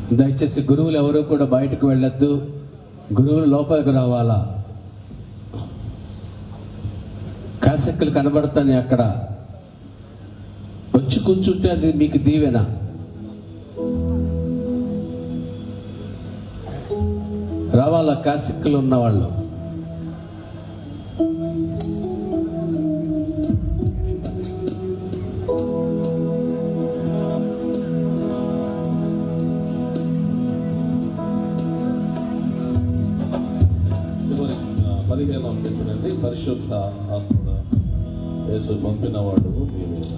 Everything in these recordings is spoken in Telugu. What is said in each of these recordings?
దయచేసి గురువులు ఎవరు కూడా బయటకు వెళ్ళొద్దు. గురువులు లోపలికి రావాలా. కాసెక్కులు కనబడతాయి అక్కడ. వచ్చి కూర్చుంటే అది మీకు దీవెన. రావాలా కాసెక్కులు ఉన్నవాళ్ళు. చూడండి, పరిశుద్ధ ఆత్మ యేసు పంపినవాడు మీ మీద.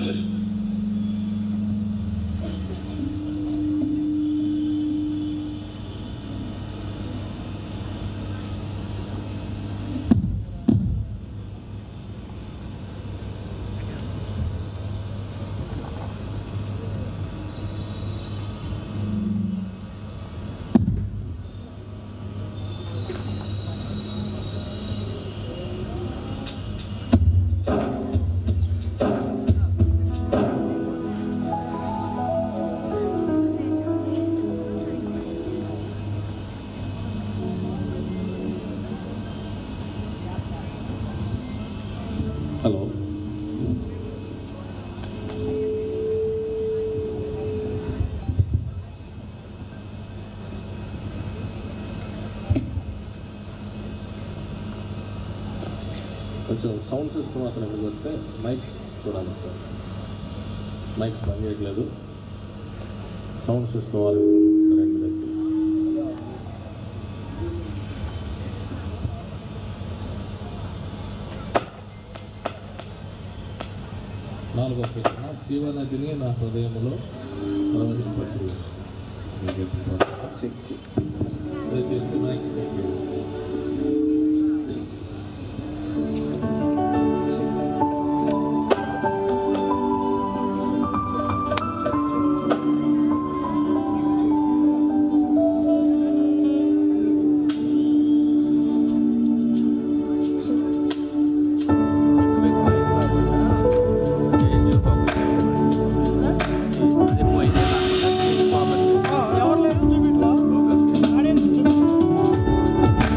హలో కొంచెం సౌండ్ సిస్టమ్ అతను ఇక్కడికి వస్తే మైక్స్ చూడాలి సార్. మైక్స్ పని చేయట్లేదు. సౌండ్ సిస్టమ్ వాళ్ళు రెండు దగ్గర నాలుగో ప్రశ్న, జీవనదిని నా హృదయంలో ప్రవహింపచ్చు. దయచేసి మైక్స్ ఎవరు లేరు చూపిట్లా ఆడియన్స్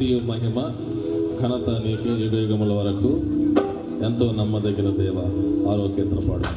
స్తుతియు మహిమ ఘనత నీకే యుగయుగముల వరకు ఎంతో నమ్మదగిన దేవ. 6వ కీర్తన పాడు.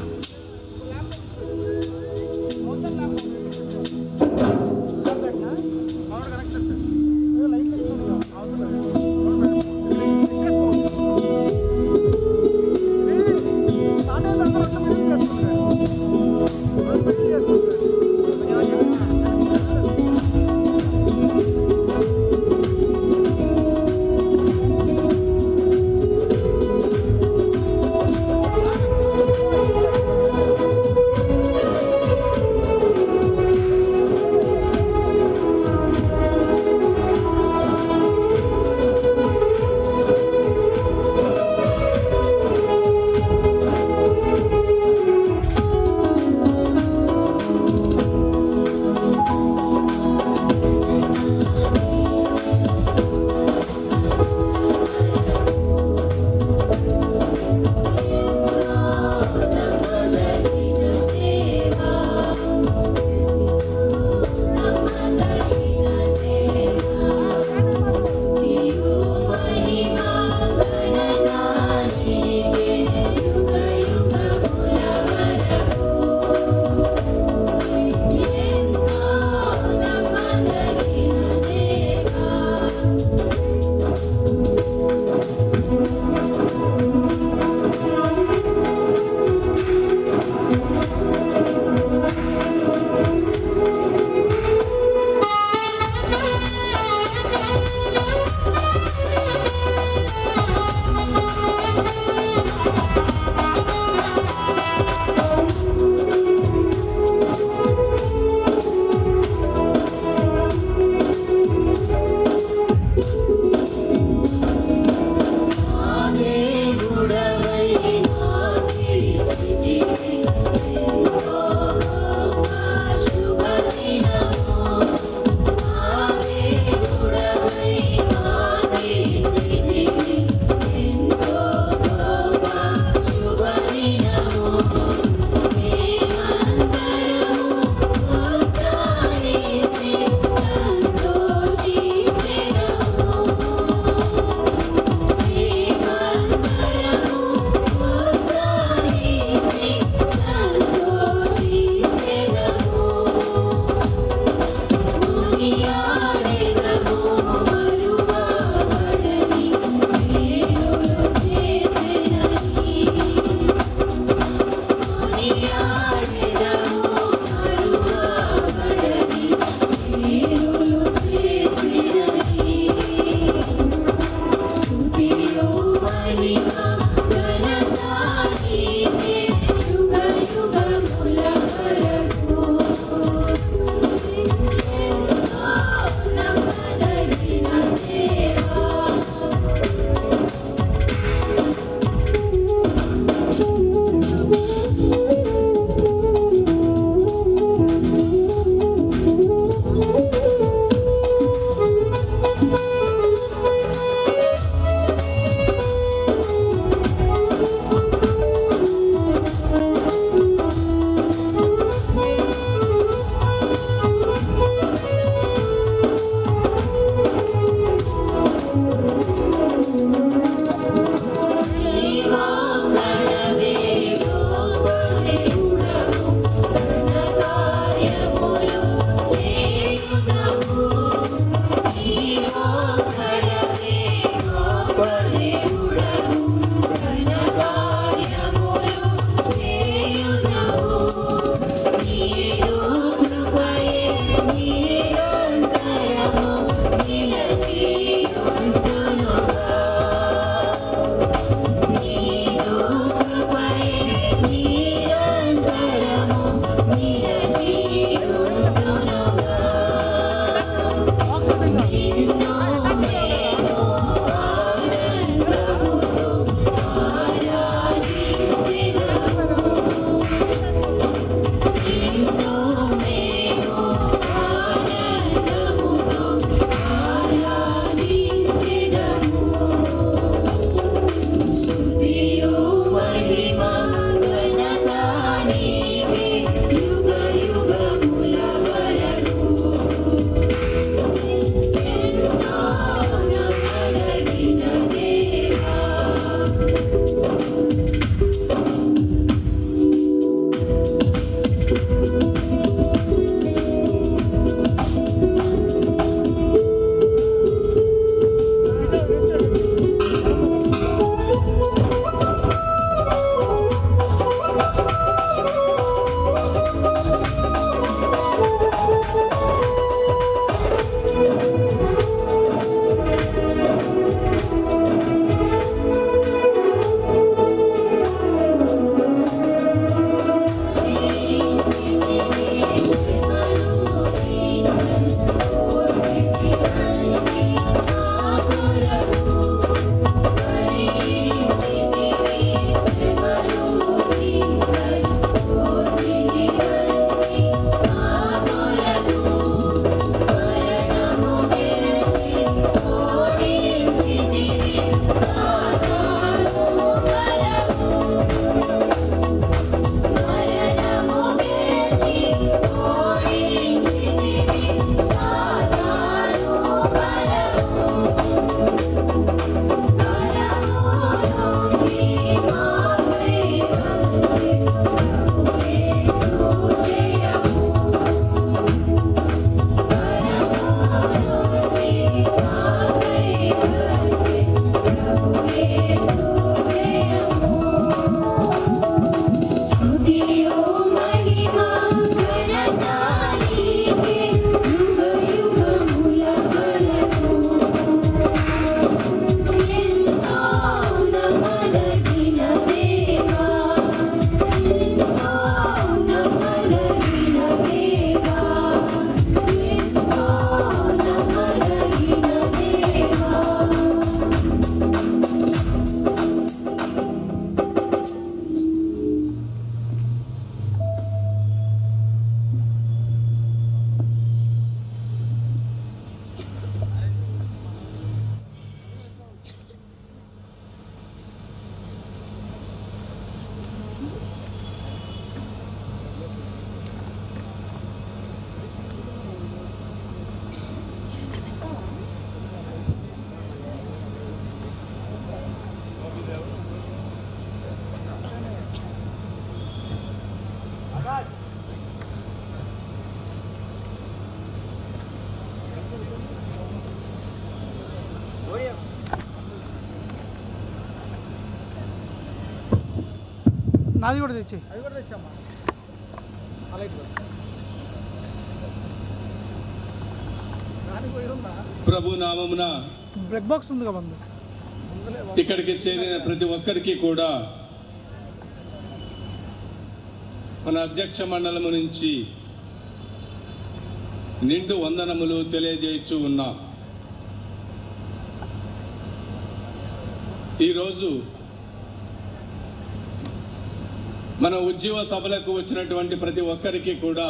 నాది కూడా తెచ్చి అది కూడా తెచ్చామ్మా. ప్రభు నామమున బ్రెడ్ బాక్స్ ఉంది కదా ఇక్కడికి చేరిన ప్రతి ఒక్కరికి కూడా మన అధ్యక్ష మండలము నుంచి నిండు వందనములు తెలియజేయచ్చు ఉన్నాం. ఈరోజు మన ఉద్యోగ సభలకు వచ్చినటువంటి ప్రతి ఒక్కరికి కూడా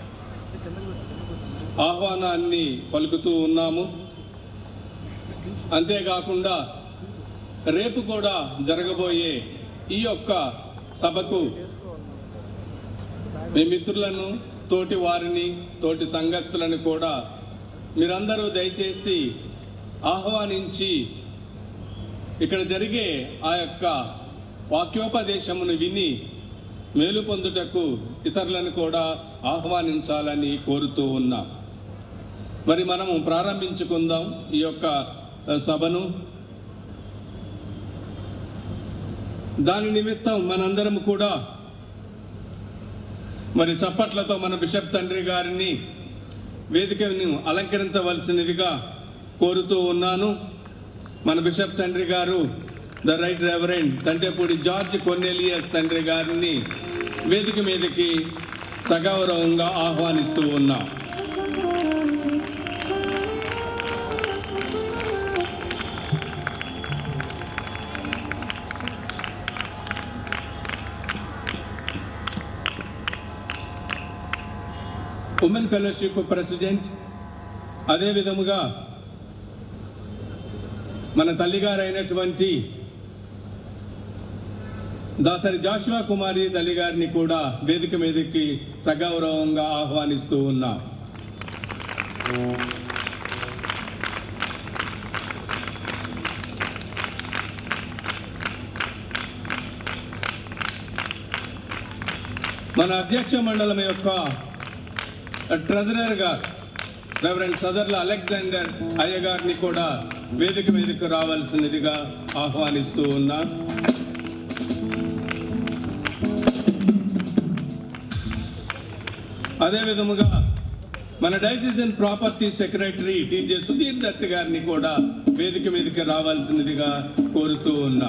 ఆహ్వానాన్ని పలుకుతూ ఉన్నాము. అంతేకాకుండా రేపు కూడా జరగబోయే ఈ యొక్క సభకు మీ మిత్రులను, తోటి వారిని, తోటి సంఘస్థులను కూడా మీరందరూ దయచేసి ఆహ్వానించి ఇక్కడ జరిగే ఆ యొక్క వాక్యోపదేశమును విని మేలు పొందుటకు ఇతరులను కూడా ఆహ్వానించాలని కోరుతూ ఉన్నాం. మరి మనము ప్రారంభించుకుందాం ఈ యొక్క సభను. దాని నిమిత్తం మనందరం కూడా మరి చప్పట్లతో మన బిషప్ తండ్రి గారిని వేదికను అలంకరించవలసినదిగా కోరుతూ ఉన్నాను. మన బిషప్ తండ్రి గారు the right reverend Thantepudi George Cornelius తండ్రి గారిని వేదిక మీదకి సగౌరవంగా ఆహ్వానిస్తూ ఉన్నాం. ఉమెన్ ఫెలోషిప్ ప్రెసిడెంట్, అదే విధముగా మన తల్లిగారైనటువంటి దాసరి జాషువా కుమారి తల్లి గారిని కూడా వేదిక మీదకి సగౌరవంగా ఆహ్వానిస్తూ ఉన్నాం. మన అధ్యక్ష మండలం యొక్క ట్రెజరర్ గారు రెవరెండ్ సదర్ల అలెగ్జాండర్ అయ్య గారిని కూడా వేదిక మీదకు రావాల్సినదిగా ఆహ్వానిస్తూ ఉన్నా. అదే విధముగా మన diocesan property secretary TJ Sudheer Dutt గారిని కూడా వేదిక మీదకి రావాల్సినదిగా కోరుతూ ఉన్నా.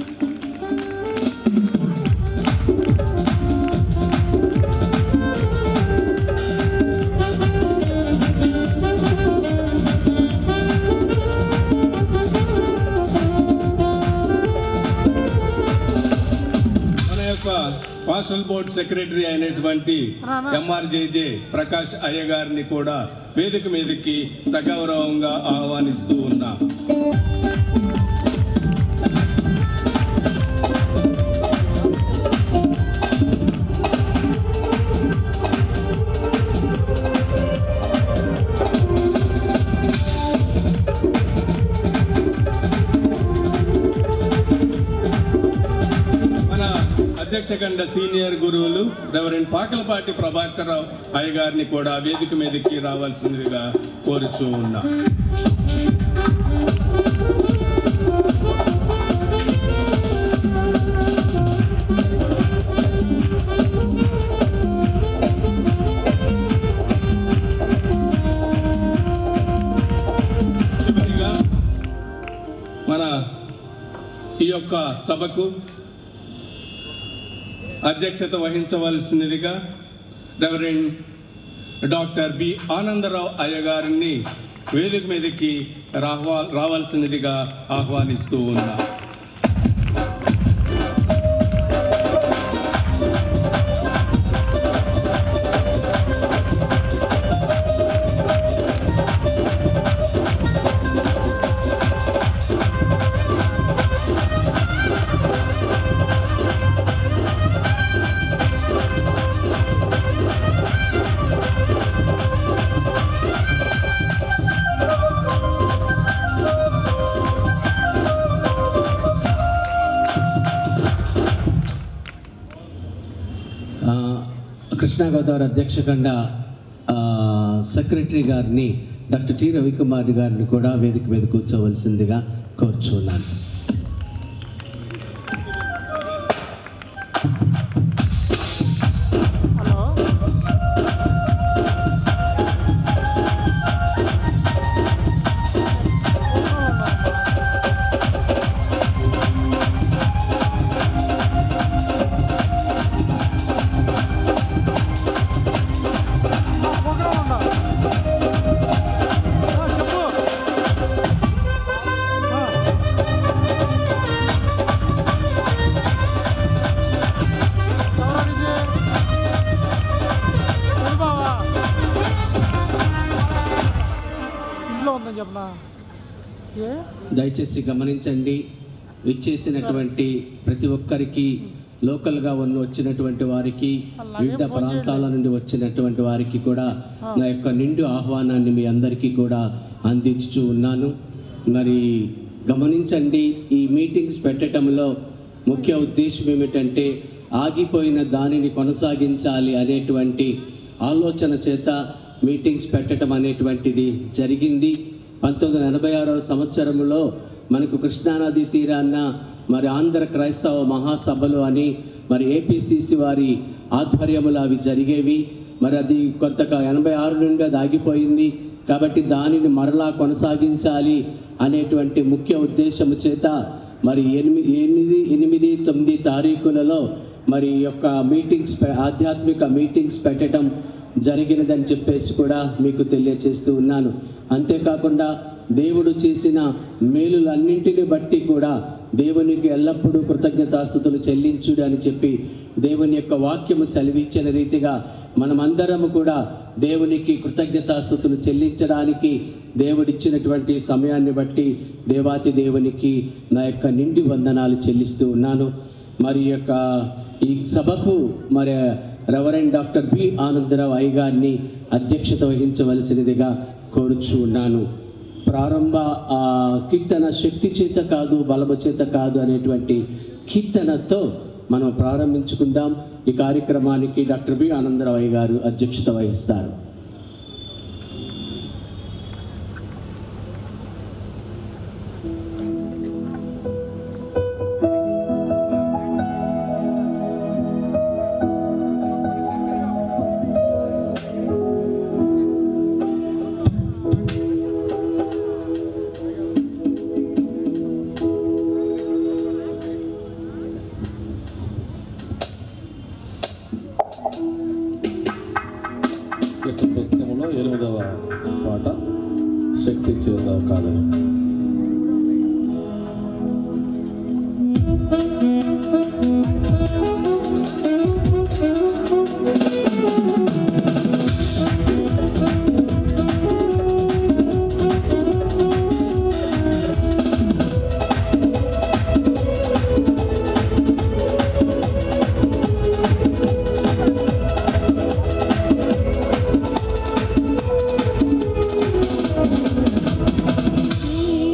పాస్టల్ బోర్డ్ సెక్రటరీ అయినటువంటి ఎంఆర్జేజే ప్రకాష్ అయ్య గారిని కూడా వేదిక మీదకి సగౌరవంగా ఆహ్వానిస్తూ ఉన్నా. అధ్యక్షకండ సీనియర్ గురువులు రెవరెండ్ పాకలపాటి ప్రభాకర్ రావు అయ్య గారిని కూడా వేదిక మీదకి రావాల్సిందిగా కోరుతూ ఉన్నా. మన ఈ యొక్క సభకు అధ్యక్షత వహించవలసినదిగా రెవరెండ్ డాక్టర్ బి ఆనందరావు అయ్య గారిని వేదిక మీదకి రావాల్సినదిగా ఆహ్వానిస్తూ ఉన్నా. కృష్ణా గోదావరి అధ్యక్ష ఖండ సెక్రటరీ గారిని డాక్టర్ టి రవికుమార్ గారిని కూడా వేదిక మీద కూర్చోవలసిందిగా కోరుచున్నాను. దయచేసి గమనించండి, విచ్చేసినటువంటి ప్రతి ఒక్కరికి, లోకల్గా వచ్చినటువంటి వారికి, వివిధ ప్రాంతాల నుండి వచ్చినటువంటి వారికి కూడా నా యొక్క నిండు ఆహ్వానాన్ని మీ అందరికీ కూడా అందించుతూ ఉన్నాను. మరి గమనించండి, ఈ మీటింగ్స్ పెట్టడంలో ముఖ్య ఉద్దేశం ఏమిటంటే ఆగిపోయిన దానిని కొనసాగించాలి అనేటువంటి ఆలోచన చేత మీటింగ్స్ పెట్టడం అనేటువంటిది జరిగింది. 1986 సంవత్సరంలో మనకు కృష్ణానది తీరాన మరి ఆంధ్ర క్రైస్తవ మహాసభలు అని మరి ఏపీసీసీ వారి ఆధ్వర్యములు అవి జరిగేవి. మరి అది కొత్తగా 86 నుండి అది ఆగిపోయింది. కాబట్టి దానిని మరలా కొనసాగించాలి అనేటువంటి ముఖ్య ఉద్దేశము చేత మరి 8, 9 తారీఖులలో మరి యొక్క మీటింగ్స్, ఆధ్యాత్మిక మీటింగ్స్ పెట్టడం జరిగినదని చెప్పేసి కూడా మీకు తెలియచేస్తూ ఉన్నాను. అంతేకాకుండా దేవుడు చేసిన మేలులన్నింటిని బట్టి కూడా దేవునికి ఎల్లప్పుడూ కృతజ్ఞతాస్తుతులు చెల్లించుడు అని చెప్పి దేవుని యొక్క వాక్యము సెలవిచ్చిన రీతిగా మనమందరము కూడా దేవునికి కృతజ్ఞతాస్తుతులు చెల్లించడానికి దేవుడిచ్చినటువంటి సమయాన్ని బట్టి దేవాతి దేవునికి నా యొక్క నిండి వందనాలు చెల్లిస్తూ ఉన్నాను. మరి యొక్క ఈ సభకు మరి రెవరెండ్ డాక్టర్ బి ఆనందరావు అయ్య గారిని అధ్యక్షత వహించవలసినదిగా కోరుచు ఉన్నాను. ప్రారంభ కీర్తన శక్తి చేత కాదు, బలము చేత కాదు అనేటువంటి కీర్తనతో మనం ప్రారంభించుకుందాం. ఈ కార్యక్రమానికి డాక్టర్ బి ఆనందరావు అయ్య గారు అధ్యక్షత వహిస్తారు. పుస్తకంలో 8వ పాట శక్తి చేత కాదని. ఈ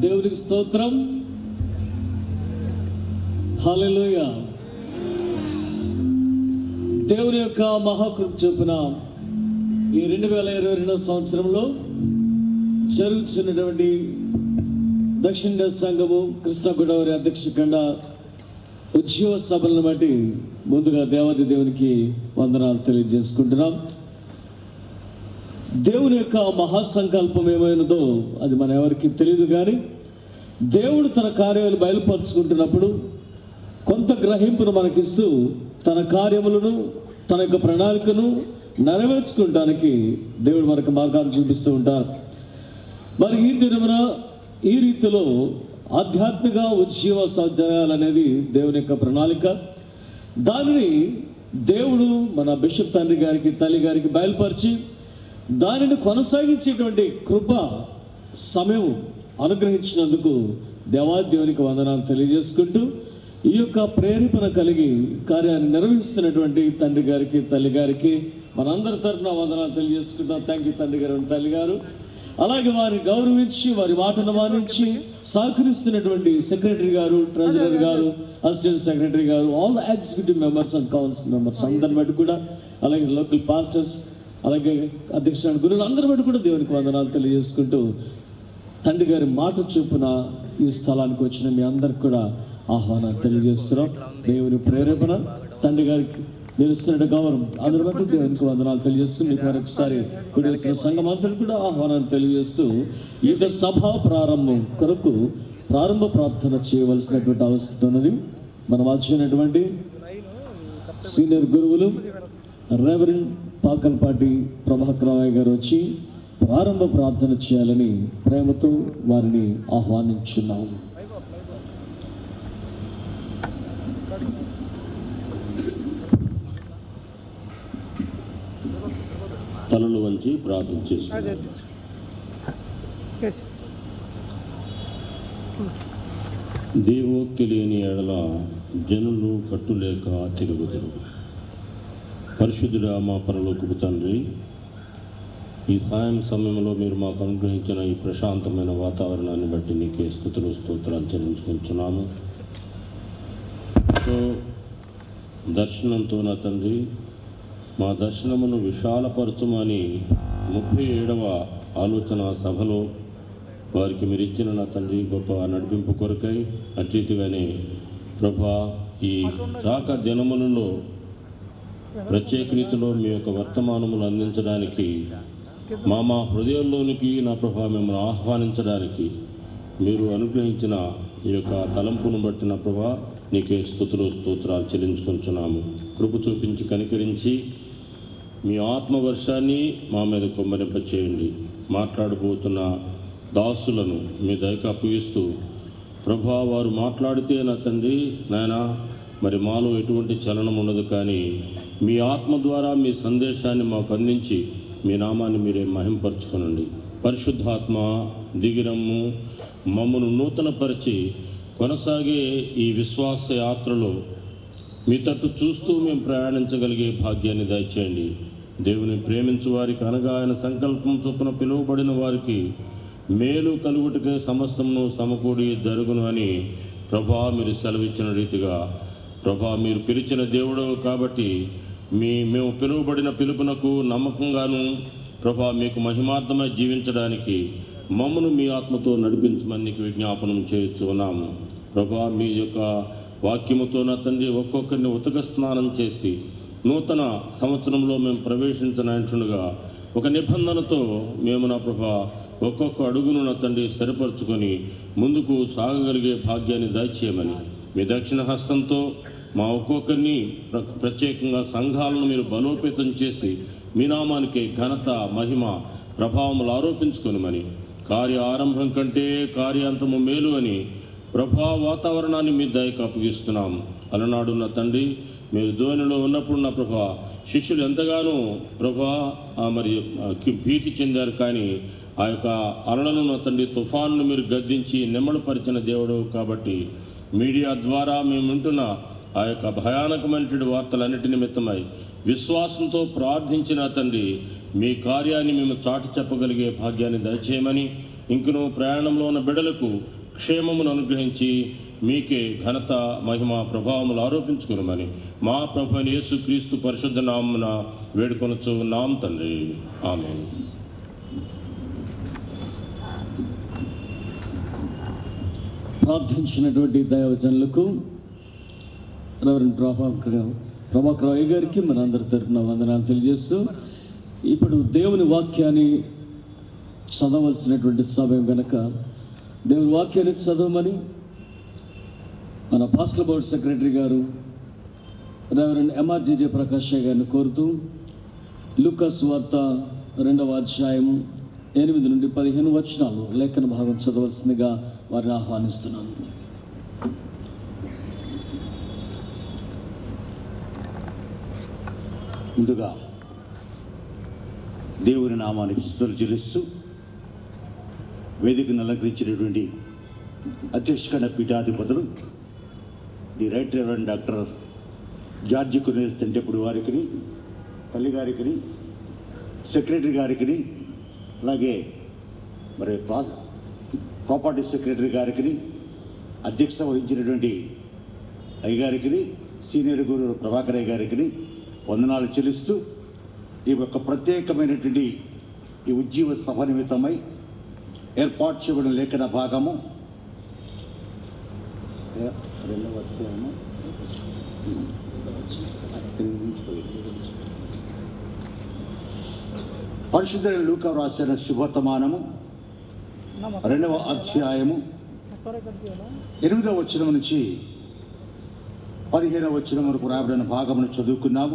దేవునికి స్తోత్రం. హల్లెలూయా. దేవుని యొక్క మహాకృప చొప్పున ఈ 2022 సంవత్సరంలో జరుగుతున్నటువంటి దక్షిణ సంఘము కృష్ణా గోదావరి అధ్యక్షకండ ఉద్యోగ సభలను బట్టి ముందుగా దేవాది దేవునికి వందనాలు తెలియజేసుకుంటున్నాం. దేవుని యొక్క మహాసంకల్పం ఏమైనదో అది మన ఎవరికి తెలియదు, కానీ దేవుడు తన కార్యాలు బయలుపరుచుకుంటున్నప్పుడు కొంత గ్రహింపును మనకిస్తూ తన కార్యములను తన యొక్క ప్రణాళికను నెరవేర్చుకోవడానికి దేవుడు మనకు మార్గాన్ని చూపిస్తూ ఉంటారు. మరి ఈ దినమున ఈ రీతిలో ఆధ్యాత్మిక ఉద్యోగ జరగాలనేది దేవుని యొక్క ప్రణాళిక. దానిని దేవుడు మన బిషప్ తండ్రి గారికి తల్లి గారికి బయలుపరిచి దానిని కొనసాగించేటువంటి కృప సమయం అనుగ్రహించినందుకు దేవాదేవునికి వందనాలు తెలియజేసుకుంటూ ఈ యొక్క ప్రేరేపణ కలిగి కార్యాన్ని నిర్వహిస్తున్నటువంటి తండ్రి గారికి తల్లి గారికి మనందరి తరఫున వందనాలు తెలియజేసుకుంటాం. థ్యాంక్ యూ తండ్రి గారు, తల్లి గారు. అలాగే వారిని గౌరవించి వారి మాటను మానించి సహకరిస్తున్నటువంటి సెక్రటరీ గారు, ట్రెజరర్ గారు, అసిస్టెంట్ సెక్రటరీ గారు, all executive members and council members అందరిని బట్టి కూడా, అలాగే లోకల్ పాస్టర్స్, అలాగే అధ్యక్షుడు గురువులు అందరి బట్టి కూడా దేవునికి వందనాలు తెలియజేసుకుంటూ తండ్రి గారి మాట చొప్పున ఈ స్థలానికి వచ్చిన మీ అందరికి కూడా ఆహ్వానాన్ని తెలియజేస్తున్నాం. దేవుని ప్రేరేపణ తండ్రి గారికి నిలుస్తున్న గౌరవం అందరి బట్టి దేవునికి వందనాలు తెలియజేస్తూ మీకు మరొకసారి కూడి వచ్చిన సంఘం అందరికీ కూడా ఆహ్వానాన్ని తెలియజేస్తూ ఈ యొక్క సభా ప్రారంభం కొరకు ప్రారంభ ప్రార్థన చేయవలసినటువంటి అవసరం ఉన్నది. మనం వచ్చినటువంటి సీనియర్ గురువులు రెవరెండ్ పాకల్పాటి ప్రభాకర్ రావు గారు వచ్చి ప్రారంభ ప్రార్థన చేయాలని ప్రేమతో వారిని ఆహ్వానించున్నాము. తలలు వంచి ప్రార్థన చేస్తున్నాం. దేవోక్తి లేని ఎడల జనులు కట్టులేక తిరుగుదురు. పరిశుద్ధుడా మా పరలోకపు తండ్రి, ఈ సాయం సమయంలో మీరు మాకు అనుగ్రహించిన ఈ ప్రశాంతమైన వాతావరణాన్ని బట్టి నీకే స్తుతులు స్తోత్రాలు చెల్లించుకుంటున్నాము. సో దర్శనంతో నా తండ్రి మా దర్శనమును విశాలపరచుమని 37వ ఆలోచన సభలో వారికి మీరు ఇచ్చిన నా తండ్రి గొప్ప నడిపింపు కొరకై అట్రీతిగానే ప్రభా ఈ రాక దినములలో ప్రత్యేక రీతిలో మీ యొక్క వర్తమానములు అందించడానికి మా హృదయంలోనికి నా ప్రభా మిమ్మల్ని ఆహ్వానించడానికి మీరు అనుగ్రహించిన ఈ యొక్క తలంపును బట్టి నా ప్రభా నీకే స్తుతులు స్తోత్రాలు చెల్లించుకుంటున్నాము. కృప చూపించి కనికరించి మీ ఆత్మవర్షాన్ని మా మీద కుమ్మరింప చేయండి. మాట్లాడబోతున్న దాసులను మీ దయకు అప్పగిస్తూ ప్రభా వారు మాట్లాడితే నా తండ్రి నాయన మరి మాలో ఎటువంటి చలనం ఉండదు, కానీ మీ ఆత్మ ద్వారా మీ సందేశాన్ని మాకు అందించి మీ నామాన్ని మీరే మహింపరచుకొనండి. పరిశుద్ధాత్మ దిగిరమ్ము మమ్మను నూతనపరిచి కొనసాగే ఈ విశ్వాస యాత్రలో మీ తట్టు చూస్తూ మేము ప్రయాణించగలిగే భాగ్యాన్ని దయచేయండి. దేవుని ప్రేమించు వారికి అనగా ఆయన సంకల్పం చొప్పున పిలువబడిన వారికి మేలు కలుగుటకే సమస్తమును సమకూడి జరుగును అని ప్రభా మీరు సెలవిచ్చిన రీతిగా ప్రభా మీరు పిలిచిన దేవుడు కాబట్టి మేము పిలువబడిన పిలుపునకు నమ్మకంగాను ప్రభా మీకు మహిమార్థమై జీవించడానికి మమ్మను మీ ఆత్మతో నడిపించమని నీకు విజ్ఞాపనం చేస్తున్నాము. ప్రభా మీ యొక్క వాక్యముతో నా తండ్రి ఒక్కొక్కరిని ఉతక స్నానం చేసి నూతన సంవత్సరంలో మేము ప్రవేశించనంటుగా ఒక నిబంధనతో మేము నా ప్రభా ఒక్కొక్క అడుగును నా తండ్రి స్థిరపరచుకొని ముందుకు సాగగలిగే భాగ్యాన్ని దయచేయమని మీ దక్షిణ హస్తంతో మా ఒక్కొక్కరిని ప్రత్యేకంగా సంఘాలను మీరు బలోపేతం చేసి మీ నామానికి ఘనత మహిమ ప్రభావములు ఆరోపించుకొనిమని కార్య ఆరంభం కంటే కార్యాంతము మేలు అని ప్రభా వాతావరణాన్ని మీ దయకు అప్పగిస్తున్నాం. అలనాడు నా తండ్రి మీరు ధోనిలో ఉన్నప్పుడు నా ప్రభా శిష్యులు ఎంతగానో ప్రభా మరి భీతి చెందారు, కానీ ఆ యొక్క అలలను నా తండ్రి తుఫాన్ను మీరు గద్దించి నెమ్మడపరిచిన దేవుడు కాబట్టి మీడియా ద్వారా మేము వింటున్న ఆ యొక్క భయానకమైనటువంటి వార్తలన్నిటి నిమిత్తమై విశ్వాసంతో ప్రార్థించిన తండ్రి మీ కార్యాన్ని మేము చాటి చెప్పగలిగే భాగ్యాన్ని దయచేయమని ఇంకను ప్రయాణంలో ఉన్న బిడ్డలకు క్షేమమును అనుగ్రహించి మీకే ఘనత మహిమ ప్రభావములు ఆరోపించుకునమని మా ప్రభు అయిన యేసుక్రీస్తు పరిశుద్ధ నామమున వేడుకొనుచు నామ తండ్రి. ఆమేన్. ప్రార్థించినటువంటి దైవజనులకు రెవరెండ్ ప్రభాకర్ రావు గారికి మనందరి తరఫున వందనాలు తెలియజేస్తూ, ఇప్పుడు దేవుని వాక్యాన్ని చదవలసినటువంటి సమయం కనుక దేవుని వాక్యాన్ని చదవమని మన పాస్టల్ బోర్డ్ సెక్రటరీ గారు రెవరెండ్ ఎంఆర్జీజే ప్రకాష్ గారిని కోరుతూ లూకాసు వార్త 2వ అధ్యాయం 8 నుండి 15 వచనాలు లేఖన భాగం చదవలసిందిగా వారిని ఆహ్వానిస్తున్నాను. ముందుగా దేవుని నామానికి స్తుతులు చెల్లిస్తూ వేదికను అలంకరించినటువంటి అధ్యక్ష పీఠాధిపతులు the right reverend doctor George Cornelius Thantepudi వారికి, తల్లి గారికి, సెక్రటరీ గారికి, అలాగే మరి ప్రాపర్టీ సెక్రటరీ గారికి, అధ్యక్షత వహించినటువంటి అయ్యగారికి, సీనియర్ గురు ప్రభాకర్ అయ్య గారికి వందనాలు చెల్లిస్తూ ఈ యొక్క ప్రత్యేకమైనటువంటి ఈ ఉజ్జీవ సభ నిమిత్తమై ఏర్పాటు చేయబడిన లేఖన భాగము పరిశుద్ధుడైన లూకా రాసిన శుభవర్తమానము 2వ అధ్యాయము 8వ వచనం నుంచి 15వ వచనం వరకు రాయబడిన భాగమును చదువుకున్నాము.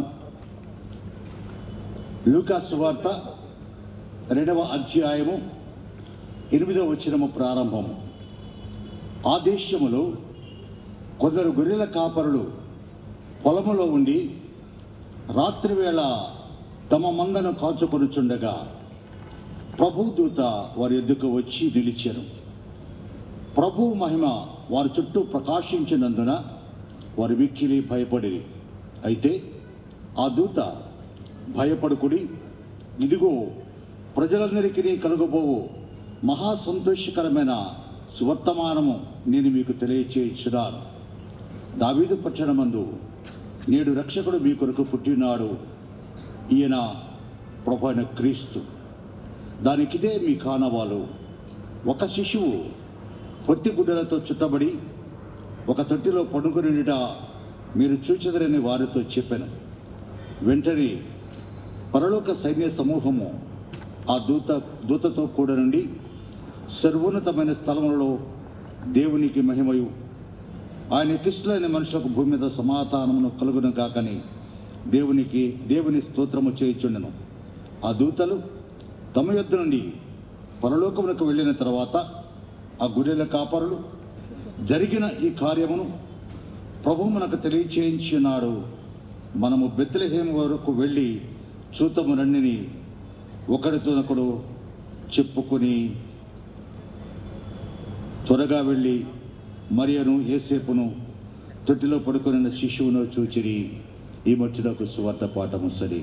లూకా సువార్త 2వ అధ్యాయము 8వ వచనము ప్రారంభము. ఆ దేశములో కొందరు గొర్రెల కాపరులు పొలములో ఉండి రాత్రివేళ తమ మందను కాచుకొనుచుండగా ప్రభుదూత వారి ఎద్దుకు వచ్చి నిలిచారు. ప్రభు మహిమ వారి చుట్టూ ప్రకాశించినందున వారు మిక్కిలి భయపడిరి. అయితే ఆ దూత, భయపడుకుడి, ఇదిగో ప్రజలందరికీ కలుగబోవు మహా సంతోషకరమైన సువర్తమానము నేను మీకు తెలియచేయుచున్నాను. దావీదు పట్టణమందు నేడు రక్షకుడు మీ కొరకు పుట్టినాడు, ఈయన ప్రభు అయిన క్రీస్తు. దానికిదే మీ కానవాలు. ఒక శిశువు పొత్తి గుడ్డలతో చుట్టబడి ఒక తొట్టిలో పడుకునిట మీరు చూచెదరని వారితో చెప్పాను. వెంటనే పరలోక సైన్య సమూహము ఆ దూతతో కూడా నుండి సర్వోన్నతమైన స్థలములలో దేవునికి మహిమయు ఆయన క్రిస్తులైన మనుషులకు భూమి మీద సమాధానమును కలుగును కాకని దేవుని స్తోత్రము చేయుచుండెను. ఆ దూతలు తమ యొద్ద నుండి పరలోకమునకు వెళ్ళిన తర్వాత ఆ గొర్రెల కాపరులు జరిగిన ఈ కార్యమును ప్రభువు మనకు తెలియచేయించున్నాడు. మనము బెత్లెహేము వరకు వెళ్ళి చూతము రండిని ఒకడితోనొకడు చెప్పుకొని త్వరగా వెళ్ళి మరియను, యేసేపును, తొట్టిలో పడుకొనిన శిశువును చూచిరి. ఈ మధ్యలోకి సువార్త పాఠము సరి.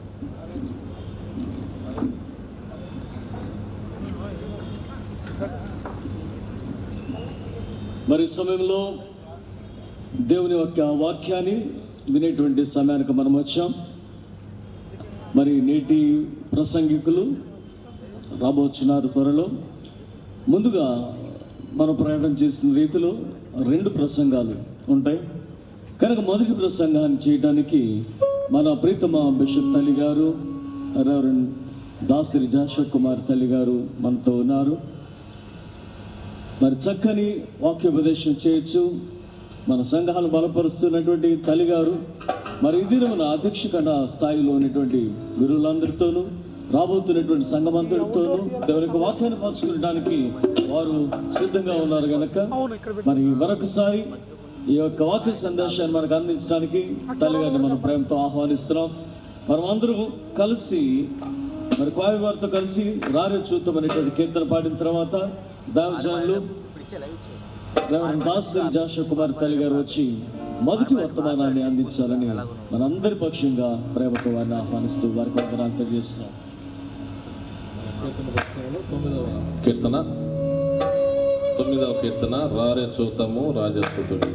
మరి సమయంలో దేవుని యొక్క వాక్యాన్ని వినేటువంటి సమయానికి మనం వచ్చాం. మరి నేటి ప్రసంగికులు రాబోతున్నారు త్వరలో. ముందుగా మనం ప్రయాణం చేసిన రీతిలో 2 ప్రసంగాలు ఉంటాయి కనుక మొదటి ప్రసంగాన్ని చేయడానికి మన ప్రీతమ బిషప్ తల్లి గారు రెవరెండ్ దాసరి జాషువా కుమార్ తల్లి గారు మనతో ఉన్నారు. మరి చక్కని వాక్యోపదేశం చేయొచ్చు. మన సంఘాలను బలపరుస్తున్నటువంటి తల్లి గారు మరి ఇది మన అధ్యక్ష స్థాయిలో ఉన్నటువంటి గురువులందరితోనూ రాబోతున్నటువంటి సంఘమంతటితోనూ దేవుని యొక్క వాక్యాన్ని పంచుకోవడానికి వారు సిద్ధంగా ఉన్నారు కనుక మరి మరొకసారి ఈ యొక్క వాక్య సందేశాన్ని మనకు అందించడానికి తల్లిగారిని మనం ప్రేమతో ఆహ్వానిస్తున్నాం. మనం అందరూ కలిసి మరి క్వాయి వారితో కలిసి రారే చూద్దాం అనేటువంటి కీర్తన పాడిన తర్వాత దైవజనులు రెవరెండ్ దాసరి జాషువా కుమార్ తల్లి గారు వచ్చి మొదటి వర్తమానాన్ని అందించాలని మనందరి పక్షంగా ప్రేమతో వారిని ఆహ్వానిస్తూ వారికి వందనాలు తెలియజేస్తున్నాం. కీర్తన 9వ కీర్తన రారే చూతము రాజసుతుడు.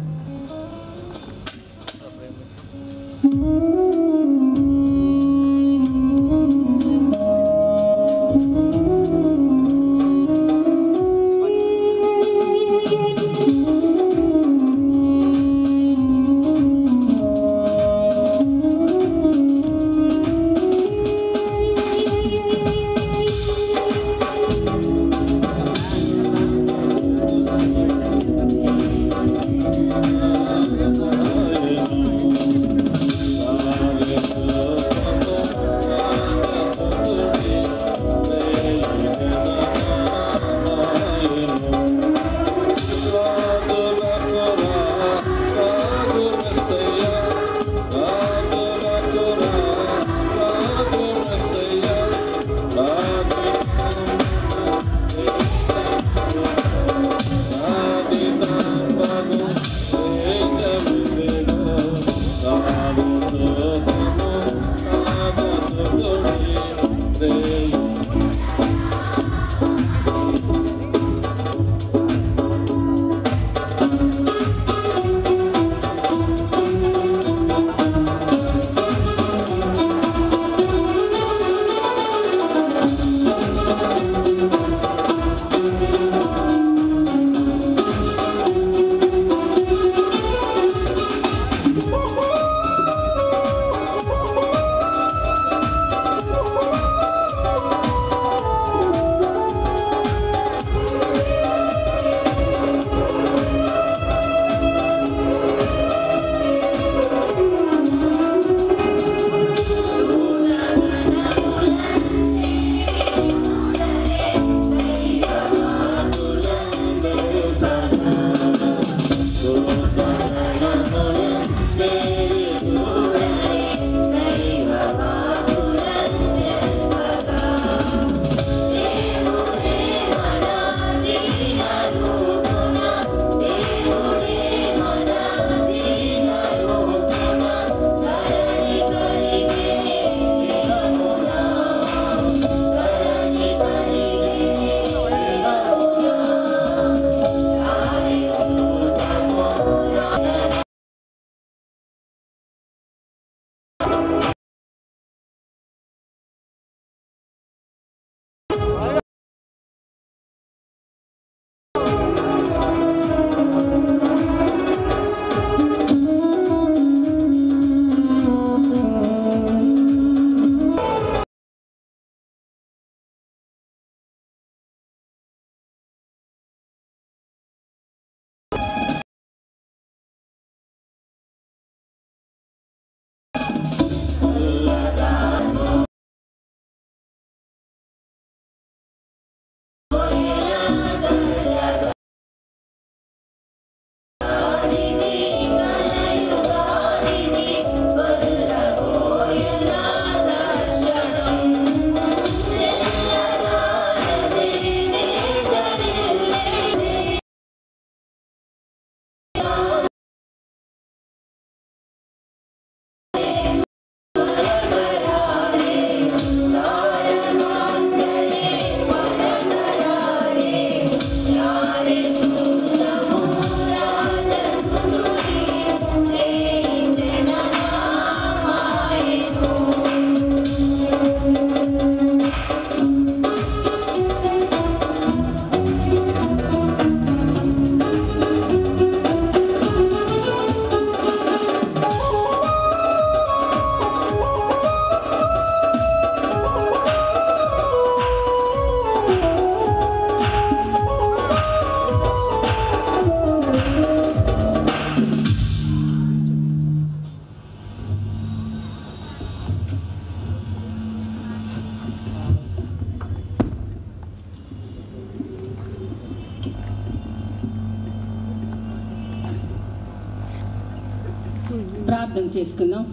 ప్రార్థన చేసుకుందాం.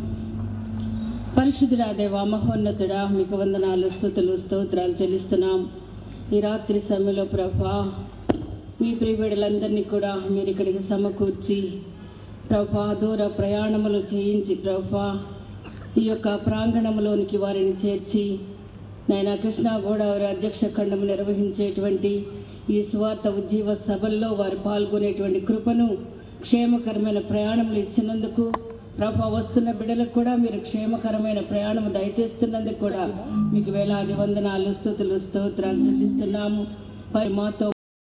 పరిశుద్ధుడా దేవా, మహోన్నతుడా, మీకు వందనాలు, స్తుతులు, స్తోత్రాలు చెల్లిస్తున్నాం. ఈ రాత్రి సమయంలో ప్రభా, మీ ప్రియబిడ్డలందరినీ కూడా మీరు ఇక్కడికి సమకూర్చి ప్రభా, దూర ప్రయాణములు చేయించి ప్రభా, ఈ యొక్క ప్రాంగణంలోనికి వారిని చేర్చి నాయన కృష్ణా గోదావరి అధ్యక్ష ఖండము నిర్వహించేటువంటి ఈ సువార్త ఉజ్జీవ సభల్లో వారు పాల్గొనేటువంటి కృపను, క్షేమకరమైన ప్రయాణములు ఇచ్చినందుకు ప్రభా, వస్తున్న బిడ్డలకు కూడా మీరు క్షేమకరమైన ప్రయాణం దయచేస్తున్నందుకు కూడా మీకు వేలాది వందనాలు, స్తుతులు, స్తోత్రాలు చెల్లిస్తున్నాము. మరి మాతో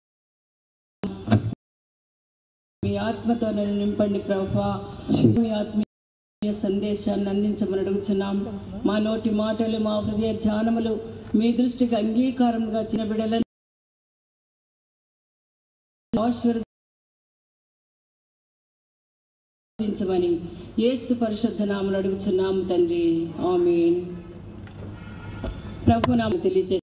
మీ ఆత్మతో నన్ను నింపండి ప్రభా. మీ ఆత్మీయ సందేశాన్ని అందించమని అడుగుతున్నాం. మా నోటి మాటలు, మా హృదయ ధ్యానములు మీ దృష్టికి అంగీకారంగా చిన్న బిడ్డలను ఆశీర్వదించమని యేసు పరిశుద్ధ నామమున అడుగుచున్నాము తండ్రి, ఆమేన్. ప్రభు నామమున తెలియజేసి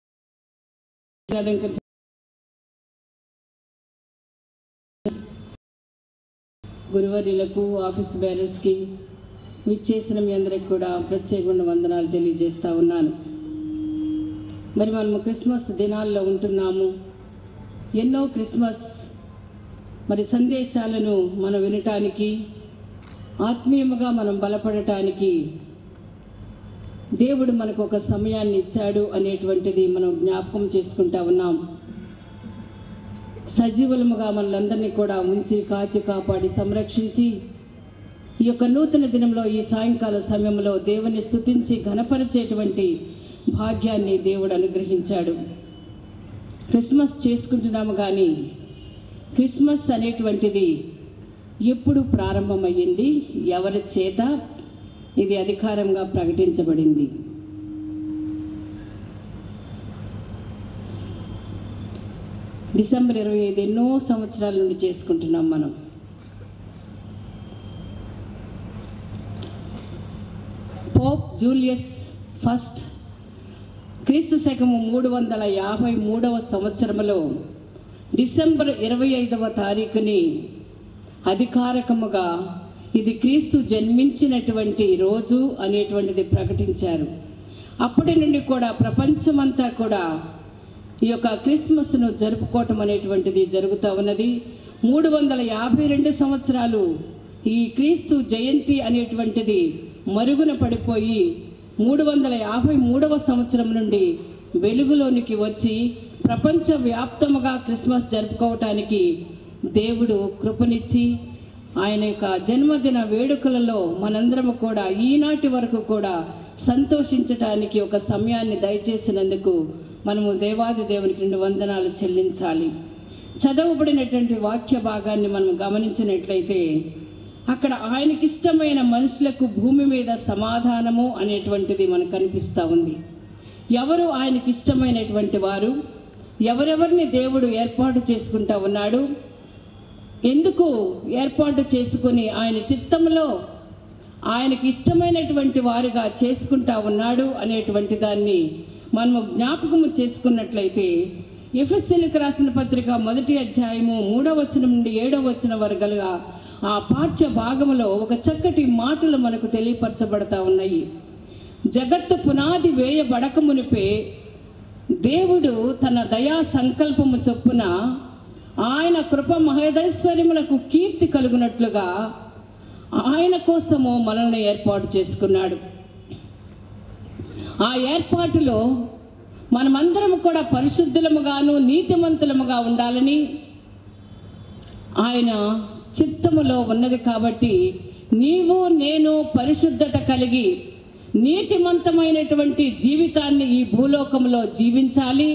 గురువర్యులకు, ఆఫీస్ బేరర్స్కి, విచ్చేసిన మీ అందరికి కూడా ప్రత్యేకంగా వందనాలు తెలియజేస్తూ ఉన్నాను. మరి మనము క్రిస్మస్ దినాల్లో ఉంటున్నాము. ఎన్నో క్రిస్మస్ మరి సందేశాలను మనం వినటానికి, ఆత్మీయముగా మనం బలపడటానికి దేవుడు మనకు ఒక సమయాన్ని ఇచ్చాడు అనేటువంటిది మనం జ్ఞాపకం చేసుకుంటా ఉన్నాం. సజీవులముగా మనలందరినీ కూడా ఉంచి, కాచి, కాపాడి, సంరక్షించి ఈ యొక్క నూతన దినంలో, ఈ సాయంకాల సమయంలో దేవుని స్తుతించి ఘనపరిచేటువంటి భాగ్యాన్ని దేవుడు అనుగ్రహించాడు. క్రిస్మస్ చేసుకుంటున్నాము, కానీ క్రిస్మస్ అనేటువంటిది ఎప్పుడు ప్రారంభమయ్యింది, ఎవరి చేత ఇది అధికారంగా ప్రకటించబడింది? డిసెంబర్ 25 ఎన్నో సంవత్సరాల నుండి చేసుకుంటున్నాం మనం. పోప్ జూలియస్ ఫస్ట్ క్రీస్తు శకము 353వ సంవత్సరంలో డిసెంబర్ 25వ తారీఖుని అధికారికముగా ఇది క్రీస్తు జన్మించినటువంటి రోజు అనేటువంటిది ప్రకటించారు. అప్పటి నుండి కూడా ప్రపంచమంతా కూడా ఈ యొక్క క్రిస్మస్ను జరుపుకోవటం అనేటువంటిది జరుగుతూ ఉన్నది. 352 సంవత్సరాలు ఈ క్రీస్తు జయంతి అనేటువంటిది మరుగున పడిపోయి 353వ సంవత్సరం నుండి వెలుగులోనికి వచ్చి ప్రపంచవ్యాప్తముగా క్రిస్మస్ జరుపుకోవటానికి దేవుడు కృపనిచ్చి ఆయన యొక్క జన్మదిన వేడుకలలో మనందరము కూడా ఈనాటి వరకు కూడా సంతోషించటానికి ఒక సమయాన్ని దయచేసినందుకు మనము దేవాది దేవునికి 2 వందనాలు చెల్లించాలి. చదవబడినటువంటి వాక్య భాగాన్ని మనం గమనించినట్లయితే అక్కడ ఆయనకి ఇష్టమైన మనుషులకు భూమి మీద సమాధానము అనేటువంటిది మనకు కనిపిస్తూ ఉంది. ఎవరు ఆయనకి ఇష్టమైనటువంటి వారు, ఎవరెవరిని దేవుడు ఏర్పాటు చేసుకుంటా ఉన్నాడు, ఎందుకు ఏర్పాటు చేసుకుని ఆయన చిత్తంలో ఆయనకి ఇష్టమైనటువంటి వారుగా చేసుకుంటా ఉన్నాడు అనేటువంటి దాన్ని మనము జ్ఞాపకము చేసుకున్నట్లయితే ఎఫెసీయులకు రాసిన పత్రిక 1వ అధ్యాయము 3వ వచనం నుండి 7వ వచనం వరకుగా ఆ పాఠ్య భాగంలో ఒక చక్కటి మాటలు మనకు తెలియపరచబడతా ఉన్నాయి. జగత్తు పునాది వేయబడక మునిపే దేవుడు తన దయా సంకల్పము చొప్పున ఆయన కృప మహదైశ్వర్యములకు కీర్తి కలుగునట్లుగా ఆయన కోసము మనల్ని ఏర్పాటు చేసుకున్నాడు. ఆ ఏర్పాటులో మనమందరం కూడా పరిశుద్ధులముగాను నీతిమంతులముగా ఉండాలని ఆయన చిత్తములో ఉన్నది. కాబట్టి నీవు నేను పరిశుద్ధత కలిగి నీతిమంతమైనటువంటి జీవితాన్ని ఈ భూలోకంలో జీవించాలి.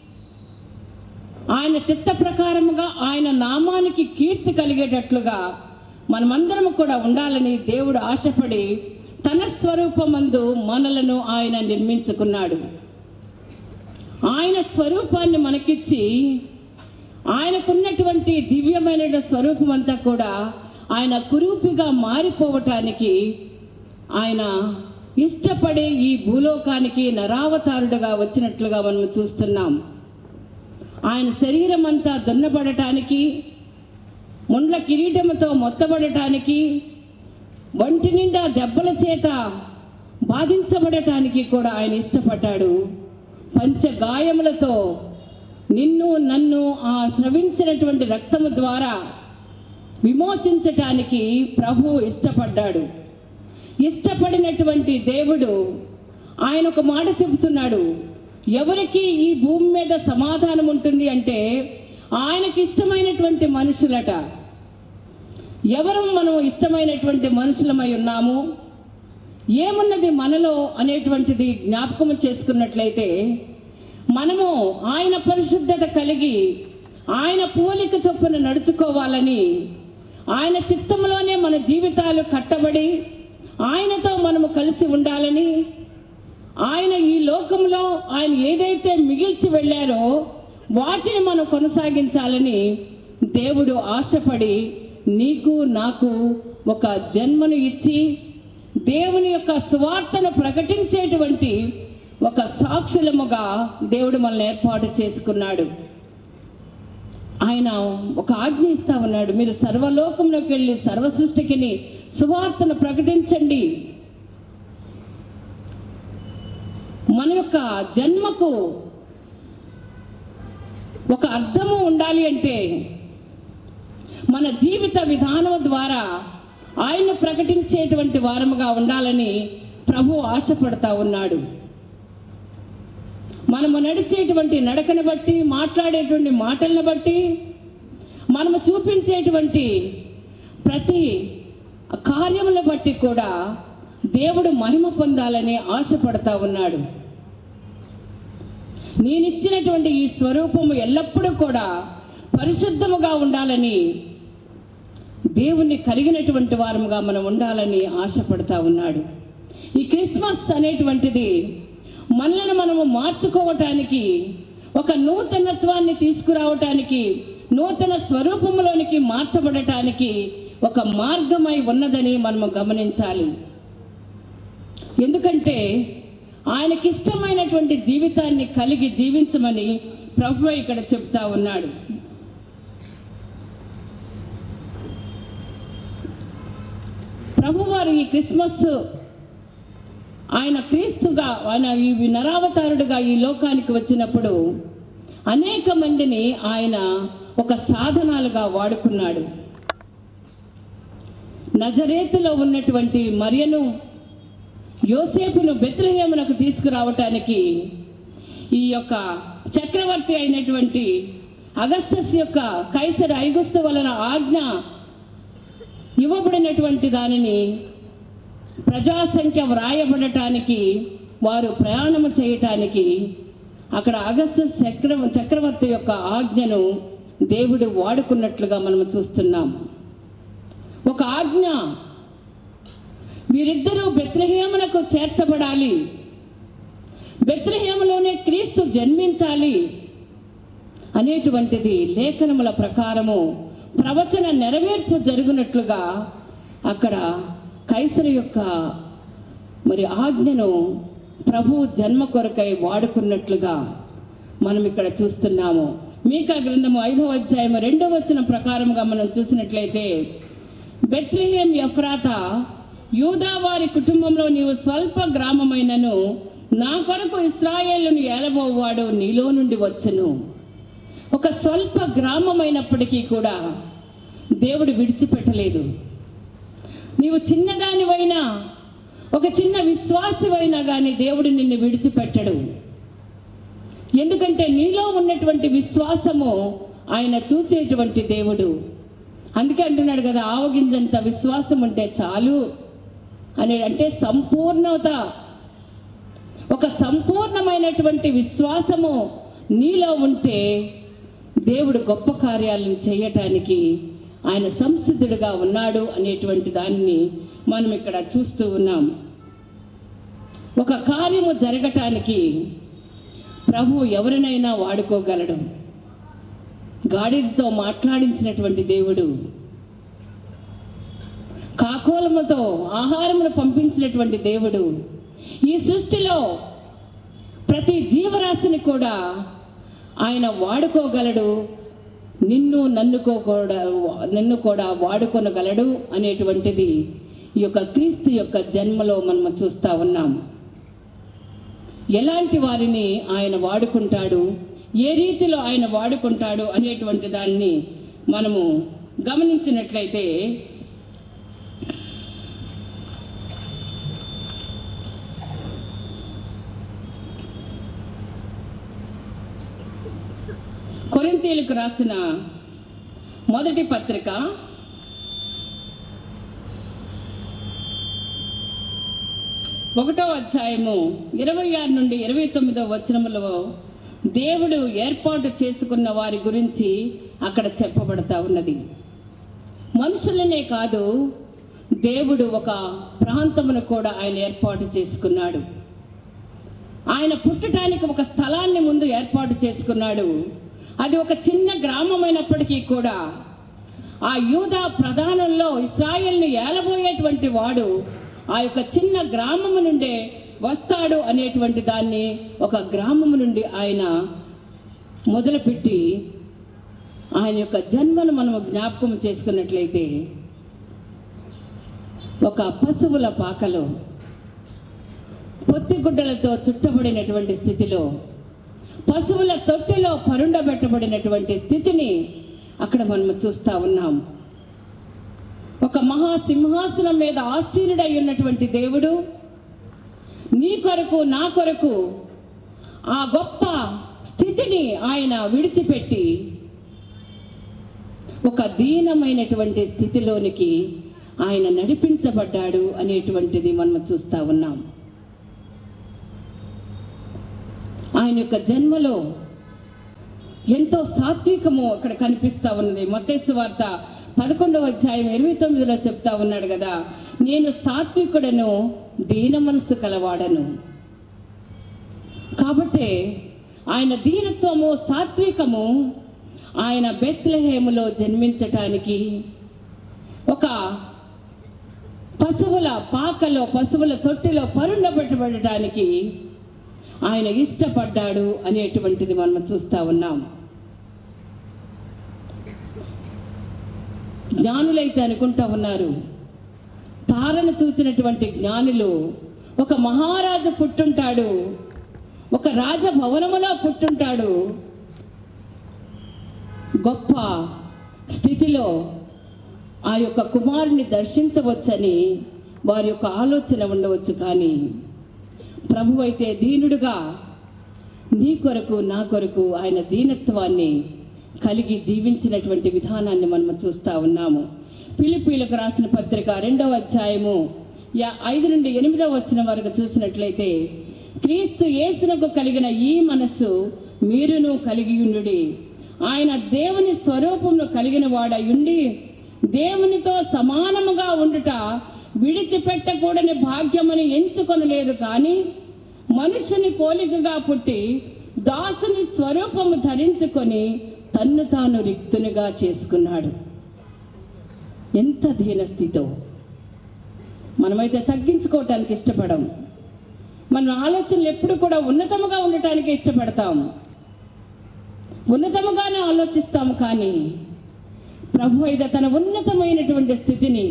ఆయన చిత్త ప్రకారముగా ఆయన నామానికి కీర్తి కలిగేటట్లుగా మనమందరం కూడా ఉండాలని దేవుడు ఆశపడి తన స్వరూపమందు మనలను ఆయన నిర్మించుకున్నాడు. ఆయన స్వరూపాన్ని మనకిచ్చి ఆయనకున్నటువంటి దివ్యమైన స్వరూపం అంతా కూడా ఆయన కురూపిగా మారిపోవటానికి ఆయన ఇష్టపడే ఈ భూలోకానికి నరావతారుడుగా వచ్చినట్లుగా మనం చూస్తున్నాం. ఆయన శరీరం అంతా దున్నబడటానికి, ముండ్ల కిరీటముతో మొత్తబడటానికి, ఒంటి నిండా దెబ్బల చేత బాధించబడటానికి కూడా ఆయన ఇష్టపడ్డాడు. పంచగాయములతో నిన్ను నన్ను ఆ స్రవించినటువంటి రక్తము ద్వారా విమోచించటానికి ప్రభు ఇష్టపడ్డాడు. ఇష్టపడినటువంటి దేవుడు ఆయన ఒక మాట చెబుతున్నాడు, ఎవరికి ఈ భూమి మీద సమాధానం ఉంటుంది అంటే ఆయనకి ఇష్టమైనటువంటి మనుషులట. ఎవరు మనం ఇష్టమైనటువంటి మనుషులమై ఉన్నాము, ఏమున్నది మనలో అనేటువంటిది జ్ఞాపకం చేసుకున్నట్లయితే మనము ఆయన పరిశుద్ధత కలిగి ఆయన పోలిక చొప్పున నడుచుకోవాలని, ఆయన చిత్తంలోనే మన జీవితాలు కట్టబడి ఆయనతో మనము కలిసి ఉండాలని, ఆయన ఈ లోకంలో ఆయన ఏదైతే మిగిల్చి వెళ్ళారో వాటిని మనం కొనసాగించాలని దేవుడు ఆశపడి నీకు నాకు ఒక జన్మను ఇచ్చి దేవుని యొక్క సువార్తను ప్రకటించేటువంటి ఒక సాక్షులముగా దేవుడు మనల్ని ఏర్పాటు చేసుకున్నాడు. ఆయన ఒక ఆజ్ఞ ఇస్తా ఉన్నాడు, మీరు సర్వలోకంలోకి వెళ్ళి సర్వ సృష్టికి సువార్తను ప్రకటించండి. మన యొక్క జన్మకు ఒక అర్థము ఉండాలి అంటే మన జీవిత విధానం ద్వారా ఆయన్ను ప్రకటించేటువంటి వారముగా ఉండాలని ప్రభు ఆశపడతా ఉన్నాడు. మనము నడిచేటువంటి నడకను బట్టి, మాట్లాడేటువంటి మాటలను బట్టి, మనము చూపించేటువంటి ప్రతి కార్యములను బట్టి కూడా దేవుడు మహిమ పొందాలని ఆశపడతా ఉన్నాడు. నేనిచ్చినటువంటి ఈ స్వరూపము ఎల్లప్పుడూ కూడా పరిశుద్ధముగా ఉండాలని, దేవుణ్ణి కలిగినటువంటి వారముగా మనం ఉండాలని ఆశపడతా ఉన్నాడు. ఈ క్రిస్మస్ అనేటువంటిది మనల్ని మనము మార్చుకోవటానికి, ఒక నూతనత్వాన్ని తీసుకురావటానికి, నూతన స్వరూపంలోనికి మార్చబడటానికి ఒక మార్గమై ఉన్నదని మనము గమనించాలి. ఎందుకంటే ఆయనకి ఇష్టమైనటువంటి జీవితాన్ని కలిగి జీవించమని ప్రభువు ఇక్కడ చెప్తా ఉన్నాడు. ప్రభువారు ఈ క్రిస్మస్ ఆయన క్రీస్తుగా, ఆయన ఈ నరావతారుడుగా ఈ లోకానికి వచ్చినప్పుడు అనేక మందిని ఆయన ఒక సాధనాలుగా వాడుకున్నాడు. నజరేతులో ఉన్నటువంటి మరియను, యోసేపును బెత్లెహేమునకు తీసుకురావటానికి ఈ యొక్క చక్రవర్తి అయినటువంటి అగస్టస్ యొక్క కైసర్ ఐగుస్తు వలన ఆజ్ఞ ఇవ్వబడినటువంటి దానిని ప్రజాసంఖ్య వ్రాయబడటానికి వారు ప్రయాణము చేయటానికి అక్కడ అగస్టస్ చక్రవర్తి యొక్క ఆజ్ఞను దేవుడు వాడుకున్నట్లుగా మనము చూస్తున్నాం. ఒక ఆజ్ఞ, వీరిద్దరూ బెత్లెహేమునకు చేర్చబడాలి, బెత్లెహేములోనే క్రీస్తు జన్మించాలి అనేటువంటిది లేఖనముల ప్రకారము ప్రవచన నెరవేర్పు జరుగునట్లుగా అక్కడ కైసరు యొక్క మరి ఆజ్ఞను ప్రభు జన్మ కొరకై వాడుకున్నట్లుగా మనం ఇక్కడ చూస్తున్నాము. మీకా గ్రంథము 5వ అధ్యాయం 2వ వచనం ప్రకారంగా మనం చూసినట్లయితే, బెత్లెహేం ఎఫ్రాతా, యూదా వారి కుటుంబంలో నీవు స్వల్ప గ్రామమైనను నా కొరకు ఇశ్రాయేలును ఏలబోవాడు నీలో నుండి వచ్చును. ఒక స్వల్ప గ్రామమైనప్పటికీ కూడా దేవుడు విడిచిపెట్టలేదు. నీవు చిన్నదానివైనా, ఒక చిన్న విశ్వాసివైనా కానీ దేవుడు నిన్ను విడిచిపెట్టడు. ఎందుకంటే నీలో ఉన్నటువంటి విశ్వాసము ఆయన చూచేటువంటి దేవుడు. అందుకే అంటున్నాడు కదా, ఆవగింజంత విశ్వాసం ఉంటే చాలు అని. అంటే సంపూర్ణత, ఒక సంపూర్ణమైనటువంటి విశ్వాసము నీలో ఉంటే దేవుడు గొప్ప కార్యాలను చేయటానికి ఆయన సంసిద్ధుడుగా ఉన్నాడు అనేటువంటి దాన్ని మనం ఇక్కడ చూస్తూ ఉన్నాం. ఒక కార్యము జరగటానికి ప్రభు ఎవరినైనా వాడుకోగలడు. గాడిదతో మాట్లాడించినటువంటి దేవుడు, కాకోలముతో ఆహారమును పంపించినటువంటి దేవుడు, ఈ సృష్టిలో ప్రతి జీవరాశిని కూడా ఆయన వాడుకోగలడు. నిన్ను కూడా వాడుకొనగలడు అనేటువంటిది ఈ యొక్క క్రీస్తు యొక్క జన్మలో మనం చూస్తూ ఉన్నాం. ఎలాంటి వారిని ఆయన వాడుకుంటాడు, ఏ రీతిలో ఆయన వాడుకుంటాడు అనేటువంటి దాన్ని మనము గమనించినట్లయితే, కొరింథీయులకు రాసిన మొదటి పత్రిక 1వ అధ్యాయము 26 నుండి 29వ వచనములో దేవుడు ఏర్పాటు చేసుకున్న వారి గురించి అక్కడ చెప్పబడతా ఉన్నది. మనుషులనే కాదు, దేవుడు ఒక ప్రాంతమును కూడా ఆయన ఏర్పాటు చేసుకున్నాడు. ఆయన పుట్టడానికి ఒక స్థలాన్ని ముందు ఏర్పాటు చేసుకున్నాడు. అది ఒక చిన్న గ్రామమైనప్పటికీ కూడా ఆ యూదా ప్రధానంలో ఇశ్రాయేల్ని ఏలబోయేటువంటి వాడు ఆ యొక్క చిన్న గ్రామము నుండే వస్తాడు అనేటువంటి దాన్ని ఒక గ్రామము నుండి ఆయన మొదలుపెట్టి ఆయన యొక్క జన్మను మనం జ్ఞాపకం చేసుకున్నట్లయితే ఒక పశువుల పాకలో పొత్తిగుడ్డలతో చుట్టబడినటువంటి స్థితిలో, పశువుల తొట్టిలో పరుండబెట్టబడినటువంటి స్థితిని అక్కడ మనం చూస్తూ ఉన్నాం. ఒక మహాసింహాసనం మీద ఆసీనుడై ఉన్నటువంటి దేవుడు నీ కొరకు నా కొరకు ఆ గొప్ప స్థితిని ఆయన విడిచిపెట్టి ఒక దీనమైనటువంటి స్థితిలోనికి ఆయన నడిపించబడ్డాడు అనేటువంటిది మనం చూస్తూ ఉన్నాం. ఆయన యొక్క జన్మలో ఎంతో సాత్వికము అక్కడ కనిపిస్తూ ఉన్నది. మత్తయి సువార్త 11వ అధ్యాయం 29లో చెప్తా ఉన్నాడు కదా, నేను సాత్వికుడను, దీన మనసు కలవాడను. కాబట్టి ఆయన దీనత్వము, సాత్వికము ఆయన బెత్లెహేములో జన్మించటానికి, ఒక పశువుల పాకలో, పశువుల తొట్టిలో పరుండబెట్టబడటానికి ఆయన ఇష్టపడ్డాడు అనేటువంటిది మనం చూస్తూ ఉన్నాం. జ్ఞానులైతే అనుకుంటా ఉన్నారు, తారను చూసినటువంటి జ్ఞానులు ఒక మహారాజు పుట్టుంటాడు, ఒక రాజభవనములో పుట్టుంటాడు, గొప్ప స్థితిలో ఆ యొక్క కుమారుని దర్శించవచ్చని వారి యొక్క ఆలోచన ఉండవచ్చు. కానీ ప్రభు అయితే దీనుడుగా నీ కొరకు నా కొరకు ఆయన దీనత్వాన్ని కలిగి జీవించినటువంటి విధానాన్ని మనం చూస్తూ ఉన్నాము. ఫిలిప్పీయులకు రాసిన పత్రిక 2వ అధ్యాయము 5 నుండి 8వ వచనం వరకు చూసినట్లయితే, క్రీస్తు యేసునకు కలిగిన ఈ మనస్సు మీరును కలిగి ఉండుడి. ఆయన దేవుని స్వరూపమును కలిగిన వాడయుండి దేవునితో సమానముగా ఉండుట విడిచిపెట్టకూడని భాగ్యమని ఎంచుకొనలేదు, కానీ మనుషుని పోలికగా పుట్టి దాసుని స్వరూపము ధరించుకొని తన్ను తాను రిక్తునిగా చేసుకున్నాడు. ఎంత దీనస్థితో! మనమైతే తగ్గించుకోవటానికి ఇష్టపడం. మన ఆలోచనలు ఎప్పుడు కూడా ఉన్నతముగా ఉండటానికి ఇష్టపడతాం, ఉన్నతముగానే ఆలోచిస్తాము. కానీ ప్రభు అయితే తన ఉన్నతమైనటువంటి స్థితిని,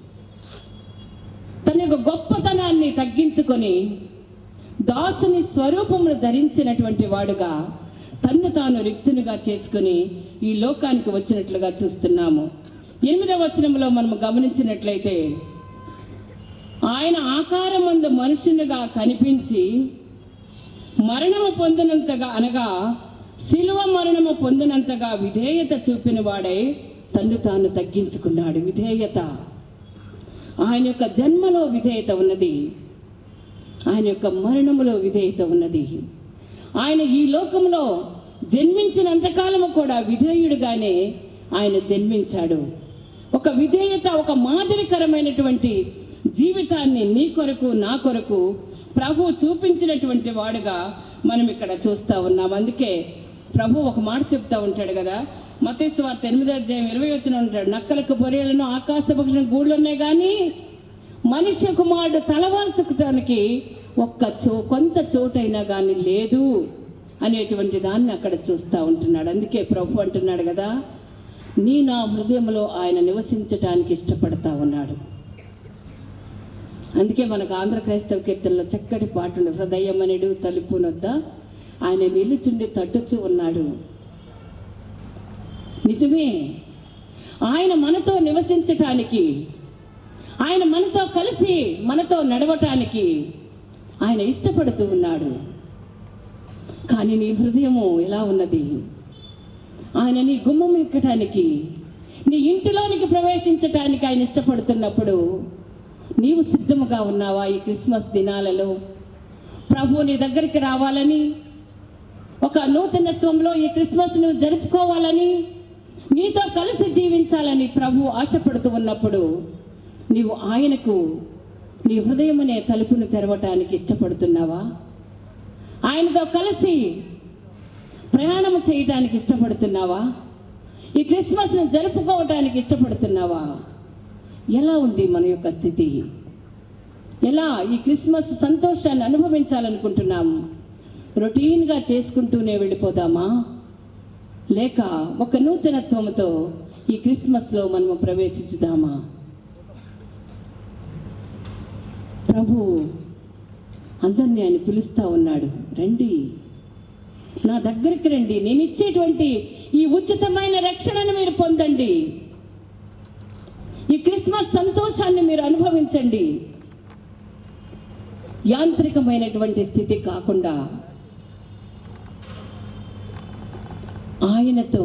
తన యొక్క గొప్పతనాన్ని తగ్గించుకొని దాసుని స్వరూపమును ధరించినటువంటి వాడుగా తన్ను తాను రిక్తునిగా చేసుకుని ఈ లోకానికి వచ్చినట్లుగా చూస్తున్నాము. 8వ వచనంలో మనము గమనించినట్లయితే, ఆయన ఆకారమందు మనుషునిగా కనిపించి మరణము పొందినంతగా, అనగా శిలువ మరణము పొందినంతగా విధేయత చూపిన వాడై తన్ను తాను తగ్గించుకున్నాడు. విధేయత, ఆయన యొక్క జన్మలో విధేయత ఉన్నది, ఆయన యొక్క మరణములో విధేయత ఉన్నది. ఆయన ఈ లోకంలో జన్మించినంతకాలము కూడా విధేయుడుగానే ఆయన జన్మించాడు. ఒక విధేయత, ఒక మాదిరికరమైనటువంటి జీవితాన్ని నీ కొరకు నా కొరకు ప్రభు చూపించినటువంటి వాడుగా మనం ఇక్కడ చూస్తూ ఉన్నాం. అందుకే ప్రభు ఒక మాట చెప్తా ఉంటాడు కదా, మత్తయి సువార్త 8వ అధ్యాయం 20వ వచనం ఉంటాడు, నక్కలకు బొరియలను ఆకాశ పక్షుల గూళ్ళు ఉన్నాయి, కానీ మనుష్య కుమారుడు తలవాల్చుకోవటానికి కొంత చోటైనా కానీ లేదు అనేటువంటి దాన్ని అక్కడ చూస్తూ ఉంటున్నాడు. అందుకే ప్రభు అంటున్నాడు కదా, నా హృదయంలో ఆయన నివసించటానికి ఇష్టపడతా ఉన్నాడు. అందుకే మనకు ఆంధ్ర క్రైస్తవ కీర్తనలో చక్కటి పాట ఉంది, హృదయమనుడు తలుపు నొద్ద ఆయన నిలుచుండి తట్టుచూ ఉన్నాడు. నిజమే, ఆయన మనతో నివసించటానికి, ఆయన మనతో కలిసి మనతో నడవటానికి ఆయన ఇష్టపడుతూ ఉన్నాడు. కానీ నీ హృదయము ఎలా ఉన్నది? ఆయన నీ గుమ్మం ఎక్కటానికి, నీ ఇంటిలోనికి ప్రవేశించటానికి ఆయన ఇష్టపడుతున్నప్పుడు నీవు సిద్ధముగా ఉన్నావా? ఈ క్రిస్మస్ దినాలలో ప్రభు నీ దగ్గరికి రావాలని, ఒక నూతనత్వంలో ఈ క్రిస్మస్ నువ్వు జరుపుకోవాలని, నీతో కలిసి జీవించాలని ప్రభు ఆశపడుతూ ఉన్నప్పుడు నీవు ఆయనకు నీ హృదయం అనే తలుపును తెరవటానికి ఇష్టపడుతున్నావా? ఆయనతో కలిసి ప్రయాణం చేయటానికి ఇష్టపడుతున్నావా? ఈ క్రిస్మస్ను జరుపుకోవటానికి ఇష్టపడుతున్నావా? ఎలా ఉంది మన యొక్క స్థితి? ఎలా ఈ క్రిస్మస్ సంతోషాన్ని అనుభవించాలనుకుంటున్నాము? రొటీన్గా చేసుకుంటూనే వెళ్ళిపోదామా, లేక ఒక నూతనత్వంతో ఈ క్రిస్మస్లో మనము ప్రవేశించుదామా? ప్రభు అందరినీ ఆయన పిలుస్తూ ఉన్నాడు, రండి నా దగ్గరికి రండి, నేను ఇచ్చేటువంటి ఈ ఉచితమైన రక్షణను మీరు పొందండి, ఈ క్రిస్మస్ సంతోషాన్ని మీరు అనుభవించండి. యాంత్రికమైనటువంటి స్థితి కాకుండా ఆయనతో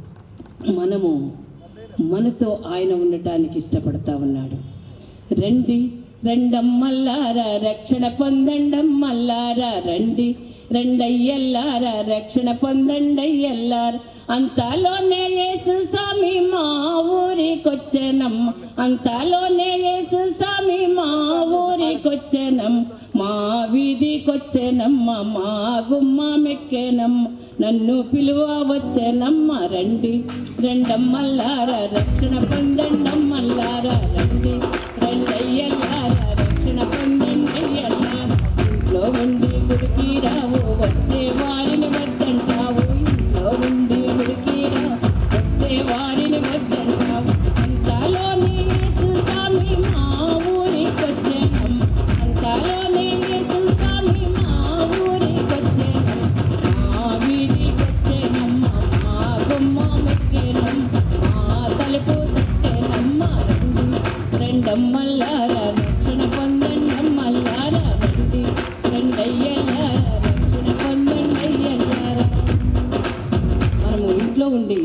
మనతో ఆయన ఉండటానికి ఇష్టపడతా ఉన్నాడు. రండి రెండమ్మల్లారా రక్షణ పొందండమ్మల్లారా, రండి రెండయ్యల్లారా రక్షణ పొందండయ్యల్లారా, అంతలోనే యేసు స్వామి మా ఊరికొచ్చెనమ్మ, అంతలోనే యేసు స్వామి మా ఊరికొచ్చెనమ్మ, మా వీధికొచ్చెనమ్మ, మా గుమ్మమెక్కెనమ్మ, నన్ను పిలువ వచ్చెనమ్మ, రండి రెండమ్మల్లారా రక్షణ పొందండమ్మల్లారా, రండి రెండయ్యల్లారా రక్షణ పొందండయ్యల్లారా, ఇంట్లో ఉండి గుడికి రావు వచ్చే వారిని వద్దంటావు, ఇంట్లో ఉండి గుడికి రావు వచ్చే వారిని వద్దంటావు, అంతలోనే యేసు స్వామి మా ఊరికొచ్చెనమ్మ, అంతలోనే యేసు స్వామి మా ఊరికొచ్చెనమ్మ, మా వీధికొచ్చెనమ్మ, మా గుమ్మమెక్కెనమ్మ, మా తలుపు తట్టెనమ్మ, రండి రెండమ్మల్లారా రక్షణ పొందండమ్మల్లారా, రండి రెండయ్యల్లారా రక్షణ పొందండయ్యల్లారా. మనము ఇంట్లో ఉండి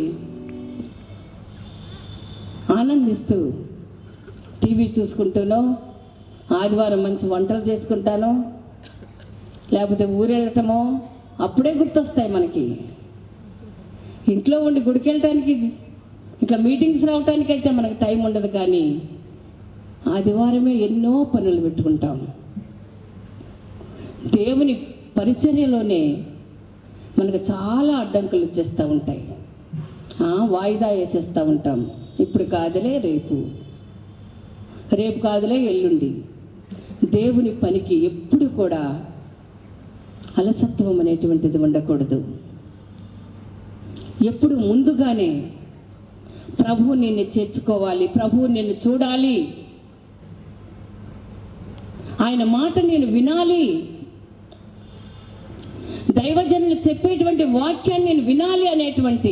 ఆనందిస్తూ టీవీ చూసుకుంటూనో, ఆదివారం మంచి వంటలు చేసుకుంటానో, లేకపోతే ఊరెళ్ళటమో అప్పుడే గుర్తొస్తాయి మనకి. ఇంట్లో ఉండి గుడికి వెళ్ళటానికి, ఇట్లా మీటింగ్స్ రావటానికి అయితే మనకు టైం ఉండదు, కానీ ఆదివారమే ఎన్నో పనులు పెట్టుకుంటాం. దేవుని పరిచర్యలోనే మనకు చాలా అడ్డంకులు వచ్చేస్తూ ఉంటాయి. వాయిదా వేసేస్తూ ఉంటాం, ఇప్పుడు కాదులే రేపు, రేపు కాదులే ఎల్లుండి. దేవుని పనికి ఎప్పుడు కూడా అలసత్వం అనేటువంటిది ఉండకూడదు. ఎప్పుడు ముందుగానే ప్రభువు నిన్ను చేర్చుకోవాలి, ప్రభువు నిన్ను చూడాలి, ఆయన మాట నేను వినాలి, దైవజనులు చెప్పేటువంటి వాక్యాన్ని నేను వినాలి అనేటువంటి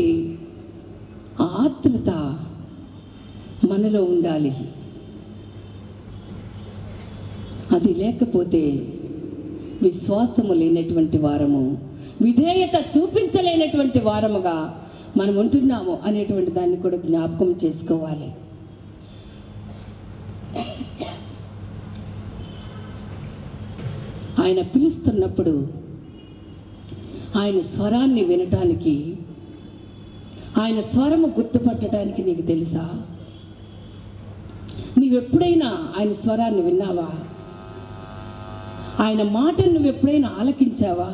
ఆతృత మనలో ఉండాలి. అది లేకపోతే విశ్వాసము లేనటువంటి వారము, విధేయత చూపించలేనటువంటి వారముగా మనం ఉంటున్నాము అనేటువంటి దాన్ని కూడా జ్ఞాపకం చేసుకోవాలి. ఆయన పిలుస్తున్నప్పుడు ఆయన స్వరాన్ని వినటానికి, ఆయన స్వరము గుర్తుపట్టడానికి నీకు తెలుసా? నీవెప్పుడైనా ఆయన స్వరాన్ని విన్నావా? ఆయన మాటను నువ్వు ఎప్పుడైనా ఆలకించావా?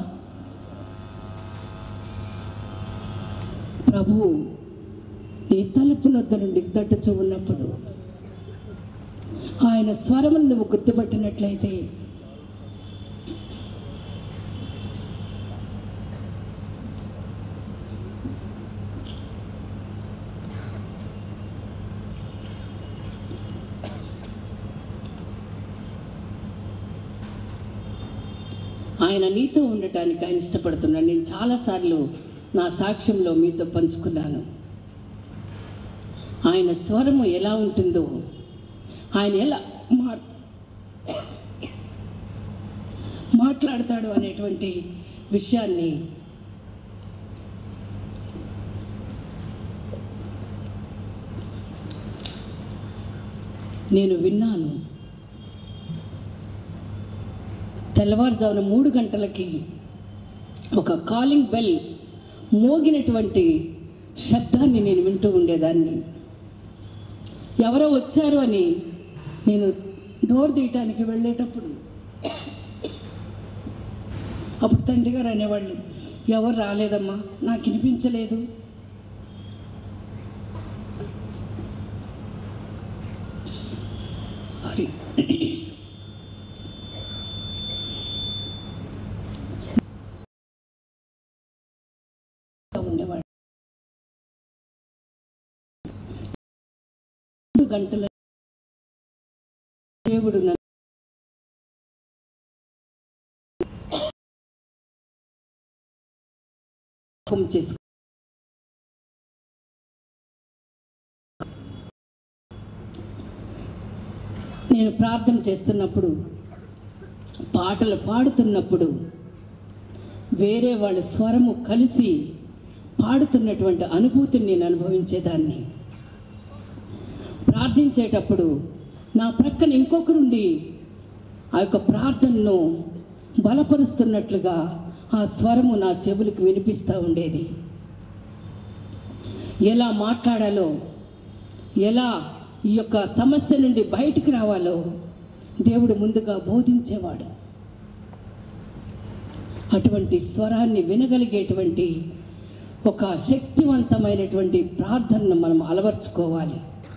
ప్రభువు నీ తలుపు నొద్ద నుండి తట్టుచూ ఉన్నప్పుడు ఆయన స్వరమును నువ్వు గుర్తుపట్టినట్లయితే ఆయన నీతో ఉండటానికి ఆయన ఇష్టపడుతున్నాడు. నేను చాలాసార్లు నా సాక్ష్యంలో మీతో పంచుకున్నాను. ఆయన స్వరము ఎలా ఉంటుందో, ఆయన ఎలా మాట్లాడతాడు అనేటువంటి విషయాన్ని నేను విన్నాను. తెల్లవారుజామున 3 గంటలకి ఒక కాలింగ్ బెల్ మోగినటువంటి శబ్దాన్ని నేను వింటూ ఉండేదాన్ని. ఎవరో వచ్చారు అని నేను డోర్ తీయటానికి వెళ్ళేటప్పుడు అప్పుడు తండ్రి గారు అనేవాళ్ళు, ఎవరు రాలేదమ్మా, నాకు వినిపించలేదు. సారీ, ఉండేవాడు. 2 గంటల దేవుడు నన్ను చేసి నేను ప్రార్థన చేస్తున్నప్పుడు, పాటలు పాడుతున్నప్పుడు వేరే వాళ్ళ స్వరము కలిసి పాడుతున్నటువంటి అనుభూతిని నేను అనుభవించేదాన్ని. ప్రార్థించేటప్పుడు నా ప్రక్కన ఇంకొకరుండి ఆ యొక్క ప్రార్థనను బలపరుస్తున్నట్లుగా ఆ స్వరము నా చెవులకు వినిపిస్తూ ఉండేది. ఎలా మాట్లాడాలో, ఎలా ఈ యొక్క సమస్య నుండి బయటికి రావాలో దేవుడు ముందుగా బోధించేవాడు. అటువంటి స్వరాన్ని వినగలిగేటువంటి ఒక శక్తివంతమైనటువంటి ప్రార్థనను మనం అలవర్చుకోవాలి.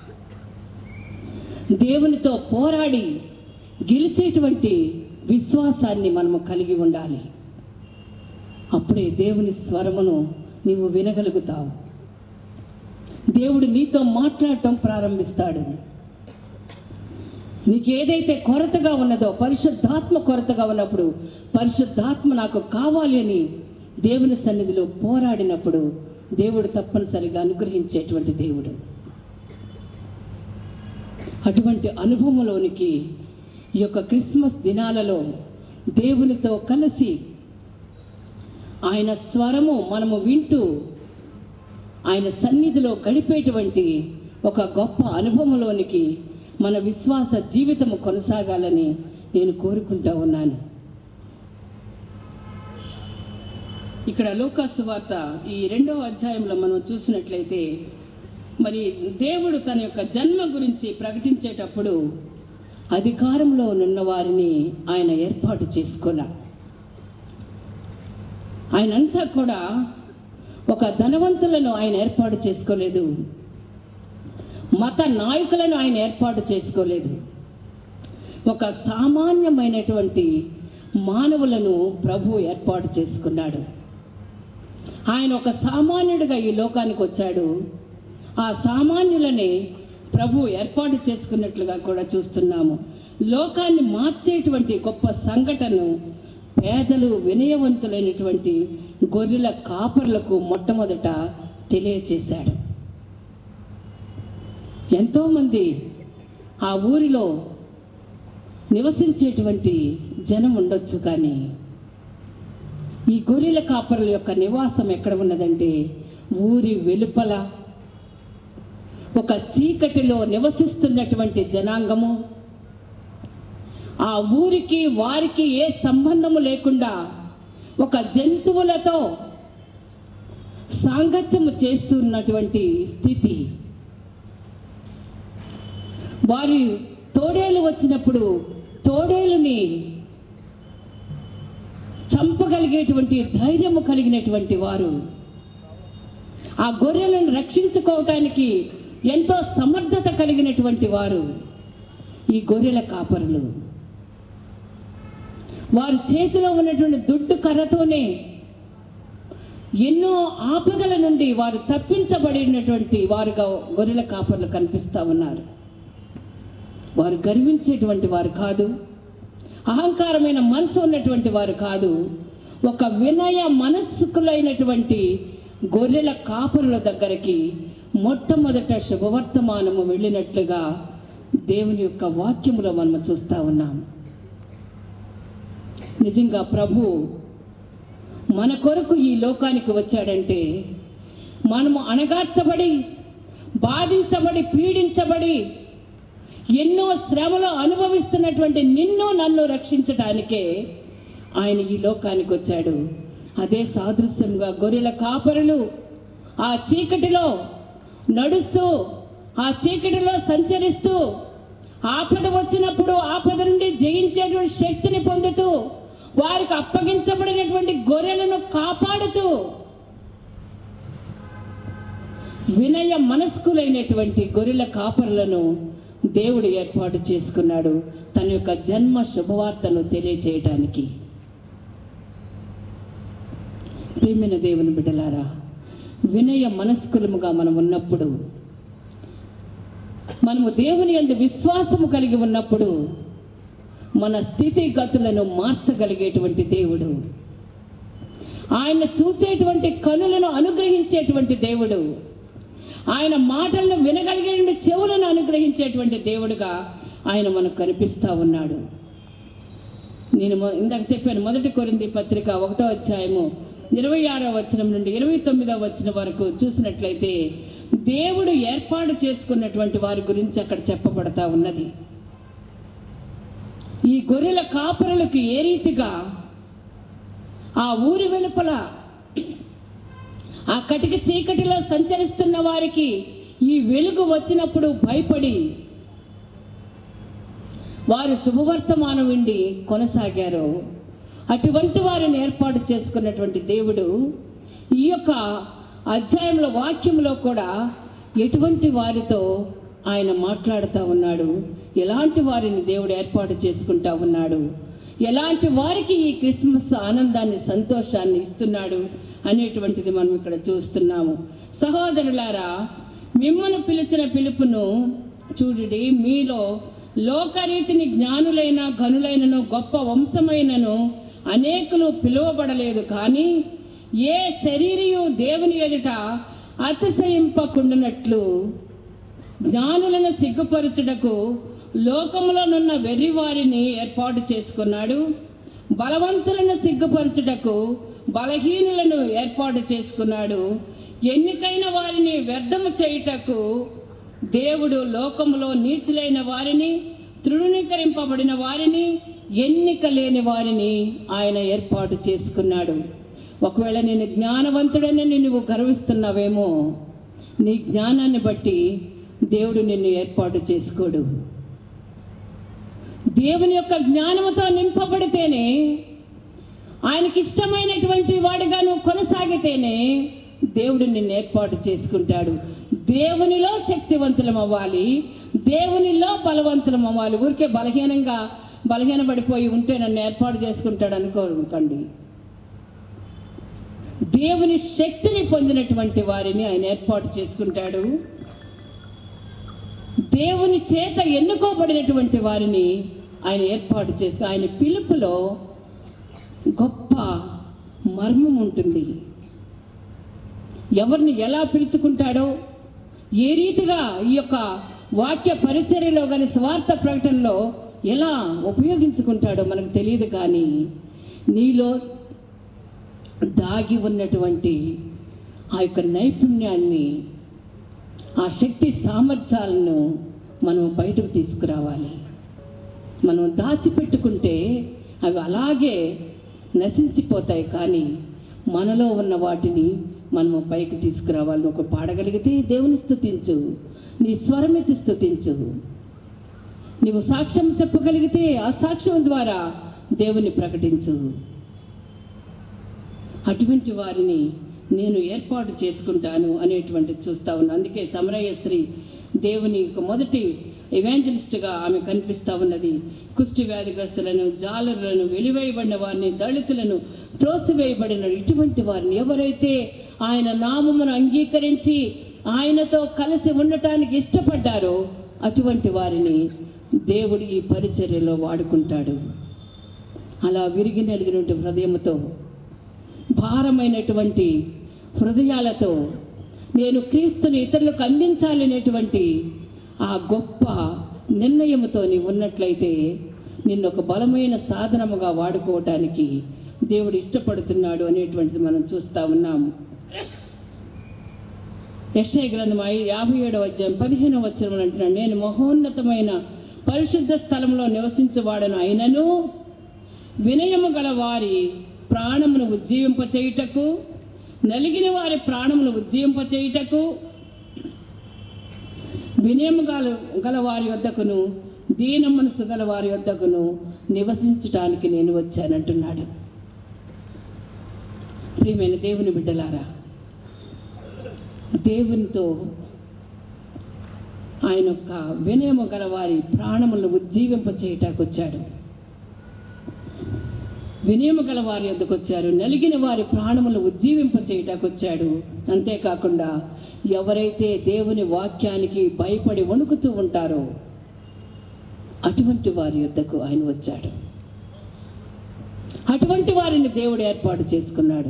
దేవునితో పోరాడి గెలిచేటువంటి విశ్వాసాన్ని మనము కలిగి ఉండాలి. అప్పుడే దేవుని స్వరమును నీవు వినగలుగుతావు. దేవుడు నీతో మాట్లాడటం ప్రారంభిస్తాడు. నీకు ఏదైతే కొరతగా ఉన్నదో, పరిశుద్ధాత్మ కొరతగా ఉన్నప్పుడు, పరిశుద్ధాత్మ నాకు కావాలి అని దేవుని సన్నిధిలో పోరాడినప్పుడు దేవుడు తప్పనిసరిగా అనుగ్రహించేటువంటి దేవుడు. అటువంటి అనుభవంలోనికి ఈ యొక్క క్రిస్మస్ దినాలలో దేవునితో కలిసి ఆయన స్వరము మనము వింటూ ఆయన సన్నిధిలో గడిపేటువంటి ఒక గొప్ప అనుభవంలోనికి మన విశ్వాస జీవితము కొనసాగాలని నేను కోరుకుంటూ ఉన్నాను. ఇక్కడ లూకాసు వార్త ఈ 2వ అధ్యాయంలో మనం చూసినట్లయితే, మరి దేవుడు తన యొక్క జన్మ గురించి ప్రకటించేటప్పుడు అధికారంలో ఉన్న వారిని ఆయన ఏర్పాటు చేసుకోలే. ఆయనంతా కూడా ఒక ధనవంతులను ఆయన ఏర్పాటు చేసుకోలేదు, మత నాయకులను ఆయన ఏర్పాటు చేసుకోలేదు. ఒక సామాన్యమైనటువంటి మానవులను ప్రభు ఏర్పాటు చేసుకున్నాడు. ఆయన ఒక సామాన్యుడిగా ఈ లోకానికి వచ్చాడు. ఆ సామాన్యులనే ప్రభు ఏర్పాటు చేసుకున్నట్లుగా కూడా చూస్తున్నాము. లోకాన్ని మార్చేటువంటి గొప్ప సంఘటనను పేదలు వినయవంతులైనటువంటి గొర్రెల కాపర్లకు మొట్టమొదట తెలియచేశాడు. ఎంతోమంది ఆ ఊరిలో నివసించేటువంటి జనం ఉండొచ్చు, కానీ ఈ గొర్రెల కాపరుల యొక్క నివాసం ఎక్కడ ఉన్నదంటే ఊరి వెలుపల ఒక చీకటిలో నివసిస్తున్నటువంటి జనాంగము. ఆ ఊరికి వారికి ఏ సంబంధము లేకుండా ఒక జంతువులతో సాంగత్యము చేస్తున్నటువంటి స్థితి. వారి తోడేలు వచ్చినప్పుడు తోడేలుని చంపగలిగేటువంటి ధైర్యము కలిగినటువంటి వారు, ఆ గొర్రెలను రక్షించుకోవటానికి ఎంతో సమర్థత కలిగినటువంటి వారు ఈ గొర్రెల కాపరులు. వారి చేతిలో ఉన్నటువంటి దుడ్డు కర్రతోనే ఎన్నో ఆపదల నుండి వారు తప్పించబడినటువంటి వారుగా గొర్రెల కాపరులు కనిపిస్తూ ఉన్నారు. వారు గర్వించేటువంటి వారు కాదు, అహంకారమైన మనసు ఉన్నటువంటి వారు కాదు. ఒక వినయ మనస్కులైనటువంటి గొర్రెల కాపరుల దగ్గరికి మొట్టమొదట శుభవర్తమానము వెళ్ళినట్లుగా దేవుని యొక్క వాక్యములో మనం చూస్తూ ఉన్నాం. నిజంగా ప్రభు మన కొరకు ఈ లోకానికి వచ్చాడంటే, మనము అణగార్చబడి, బాధించబడి, పీడించబడి, ఎన్నో శ్రమలు అనుభవిస్తున్నటువంటి నిన్ను నన్ను రక్షించడానికే ఆయన ఈ లోకానికి వచ్చాడు. అదే సాదృశ్యంగా గొర్రెల కాపరులు ఆ చీకటిలో నడుస్తూ, ఆ చీకటిలో సంచరిస్తూ, ఆపద వచ్చినప్పుడు ఆపద నుండి జయించేటువంటి శక్తిని పొందుతూ, వారికి అప్పగించబడినటువంటి గొర్రెలను కాపాడుతూ, వినయ మనస్కులైనటువంటి గొర్రెల కాపరులను దేవుడు ఏర్పాటు చేసుకున్నాడు తన యొక్క జన్మ శుభవార్తను తెలియజేయటానికి. ప్రియమైన దేవుని బిడ్డలారా, వినయ మనస్కులముగా మనం ఉన్నప్పుడు, మనము దేవుని యందు విశ్వాసము కలిగి ఉన్నప్పుడు మన స్థితిగతులను మార్చగలిగేటువంటి దేవుడు, ఆయన చూసేటువంటి కనులను అనుగ్రహించేటువంటి దేవుడు, ఆయన మాటలను వినగలిగే చెవులను అనుగ్రహించేటువంటి దేవుడుగా ఆయన మనకు కనిపిస్తూ ఉన్నాడు. నేను ఇందాక చెప్పాను, 1 కొరింథీ పత్రిక 1వ అధ్యాయము 26వ వచనం నుండి 29వ వచనం వరకు చూసినట్లయితే దేవుడు ఏర్పాటు చేసుకున్నటువంటి వారి గురించి అక్కడ చెప్పబడతా ఉన్నది. ఈ గొర్రెల కాపరులకు ఏ రీతిగా ఆ ఊరి వెలుపల ఆ కటిక చీకటిలో సంచరిస్తున్న వారికి ఈ వెలుగు వచ్చినప్పుడు భయపడి వారు శుభవర్తమానం విండి కొనసాగారు, అటువంటి వారిని ఏర్పాటు చేసుకున్నటువంటి దేవుడు ఈ యొక్క అధ్యాయంలో వాక్యంలో కూడా ఎటువంటి వారితో ఆయన మాట్లాడుతూ ఉన్నాడు, ఎలాంటి వారిని దేవుడు ఏర్పాటు చేసుకుంటా ఉన్నాడు, ఎలాంటి వారికి ఈ క్రిస్మస్ ఆనందాన్ని సంతోషాన్ని ఇస్తున్నాడు అనేటువంటిది మనం ఇక్కడ చూస్తున్నాము. సహోదరులారా, మిమ్మల్ని పిలిచిన పిలుపును చూడుడి, మీలో లోకరీతిని జ్ఞానులైన ఘనులైనను గొప్ప వంశమైనను అనేకులు పిలువబడలేదు, కానీ ఏ శరీరియు దేవుని ఎదుట అతిశయింపకుండునట్లు జ్ఞానులను సిగ్గుపరచుటకు లోకములోనున్న వెర్రివారిని ఏర్పాటు చేసుకున్నాడు, బలవంతులను సిగ్గుపరచుటకు బలహీనులను ఏర్పాటు చేసుకున్నాడు, ఎన్నికైన వారిని వ్యర్థము చేయుటకు దేవుడు లోకములో నీచులైన వారిని, తృణీకరింపబడిన వారిని, ఎన్నిక లేని వారిని ఆయన ఏర్పాటు చేసుకున్నాడు. ఒకవేళ నేను జ్ఞానవంతుడని నువ్వు గర్విస్తున్నావేమో, నీ జ్ఞానాన్ని బట్టి దేవుడు నిన్ను ఏర్పాటు చేసుకోడు. దేవుని యొక్క జ్ఞానముతో నింపబడితేనే, ఆయనకి ఇష్టమైనటువంటి వాడిగా నువ్వు కొనసాగితేనే దేవుడు నిన్ను ఏర్పాటు చేసుకుంటాడు. దేవునిలో శక్తివంతులం అవ్వాలి, దేవునిలో బలవంతులం అవ్వాలి. ఊరికే బలహీనపడిపోయి ఉంటే నన్ను ఏర్పాటు చేసుకుంటాడు అనుకోకండి. దేవుని శక్తిని పొందినటువంటి వారిని ఆయన ఏర్పాటు చేసుకుంటాడు. దేవుని చేత ఎన్నుకోబడినటువంటి వారిని ఆయన ఏర్పాటు చేసి, ఆయన పిలుపులో గొప్ప మర్మం ఉంటుంది. ఎవరిని ఎలా పిలుచుకుంటాడో, ఏ రీతిగా ఈ యొక్క వాక్య పరిచర్యలో కానీ స్వార్థ ప్రకటనలో ఎలా ఉపయోగించుకుంటాడో మనకు తెలియదు, కానీ నీలో దాగి ఉన్నటువంటి ఆ యొక్క నైపుణ్యాన్ని, ఆ శక్తి సామర్థ్యాలను మనం బయటకు తీసుకురావాలి. మనం దాచిపెట్టుకుంటే అవి అలాగే నశించిపోతాయి, కానీ మనలో ఉన్న వాటిని మనము పైకి తీసుకురావాలి. ఒక పాడగలిగితే దేవుని స్తుతించు, నీ స్వరమెత్తి స్తుతించు. నీవు సాక్ష్యం చెప్పగలిగితే ఆ సాక్ష్యం ద్వారా దేవుని ప్రకటించు. అటువంటి వారిని నేను ఏర్పాటు చేసుకుంటాను అనేటువంటిది చూస్తా ఉన్నాను. అందుకే సమరయ్య స్త్రీ దేవుని మొదటి ఎవాంజలిస్ట్గా ఆమె కనిపిస్తూ ఉన్నది. కుష్టి వ్యాధిగ్రస్తులను, జాలరులను, వెలివేయబడిన వారిని, దళితులను, త్రోసివేయబడిన ఇటువంటి వారిని ఎవరైతే ఆయన నామమును అంగీకరించి ఆయనతో కలిసి ఉండటానికి ఇష్టపడ్డారో అటువంటి వారిని దేవుడు ఈ పరిచర్యలో వాడుకుంటాడు. అలా విరిగి నలిగినటువంటి హృదయంతో, భారమైనటువంటి హృదయాలతో నేను క్రీస్తుని ఇతరులకు అందించాలనేటువంటి ఆ గొప్ప నిర్ణయంతో నీవు ఉన్నట్లయితే నిన్ను ఒక బలమైన సాధనముగా వాడుకోవటానికి దేవుడు ఇష్టపడుతున్నాడు అనేటువంటిది మనం చూస్తూ ఉన్నాము. యెషయా గ్రంథం 57వ అధ్యాయం 15వ వచనం అంటున్నాడు, నేను మహోన్నతమైన పరిశుద్ధ స్థలంలో నివసించువాడను అయినను వినయము గల వారి ప్రాణమును ఉజ్జీవింపచేయుటకు, నలిగిన వారి ప్రాణమును ఉజ్జీవింపచేయుటకు, వినయము గల వారి వద్దకును దీన మనసు గల వారి వద్దకును నివసించటానికి నేను వచ్చానంటున్నాడు. ప్రియమైన దేవుని బిడ్డలారా, దేవునితో ఆయన యొక్క వినయము గల వారి ప్రాణములను ఉజ్జీవింపచేయటానికి వచ్చాడు. వినయము గల వారి వద్దకు వచ్చారు, నలిగిన వారి ప్రాణములను ఉజ్జీవింపచేయటానికి వచ్చాడు. అంతేకాకుండా ఎవరైతే దేవుని వాక్యానికి భయపడి వణుకుతూ ఉంటారో అటువంటి వారి యొద్దకు ఆయన వచ్చాడు. అటువంటి వారిని దేవుడు ఏర్పాటు చేసుకున్నాడు.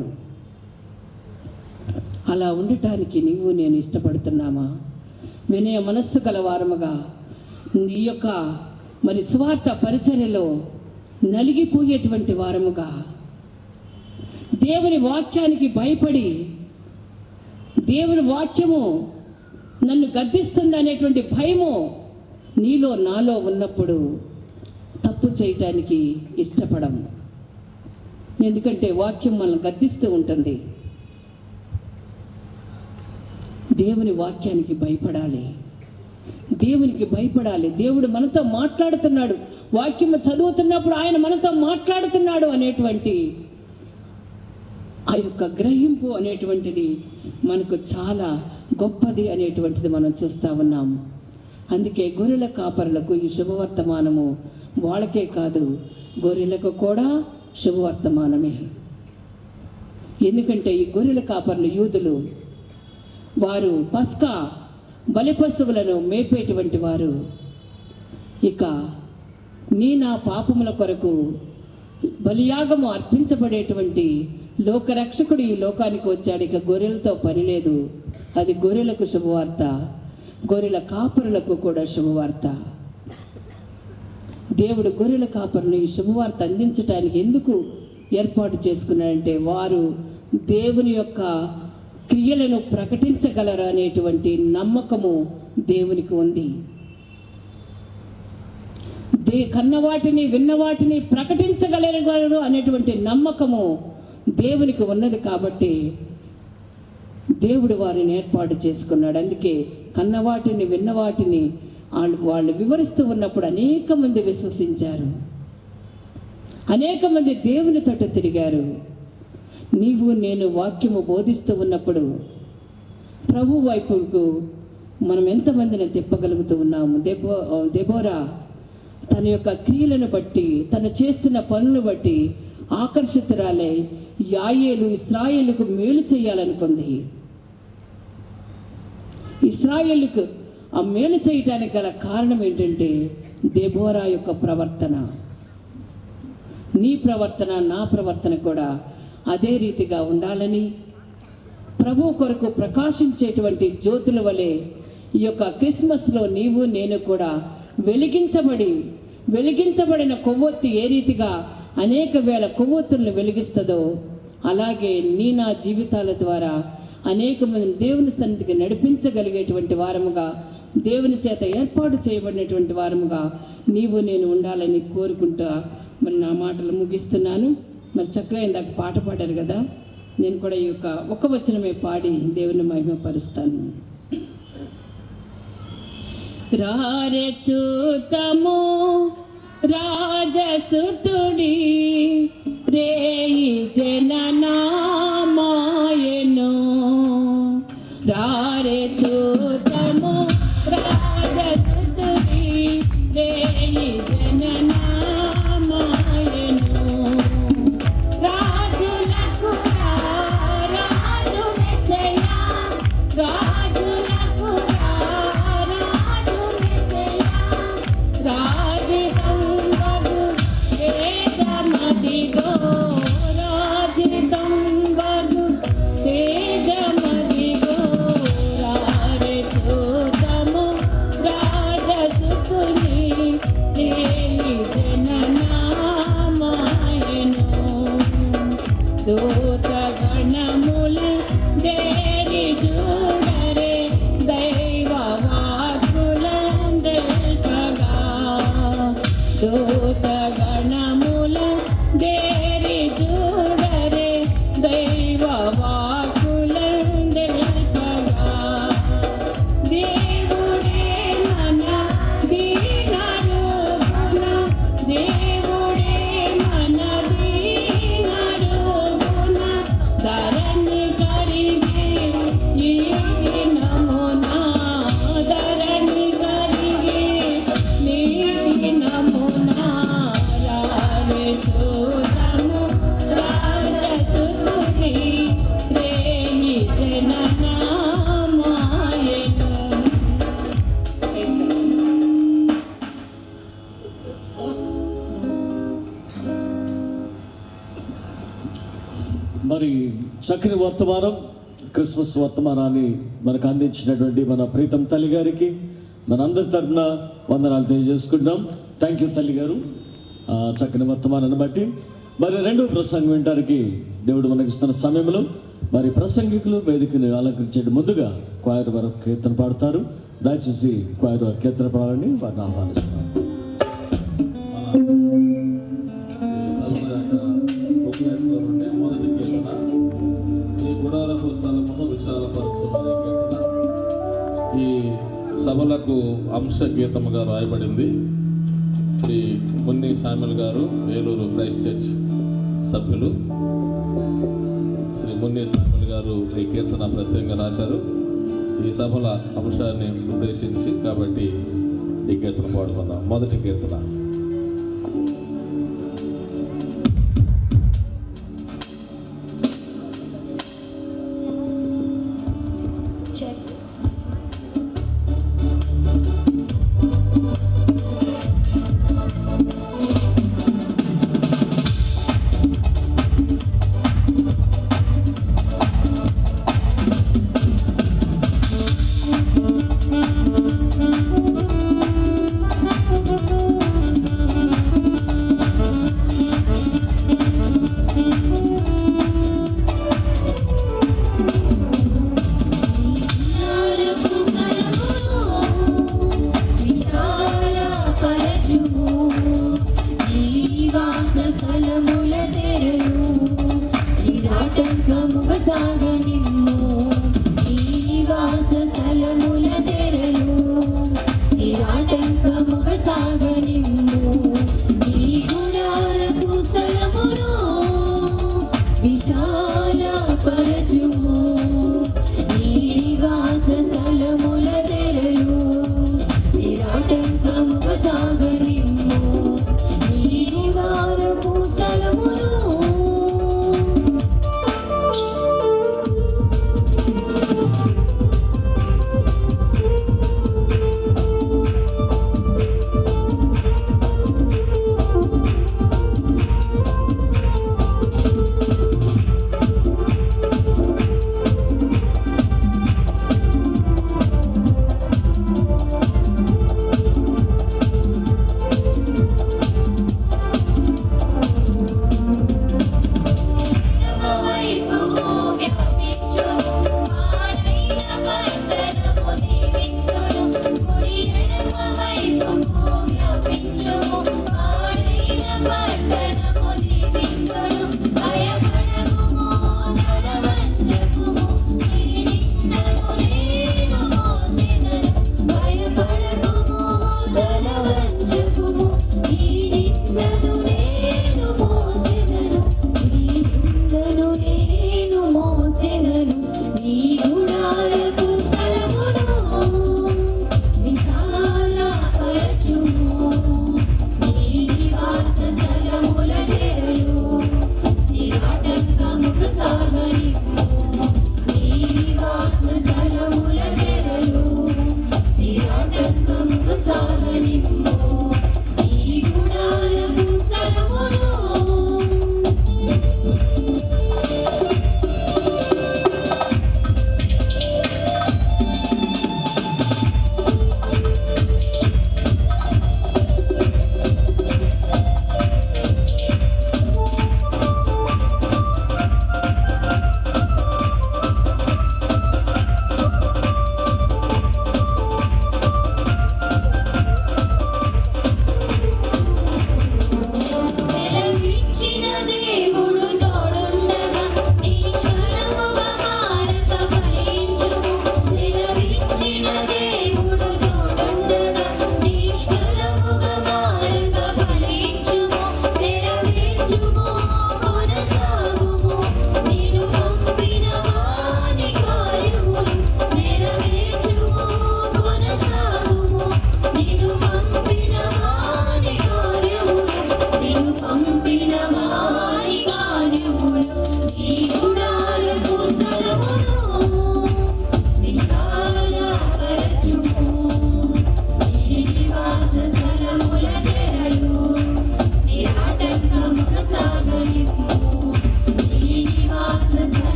అలా ఉండటానికి నీవు నేను ఇష్టపడుతున్నామా? వినయ మనస్సు గల వారముగా ఈ యొక్క మరి స్వార్థ పరిచర్యలో నలిగిపోయేటువంటి వారముగా, దేవుని వాక్యానికి భయపడి దేవుని వాక్యము నన్ను గద్దిస్తుంది అనేటువంటి భయము నీలో నాలో ఉన్నప్పుడు తప్పు చేయటానికి ఇష్టపడము. ఎందుకంటే వాక్యం మనల్ని గద్దిస్తూ ఉంటుంది. దేవుని వాక్యానికి భయపడాలి, దేవునికి భయపడాలి. దేవుడు మనతో మాట్లాడుతున్నాడు, వాక్యము చదువుతున్నప్పుడు ఆయన మనతో మాట్లాడుతున్నాడు అనేటువంటి ఆ యొక్క గ్రహింపు అనేటువంటిది మనకు చాలా గొప్పది అనేటువంటిది మనం చూస్తూ ఉన్నాము. అందుకే గొర్రెల కాపరులకు ఈ శుభవర్తమానము వాళ్ళకే కాదు, గొర్రెలకు కూడా శుభవర్తమానమే. ఎందుకంటే ఈ గొర్రెల కాపరులు యూదులు, వారు పస్కా బలిపశువులను మేపేటువంటి వారు. ఇక నా పాపముల కొరకు బలియాగము అర్పించబడేటువంటి లోకరక్షకుడు ఈ లోకానికి వచ్చాడు. ఇక గొర్రెలతో పని లేదు. అది గొర్రెలకు శుభవార్త, గొర్రెల కాపరులకు కూడా శుభవార్త. దేవుడు గొర్రెల కాపరులను ఈ శుభవార్త అందించడానికి ఎందుకు ఏర్పాటు చేసుకున్నాడంటే వారు దేవుని యొక్క క్రియలను ప్రకటించగలరు అనేటువంటి నమ్మకము దేవునికి ఉంది. కన్నవాటిని విన్నవాటిని ప్రకటించగలరు అనేటువంటి నమ్మకము దేవునికి ఉన్నది. కాబట్టి దేవుడు వారిని ఏర్పాటు చేసుకున్నాడు. అందుకే కన్నవాటిని విన్నవాటిని వాళ్ళు వివరిస్తూ ఉన్నప్పుడు అనేక మంది విశ్వసించారు, అనేక మంది దేవుని తట్టు తిరిగారు. నీవు నేను వాక్యము బోధిస్తూ ఉన్నప్పుడు ప్రభు వైపుకు మనం ఎంతమందిని తిప్పగలుగుతూ ఉన్నాము. దెబోరా తన యొక్క క్రియలను బట్టి, తను చేస్తున్న పనులను బట్టి ఆకర్షితురాలై యాయేలు ఇశ్రాయేలుకు మేలు చేయాలనుకుంది. ఇశ్రాయేలుకు ఆ మేలు చేయటానికి గల కారణం ఏంటంటే దెబోరా యొక్క ప్రవర్తన. నీ ప్రవర్తన, నా ప్రవర్తన కూడా అదే రీతిగా ఉండాలని, ప్రభు కొరకు ప్రకాశించేటువంటి జ్యోతుల వలె ఈ యొక్క క్రిస్మస్లో నీవు నేను కూడా వెలిగించబడిన కొవ్వొత్తి ఏ రీతిగా అనేక వేల కొవ్వొత్తులను వెలిగిస్తుందో అలాగే నా జీవితాల ద్వారా అనేక మంది దేవుని సన్నిధికి నడిపించగలిగేటువంటి వారముగా, దేవుని చేత ఏర్పాటు చేయబడినటువంటి వారముగా నీవు నేను ఉండాలని కోరుకుంటా మరి నా మాటలు ముగిస్తున్నాను. మరి చక్కగా ఇందాక పాట పాడారు కదా, నేను కూడా ఈ యొక్క ఒక వచనమే పాడి దేవుని మహిమపరుస్తాను. రారే చూతము రాజసుతుడి రేయి జననామాయను. రారే చూతము రాజసుతుడి రేయి జననామాయను. రాజులకు రాజు మెస్సయ్యా, రాజులకు రాజు మెస్సయ్యా, రాజితంబగు తేజమదిగో, రాజితంబగు తేజమదిగో. రారే చూతము రాజసుతుని చక్కని వర్తమానం, క్రిస్మస్ వర్తమానాన్ని మనకు అందించినటువంటి మన ప్రీతం తల్లి గారికి మనందరి తరఫున వందనాలు తెలియజేసుకుంటాం. థ్యాంక్ యూ తల్లి గారు, చక్కని వర్తమానాన్ని బట్టి. మరి రెండో ప్రసంగం వినడానికి దేవుడు మనకిస్తున్న సమయంలో మరి ప్రసంగికులు వేదికను అలంకరించే ముందుగా క్వైర్ వారు కీర్తన పాడతారు. దయచేసి క్వైర్ వారు కీర్తన పాడాలని వారిని ఆహ్వానిస్తున్నారు. మొదటి కీర్తన, ఈ గుడారపు స్థలమును విశాలపరచుమనే కీర్తన ఈ సభలకు అంశ గీతముగా రాయబడింది. శ్రీ మున్ని సామ్యుల్ గారు, ఏలూరు క్రైస్ట్ చర్చ్ సభ్యులు శ్రీ మున్ని సామ్యుల్ గారు ఈ కీర్తన ప్రత్యేకంగా రాశారు ఈ సభల అంశాన్ని ఉద్దేశించి. కాబట్టి ఈ కీర్తన పాడుకుందాం. మొదటి కీర్తన.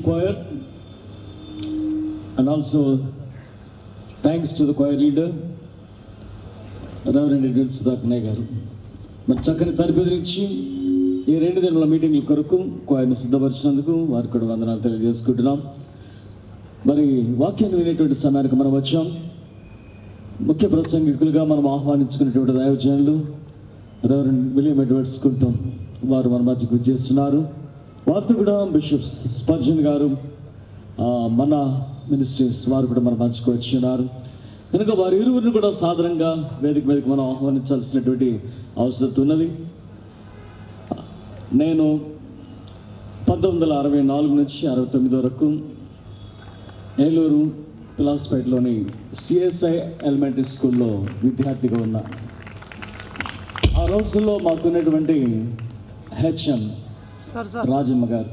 choir, and also thanks to the choir leader, Reverend Edwin Sudhakane garu. మరి చక్కని తరబేదించి ఈ 2 దినాల మీటింగ్ల కొరకు కోయర్ని సిద్ధపరిచినందుకు వారికి కూడా వందనాలు తెలియజేసుకుంటున్నాం. మరి వాక్యాన్ని వినేటువంటి సమయానికి మనం వచ్చాం. ముఖ్య ప్రసంగికులుగా మనం ఆహ్వానించుకునేటువంటి దైవజనులు రెవరెండ్ విలియం ఎడ్వర్డ్స్ కుంటం వారు మన మధ్యకు చేస్తున్నారు. వారితో కూడా బిషప్ స్పర్జన్ గారు మన మినిస్ట్రీస్ వారు కూడా మన మధ్యకు వచ్చి ఉన్నారు. కనుక వారి ఇరువురిని కూడా సాధారణంగా వేదిక మీదకి మనం ఆహ్వానించాల్సినటువంటి అవసరం ఉన్నది. నేను 1964 నుంచి 69 వరకు ఏలూరు పిలాస్పేటలోని సిఎస్ఐ ఎలిమెంటరీ స్కూల్లో విద్యార్థిగా ఉన్నా. ఆ రోజుల్లో మాకున్నటువంటి హెచ్ఎం రాజమ్మ గారు,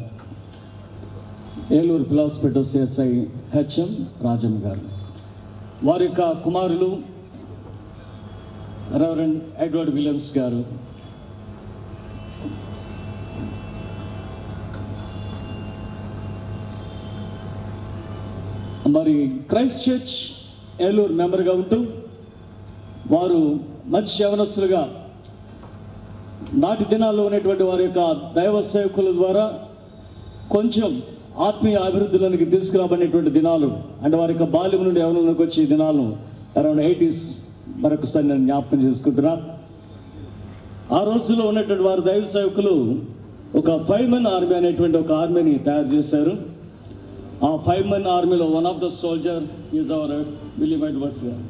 ఏలూరు పిలాస్పేట సిఎస్ఐ హెచ్ఎం రాజమ్మ గారు, వారి యొక్క కుమారులు రెవరెండ్ ఎడ్వర్డ్ విలియమ్స్ గారు, మరి క్రైస్ట్ చర్చ్ ఏలూరు మెంబర్గా ఉంటూ వారు మంచి యవనస్తులుగా నాటి దినాల్లో ఉన్నటువంటి వారి యొక్క దైవ సేవకుల ద్వారా కొంచెం ఆత్మీయ అభివృద్ధిలోనికి తీసుకురాబడినటువంటి దినాలు, అంటే వారి యొక్క బాల్యం నుండి యవనంలోకి వచ్చే దినాలను అరౌండ్ 80s మరొకసారి నేను జ్ఞాపకం చేసుకుంటున్నా. ఆ రోజుల్లో ఉన్నటువంటి వారు దైవ సేవకులు ఒక 5 men ఆర్మీ అనేటువంటి ఒక ఆర్మీని తయారు చేశారు. ఆ 5 men ఆర్మీలో one of the soldier is our William Edwards గారు.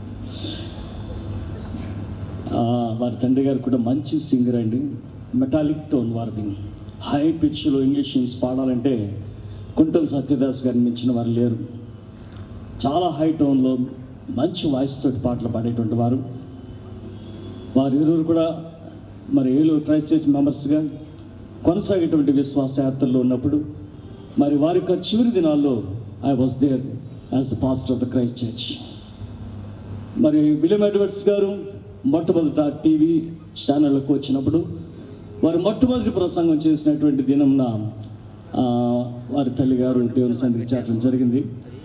వారి తండ్రి గారు కూడా మంచి సింగర్ అండి, మెటాలిక్ టోన్ వారిది. హై పిచ్లో ఇంగ్లీష్ హిమ్స్ పాడాలంటే కుంటం సత్యదాస్ గారిని మించిన వారు లేరు. చాలా హై టోన్లో మంచి వాయిస్ తోటి పాటలు పాడేటువంటి వారు. వారి ఇరువురు కూడా మరి ఏలూరు క్రైస్ట్ చర్చ్ మెంబర్స్గా కొనసాగేటువంటి విశ్వాస యాత్రలో ఉన్నప్పుడు మరి వారి యొక్క చివరి దినాల్లో I was there as the pastor of the Christ church. మరి విలియం ఎడ్వర్డ్స్ గారు మొట్టమొదట టీవీ ఛానళ్ళకు వచ్చినప్పుడు వారు మొట్టమొదటి ప్రసంగం చేసినటువంటి దినంన వారి తల్లి గారు దేవుని సన్నిధికి చేరడం జరిగింది.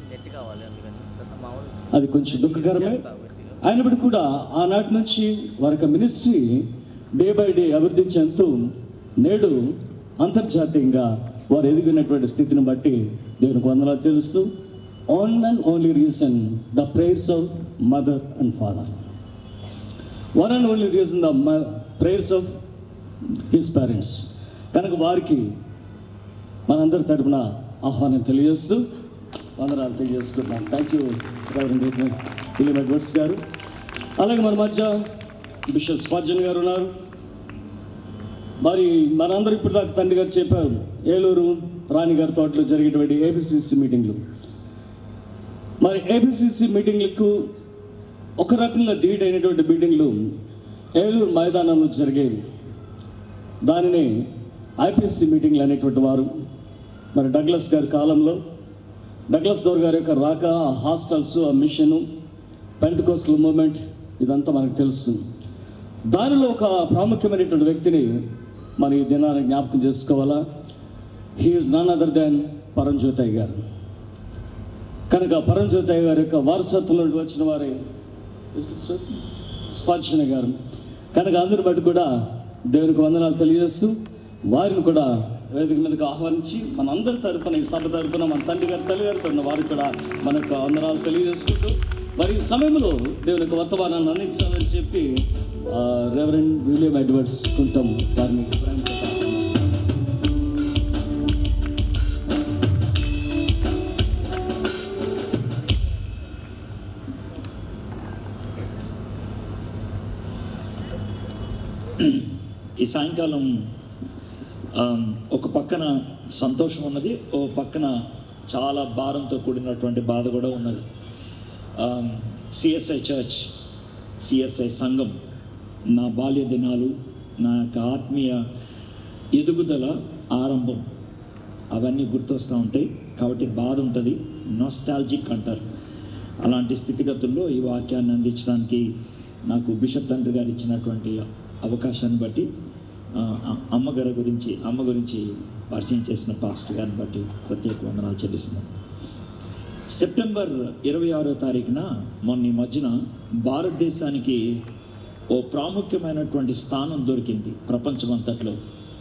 అది కొంచెం దుఃఖకరమే అయినప్పటికీ కూడా ఆనాటి నుంచి వారి యొక్క మినిస్ట్రీ డే బై డే అభివృద్ధి చెందుతూ నేడు అంతర్జాతీయంగా వారు ఎదిగినటువంటి స్థితిని బట్టి దేవునికి వందనాలు తెలుస్తూ one and only reason the prayers of mother and father, one and only reason the prayers of his parents. కనుక వారికి మనందరి తరపున ఆహ్వానం తెలియజేస్తూ వందనాలు తెలియజేసుకుంటున్నాం. Thank you reverend William Edwards గారు. అలాగే మన మధ్య బిషప్ స్పర్జన్ గారు ఉన్నారు. మరి మనందరూ ఇప్పుడు దాకా తండ్రి గారు చెప్పారు ఏలూరు రాణిగారి తోటలో జరిగేటువంటి ఏబిసిసి మీటింగ్లు. మరి ఏబిసిసి మీటింగ్లకు ఒక రకంగా ధీట్ అయినటువంటి మీటింగ్లు ఏలూరు మైదానంలో జరిగేవి. దానిని ఐపీఎస్సి మీటింగ్లు అనేటువంటి వారు మరి డగ్లస్ గారి కాలంలో డగ్లస్ దోర్ గారి యొక్క రాక, ఆ హాస్టల్స్, ఆ మిషను, పెంటెకోస్టల్ మూమెంట్ ఇదంతా మనకు తెలుసు. దానిలో ఒక ప్రాముఖ్యమైనటువంటి వ్యక్తిని మన ఈ దినాన్ని జ్ఞాపకం చేసుకోవాలా. He is none other than Paranjyothaiah గారు. కనుక పరంజ్యోతయ్య గారి యొక్క వారసత్వంలో వచ్చిన వారే స్పర్శన గారు. కనుక అందరి బట్టి కూడా దేవునికి వందనాలు తెలియజేస్తూ వారిని కూడా వేదిక మీదకి ఆహ్వానించి మనందరి తరపున, ఈ సభ తరపున, మన తండ్రి గారి తల్లి గారి తరపున వారికి కూడా మన యొక్క వందనాలు తెలియజేసుకుంటూ మరి ఈ సమయంలో దేవుని యొక్క వర్తమానాన్ని అందించాలని చెప్పి రెవరెండ్ విలియం ఎడ్వర్డ్స్ కుంటం వారిని ఈ సాయంకాలం ఒక పక్కన సంతోషం ఉన్నది, ఓ పక్కన చాలా భారంతో కూడినటువంటి బాధ కూడా ఉన్నది. సిఎస్ఐ చర్చ్, సిఎస్ఐ సంఘం, నా బాల్య దినాలు, నా యొక్క ఆత్మీయ ఎదుగుదల ఆరంభం అవన్నీ గుర్తొస్తూ ఉంటాయి. కాబట్టి బాధ ఉంటుంది, నాస్టాల్జిక్ అంటారు. అలాంటి స్థితిగతుల్లో ఈ వాక్యాన్ని అందించడానికి నాకు బిషప్ తండ్రి గారు ఇచ్చినటువంటి అవకాశాన్ని బట్టి అమ్మ గురించి పరిచయం చేసిన పాస్టర్ గారిని బట్టి ప్రత్యేక వందనాలు చెల్లిస్తున్నాను. సెప్టెంబర్ 26వ తారీఖున మొన్న ఈ మధ్యన భారతదేశానికి ఓ ప్రాముఖ్యమైనటువంటి స్థానం దొరికింది ప్రపంచమంతట్లో.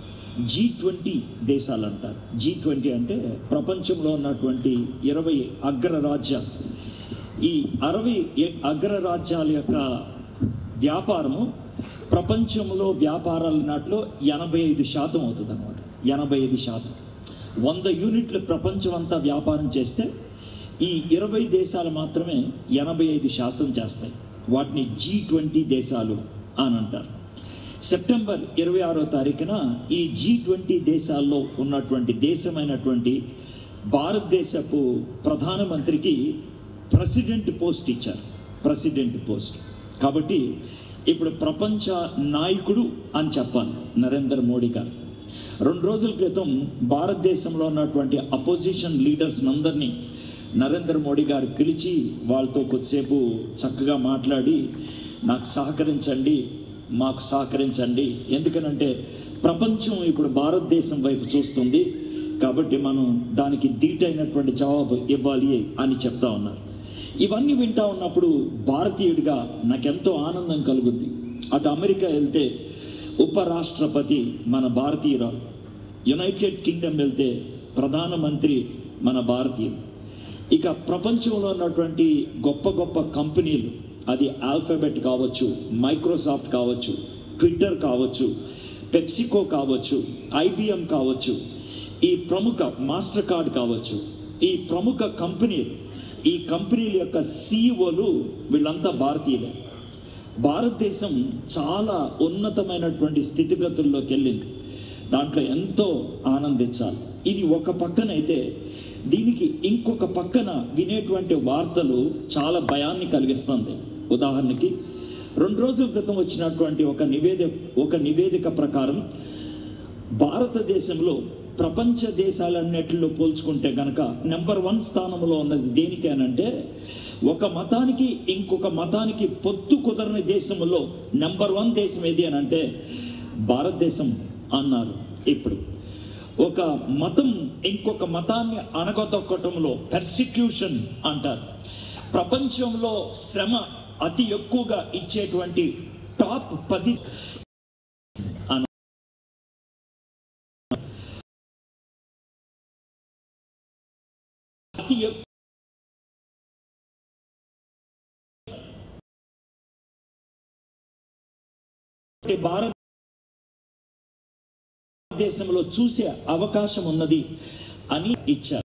G20 దేశాలు అంటారు. G20 అంటే ప్రపంచంలో ఉన్నటువంటి 20 అగ్రరాజ్యాలు. ఈ 60 అగ్రరాజ్యాల యొక్క వ్యాపారము ప్రపంచంలో వ్యాపారాల నాట్లో 85% అవుతుంది అన్నమాట. 85%. 100 యూనిట్లు ప్రపంచం అంతా వ్యాపారం చేస్తే ఈ 20 దేశాలు మాత్రమే 85% చేస్తాయి. వాటిని G20 దేశాలు అని అంటారు. సెప్టెంబర్ 26వ తారీఖున ఈ G20 దేశాల్లో ఉన్నటువంటి దేశమైనటువంటి భారతదేశపు ప్రధానమంత్రికి ప్రెసిడెంట్ పోస్ట్ ఇచ్చారు. President post. కాబట్టి ఇప్పుడు ప్రపంచ నాయకుడు అని చెప్పాలి నరేంద్ర మోడీ గారు. 2 రోజుల క్రితం భారతదేశంలో ఉన్నటువంటి అపోజిషన్ లీడర్స్ అందరినీ నరేంద్ర మోడీ గారు పిలిచి వాళ్ళతో కొద్దిసేపు చక్కగా మాట్లాడి నాకు సహకరించండి, మాకు సహకరించండి, ఎందుకనంటే ప్రపంచం ఇప్పుడు భారతదేశం వైపు చూస్తుంది కాబట్టి మనం దానికి ధీటైనటువంటి జవాబు ఇవ్వాలి అని చెప్తా ఉన్నారు. ఇవన్నీ వింటా ఉన్నప్పుడు భారతీయుడిగా నాకెంతో ఆనందం కలుగుద్ది. అటు అమెరికా వెళ్తే ఉపరాష్ట్రపతి మన భారతీయురాలు, యునైటెడ్ కింగ్డమ్ వెళ్తే ప్రధానమంత్రి మన భారతీయులు. ఇక ప్రపంచంలో ఉన్నటువంటి గొప్ప గొప్ప కంపెనీలు, అది ఆల్ఫాబెట్ కావచ్చు, మైక్రోసాఫ్ట్ కావచ్చు, ట్విట్టర్ కావచ్చు, పెప్సికో కావచ్చు, IBM కావచ్చు, ఈ ప్రముఖ మాస్టర్ కార్డ్ కావచ్చు, ఈ ప్రముఖ కంపెనీలు, ఈ కంపెనీల యొక్క CEOలు వీళ్ళంతా భారతీయులే. భారతదేశం చాలా ఉన్నతమైనటువంటి స్థితిగతుల్లోకి వెళ్ళింది. దాంట్లో ఎంతో ఆనందించాలి. ఇది ఒక పక్కనైతే దీనికి ఇంకొక పక్కన వినేటువంటి వార్తలు చాలా భయాన్ని కలిగిస్తుంది. ఉదాహరణకి 2 రోజుల క్రితం వచ్చినటువంటి ఒక నివేదిక ప్రకారం భారతదేశంలో ప్రపంచ దేశాలన్నిటిలో పోల్చుకుంటే కనుక నెంబర్ 1 స్థానంలో ఉన్నది దేనికి అనంటే, ఒక మతానికి ఇంకొక మతానికి పొత్తు కుదరని దేశంలో నెంబర్ 1 దేశం ఏది అని అంటే భారతదేశం అన్నారు. ఇప్పుడు ఒక మతం ఇంకొక మతాన్ని అణగదొక్కటంలో పెర్సిక్యూషన్ అంటారు. ప్రపంచంలో శ్రమ అతి ఎక్కువగా ఇచ్చేటువంటి టాప్ 10 భారతదేశంలో చూసే అవకాశం ఉన్నది అని ఇచ్చారు.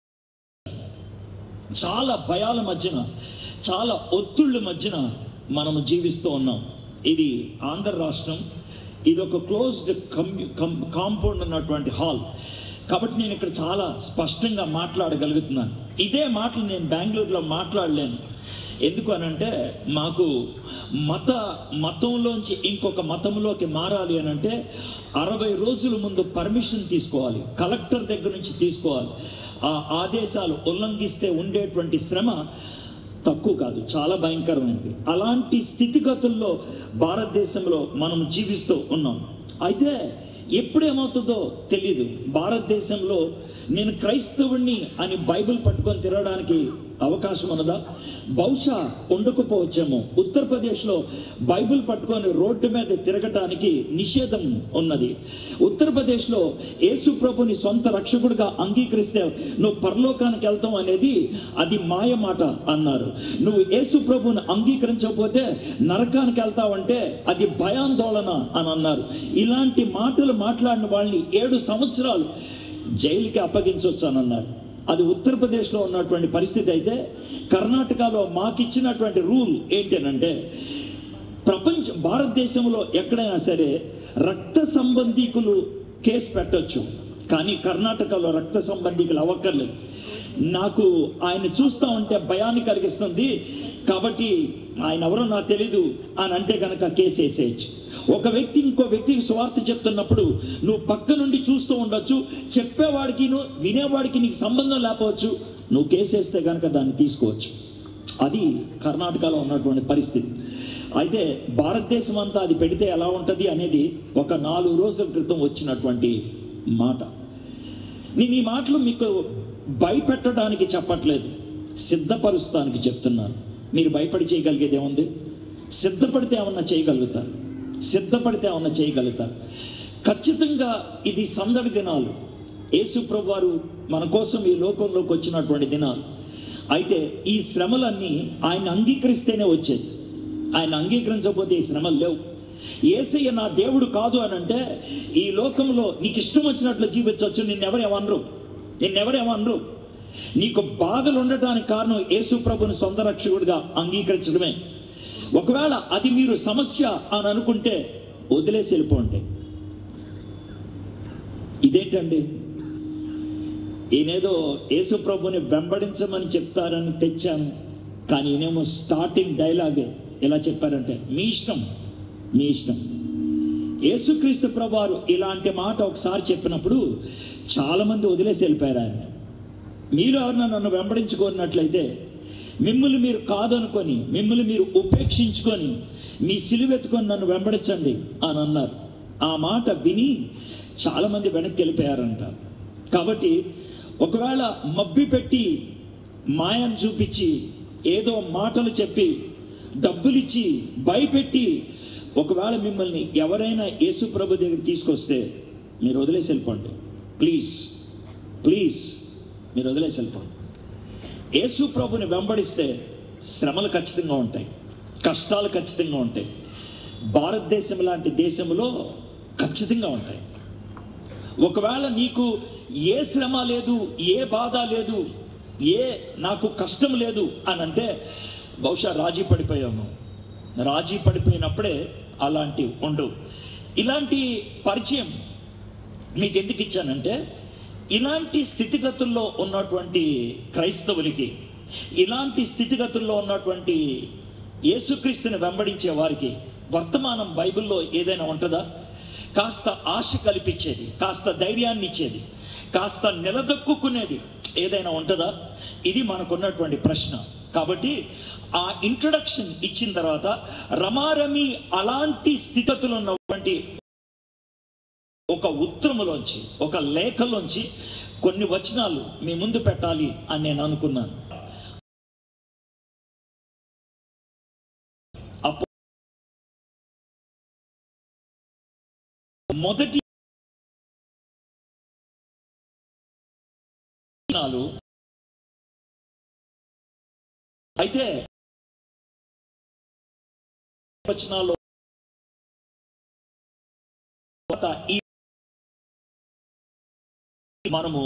చాలా భయాల మధ్యన, చాలా ఒత్తిళ్ళ మధ్యన మనము జీవిస్తూ ఉన్నాం. ఇది ఆంధ్ర రాష్ట్రం. ఇది ఒక క్లోజ్డ్ కాంపౌండ్ ఉన్నటువంటి హాల్. కాబట్టి నేను ఇక్కడ చాలా స్పష్టంగా మాట్లాడగలుగుతున్నాను. ఇదే మాటలు నేను బెంగళూరులో మాట్లాడలేను. ఎందుకు అనంటే మాకు మతంలోంచి ఇంకొక మతంలోకి మారాలి అనంటే 60 రోజుల ముందు పర్మిషన్ తీసుకోవాలి, కలెక్టర్ దగ్గర నుంచి తీసుకోవాలి. ఆ ఆదేశాలు ఉల్లంఘిస్తే ఉండేటువంటి శ్రమ తక్కువ కాదు, చాలా భయంకరమైనది. అలాంటి స్థితిగతుల్లో భారతదేశంలో మనం జీవిస్తూ ఉన్నాం. అయితే ఎప్పుడేమవుతుందో తెలియదు. భారతదేశంలో నేను క్రైస్తవుణ్ణి అని బైబిల్ పట్టుకొని తిరగడానికి అవకాశం ఉన్నదా? బహుశా ఉండకపోవచ్చేమో. ఉత్తరప్రదేశ్లో బైబిల్ పట్టుకొని రోడ్డు మీద తిరగటానికి నిషేధం ఉన్నది. ఉత్తరప్రదేశ్లో యేసు ప్రభుని సొంత రక్షకుడిగా అంగీకరిస్తే నువ్వు పరలోకానికి వెళ్తావు అనేది అది మాయ మాట అన్నారు. నువ్వు యేసు ప్రభుని అంగీకరించకపోతే నరకానికి వెళ్తావంటే అది భయాందోళన అని అన్నారు. ఇలాంటి మాటలు మాట్లాడిన వాళ్ళని 7 సంవత్సరాలు జైలుకి అప్పగించవచ్చు అని అన్నారు. అది ఉత్తరప్రదేశ్లో ఉన్నటువంటి పరిస్థితి. అయితే కర్ణాటకలో మాకిచ్చినటువంటి రూల్ ఏంటంటే భారతదేశంలో ఎక్కడైనా సరే రక్త సంబంధికులు కేసు పెట్టొచ్చు, కానీ కర్ణాటకలో రక్త సంబంధికులు అవ్వక్కర్లేదు. నాకు ఆయన చూస్తూ ఉంటే భయాన్ని కలిగిస్తుంది. కాబట్టి ఆయన ఎవరో నాకు తెలీదు అని అంటే కనుక కేసు వేసేయచ్చు. ఒక వ్యక్తి ఇంకో వ్యక్తికి స్వార్థ చెప్తున్నప్పుడు నువ్వు పక్క నుండి చూస్తూ ఉండొచ్చు, చెప్పేవాడికి వినేవాడికి నీకు సంబంధం లేకపోవచ్చు, నువ్వు కేసేస్తే కనుక దాన్ని తీసుకోవచ్చు. అది కర్ణాటకలో ఉన్నటువంటి పరిస్థితి. అయితే భారతదేశం అంతా అది పెడితే ఎలా ఉంటుంది అనేది ఒక 4 రోజుల క్రితం వచ్చినటువంటి మాట. నేను ఈ మాటలు మీకు భయపెట్టడానికి చెప్పట్లేదు, సిద్ధపరుస్తానికి చెప్తున్నాను. మీరు భయపడి చేయగలిగేది ఏముంది? సిద్ధపడితే ఏమన్నా చేయగలుగుతారు, సిద్ధపడితే ఏమన్నా చేయగలుగుతారు. ఖచ్చితంగా ఇది సందడి దినాలు. యేసు ప్రభు వారు మన కోసం ఈ లోకంలోకి వచ్చినటువంటి దినాలు. అయితే ఈ శ్రమలన్నీ ఆయన అంగీకరిస్తేనే వచ్చేది. ఆయన అంగీకరించకపోతే ఈ శ్రమలు లేవు. యేసయ్య నా దేవుడు కాదు అని అంటే ఈ లోకంలో నీకు ఇష్టం వచ్చినట్లు జీవించవచ్చు, నిన్నెవరేమనరు. నీకు బాధలు ఉండటానికి కారణం యేసు ప్రభుని సొంత రక్షకుడిగా అంగీకరించడమే. ఒకవేళ అది మీరు సమస్య అని అనుకుంటే వదిలేసి వెళ్ళిపోండి. ఇదేంటండి, ఈయనేదో యేసు ప్రభుని వెంబడించమని చెప్తారని తెచ్చాను, కానీ ఈయనేమో స్టార్టింగ్ డైలాగే ఎలా చెప్పారంటే మీ ఇష్టం. యేసుక్రీస్తు ప్రభువారు ఇలాంటి మాట ఒకసారి చెప్పినప్పుడు చాలామంది వదిలేసి వెళ్ళిపోయారు ఆయన. మీరు ఎవరన్నా నన్ను వెంబడించుకున్నట్లయితే మిమ్మల్ని మీరు కాదనుకొని, మిమ్మల్ని మీరు ఉపేక్షించుకొని మీ సిలువెత్తుకొని నన్ను వెంబడించండి అని అన్నారు. ఆ మాట విని చాలామంది వెనక్కి వెళ్ళిపోయారంట. కాబట్టి ఒకవేళ మబ్బి పెట్టి మాయను చూపించి ఏదో మాటలు చెప్పి డబ్బులిచ్చి భయపెట్టి ఒకవేళ మిమ్మల్ని ఎవరైనా యేసు ప్రభు దగ్గర తీసుకొస్తే మీరు వదిలేసి వెళ్ళిపోండి. ప్లీజ్ మీరు వదిలేసి వెళ్ళిపోండి. యేసు ప్రభుని వెంబడిస్తే శ్రమలు ఖచ్చితంగా ఉంటాయి, కష్టాలు ఖచ్చితంగా ఉంటాయి. భారతదేశం లాంటి దేశంలో ఖచ్చితంగా ఉంటాయి. ఒకవేళ నీకు ఏ శ్రమ లేదు, ఏ బాధ లేదు, నాకు కష్టం లేదు అని అంటే బహుశా రాజీ పడిపోయాము. రాజీ పడిపోయినప్పుడే అలాంటివి ఉండవు. ఇలాంటి పరిచయం మీకు ఎందుకు ఇచ్చానంటే ఇలాంటి స్థితిగతుల్లో ఉన్నటువంటి క్రైస్తవులకి, ఇలాంటి స్థితిగతుల్లో ఉన్నటువంటి యేసుక్రీస్తుని వెంబడించే వారికి వర్తమానం బైబిల్లో ఏదైనా ఉంటుందా? కాస్త ఆశ కల్పించేది, కాస్త ధైర్యాన్ని ఇచ్చేది, కాస్త నిలదొక్కునేది ఏదైనా ఉంటుందా? ఇది మనకున్నటువంటి ప్రశ్న. కాబట్టి ఆ ఇంట్రొడక్షన్ ఇచ్చిన తర్వాత రమారమి అలాంటి స్థితిగతులు ఉన్నటువంటి ఒక ఉత్తరములోంచి, ఒక లేఖలోంచి కొన్ని వచనాలు మీ ముందు పెట్టాలి అని నేను అనుకున్నాను. మొదటి అయితే వచనాల్లో ఈ మనము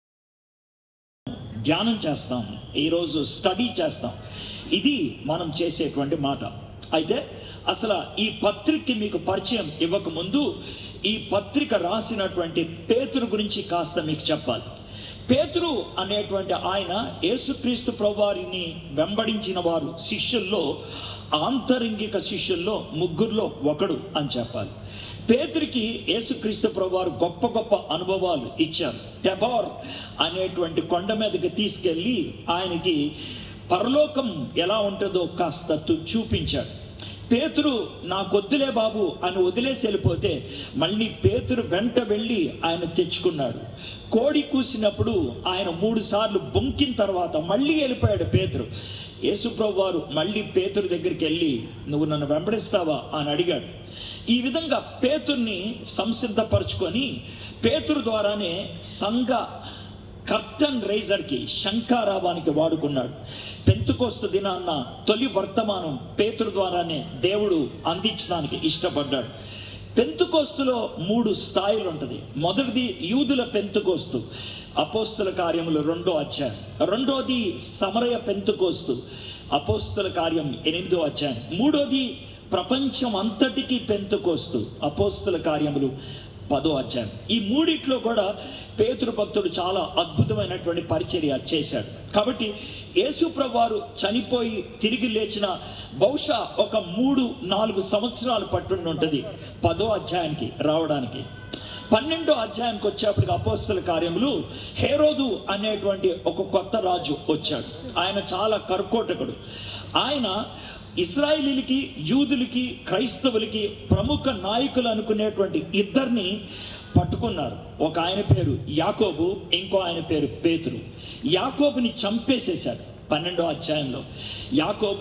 ధ్యానం చేస్తాం, ఈరోజు స్టడీ చేస్తాం. ఇది మనం చేసేటువంటి మాట. అయితే అసలు ఈ పత్రికకి మీకు పరిచయం ఇవ్వకముందు ఈ పత్రిక రాసినటువంటి పేతురు గురించి కాస్త మీకు చెప్పాలి. పేతురు అనేటువంటి ఆయన యేసుక్రీస్తు ప్రభువారిని వెంబడించిన వారు శిష్యుల్లో, ఆంతరంగిక శిష్యుల్లో ముగ్గురులో ఒకడు అని చెప్పాలి. పేతురికి యేసుక్రీస్తు ప్రభువారు గొప్ప గొప్ప అనుభవాలు ఇచ్చారు. టెబార్ అనేటువంటి కొండ మీదకి తీసుకెళ్ళి ఆయనకి పరలోకం ఎలా ఉంటుందో కాస్త చూపించాడు. పేతురు నాకొద్దులే బాబు అని వదిలేసి వెళ్ళిపోతే మళ్ళీ పేతురు వెంట వెళ్ళి ఆయన తెచ్చుకున్నాడు. కోడి కూసినప్పుడు ఆయన 3 సార్లు బొంకిన తర్వాత మళ్ళీ వెళ్ళిపోయాడు పేతురు. యేసుప్రభు వారు మళ్ళీ పేతురు దగ్గరికి వెళ్ళి నువ్వు నన్ను వెంబడిస్తావా అని అడిగాడు. ఈ విధంగా పేతుర్ని సంసిద్ధపరచుకొని పేతురు ద్వారానే సంఘ కర్టన్ రైజర్కి, శంఖారావానికి వాడుకున్నాడు. పెంతుకోస్తు దినాన్న తొలి వర్తమానం పేతురు ద్వారానే దేవుడు అందించడానికి ఇష్టపడ్డాడు. పెంతుకోస్తులో 3 స్థాయిలు ఉంటుంది. మొదటిది యూదుల పెంతుకోస్తు, అపోస్తుల కార్యములు 2వ అధ్యాయం. రెండోది సమరయ పెంతుకోస్తు, అపోస్తుల కార్యం 8వ అధ్యాయం. మూడోది ప్రపంచం అంతటికీ పెంతుకోస్తు, అపోస్తుల కార్యములు 10వ అధ్యాయం. ఈ మూడిట్లో కూడా పేతురు భక్తుడు చాలా అద్భుతమైనటువంటి పరిచర్య చేశాడు. కాబట్టి యేసుప్రభు వారు చనిపోయి తిరిగి లేచిన బహుశా ఒక 3-4 సంవత్సరాలు పట్టుండి ఉంటుంది 10వ అధ్యాయానికి రావడానికి. 12వ అధ్యాయానికి వచ్చేప్పటికి అపోస్తుల కార్యములు హేరోదు అనేటువంటి ఒక కొత్త రాజు వచ్చాడు. ఆయన చాలా కర్కోటకుడు. ఆయన ఇశ్రాయేలీలకి, యూదులకి, క్రైస్తవులకి ప్రముఖ నాయకులు అనుకునేటువంటి ఇద్దరిని పట్టుకున్నారు. ఒక ఆయన పేరు యాకోబు, ఇంకో ఆయన పేరు పేతురు. యాకోబుని చంపేసేశాడు 12వ అధ్యాయంలో. యాకోబు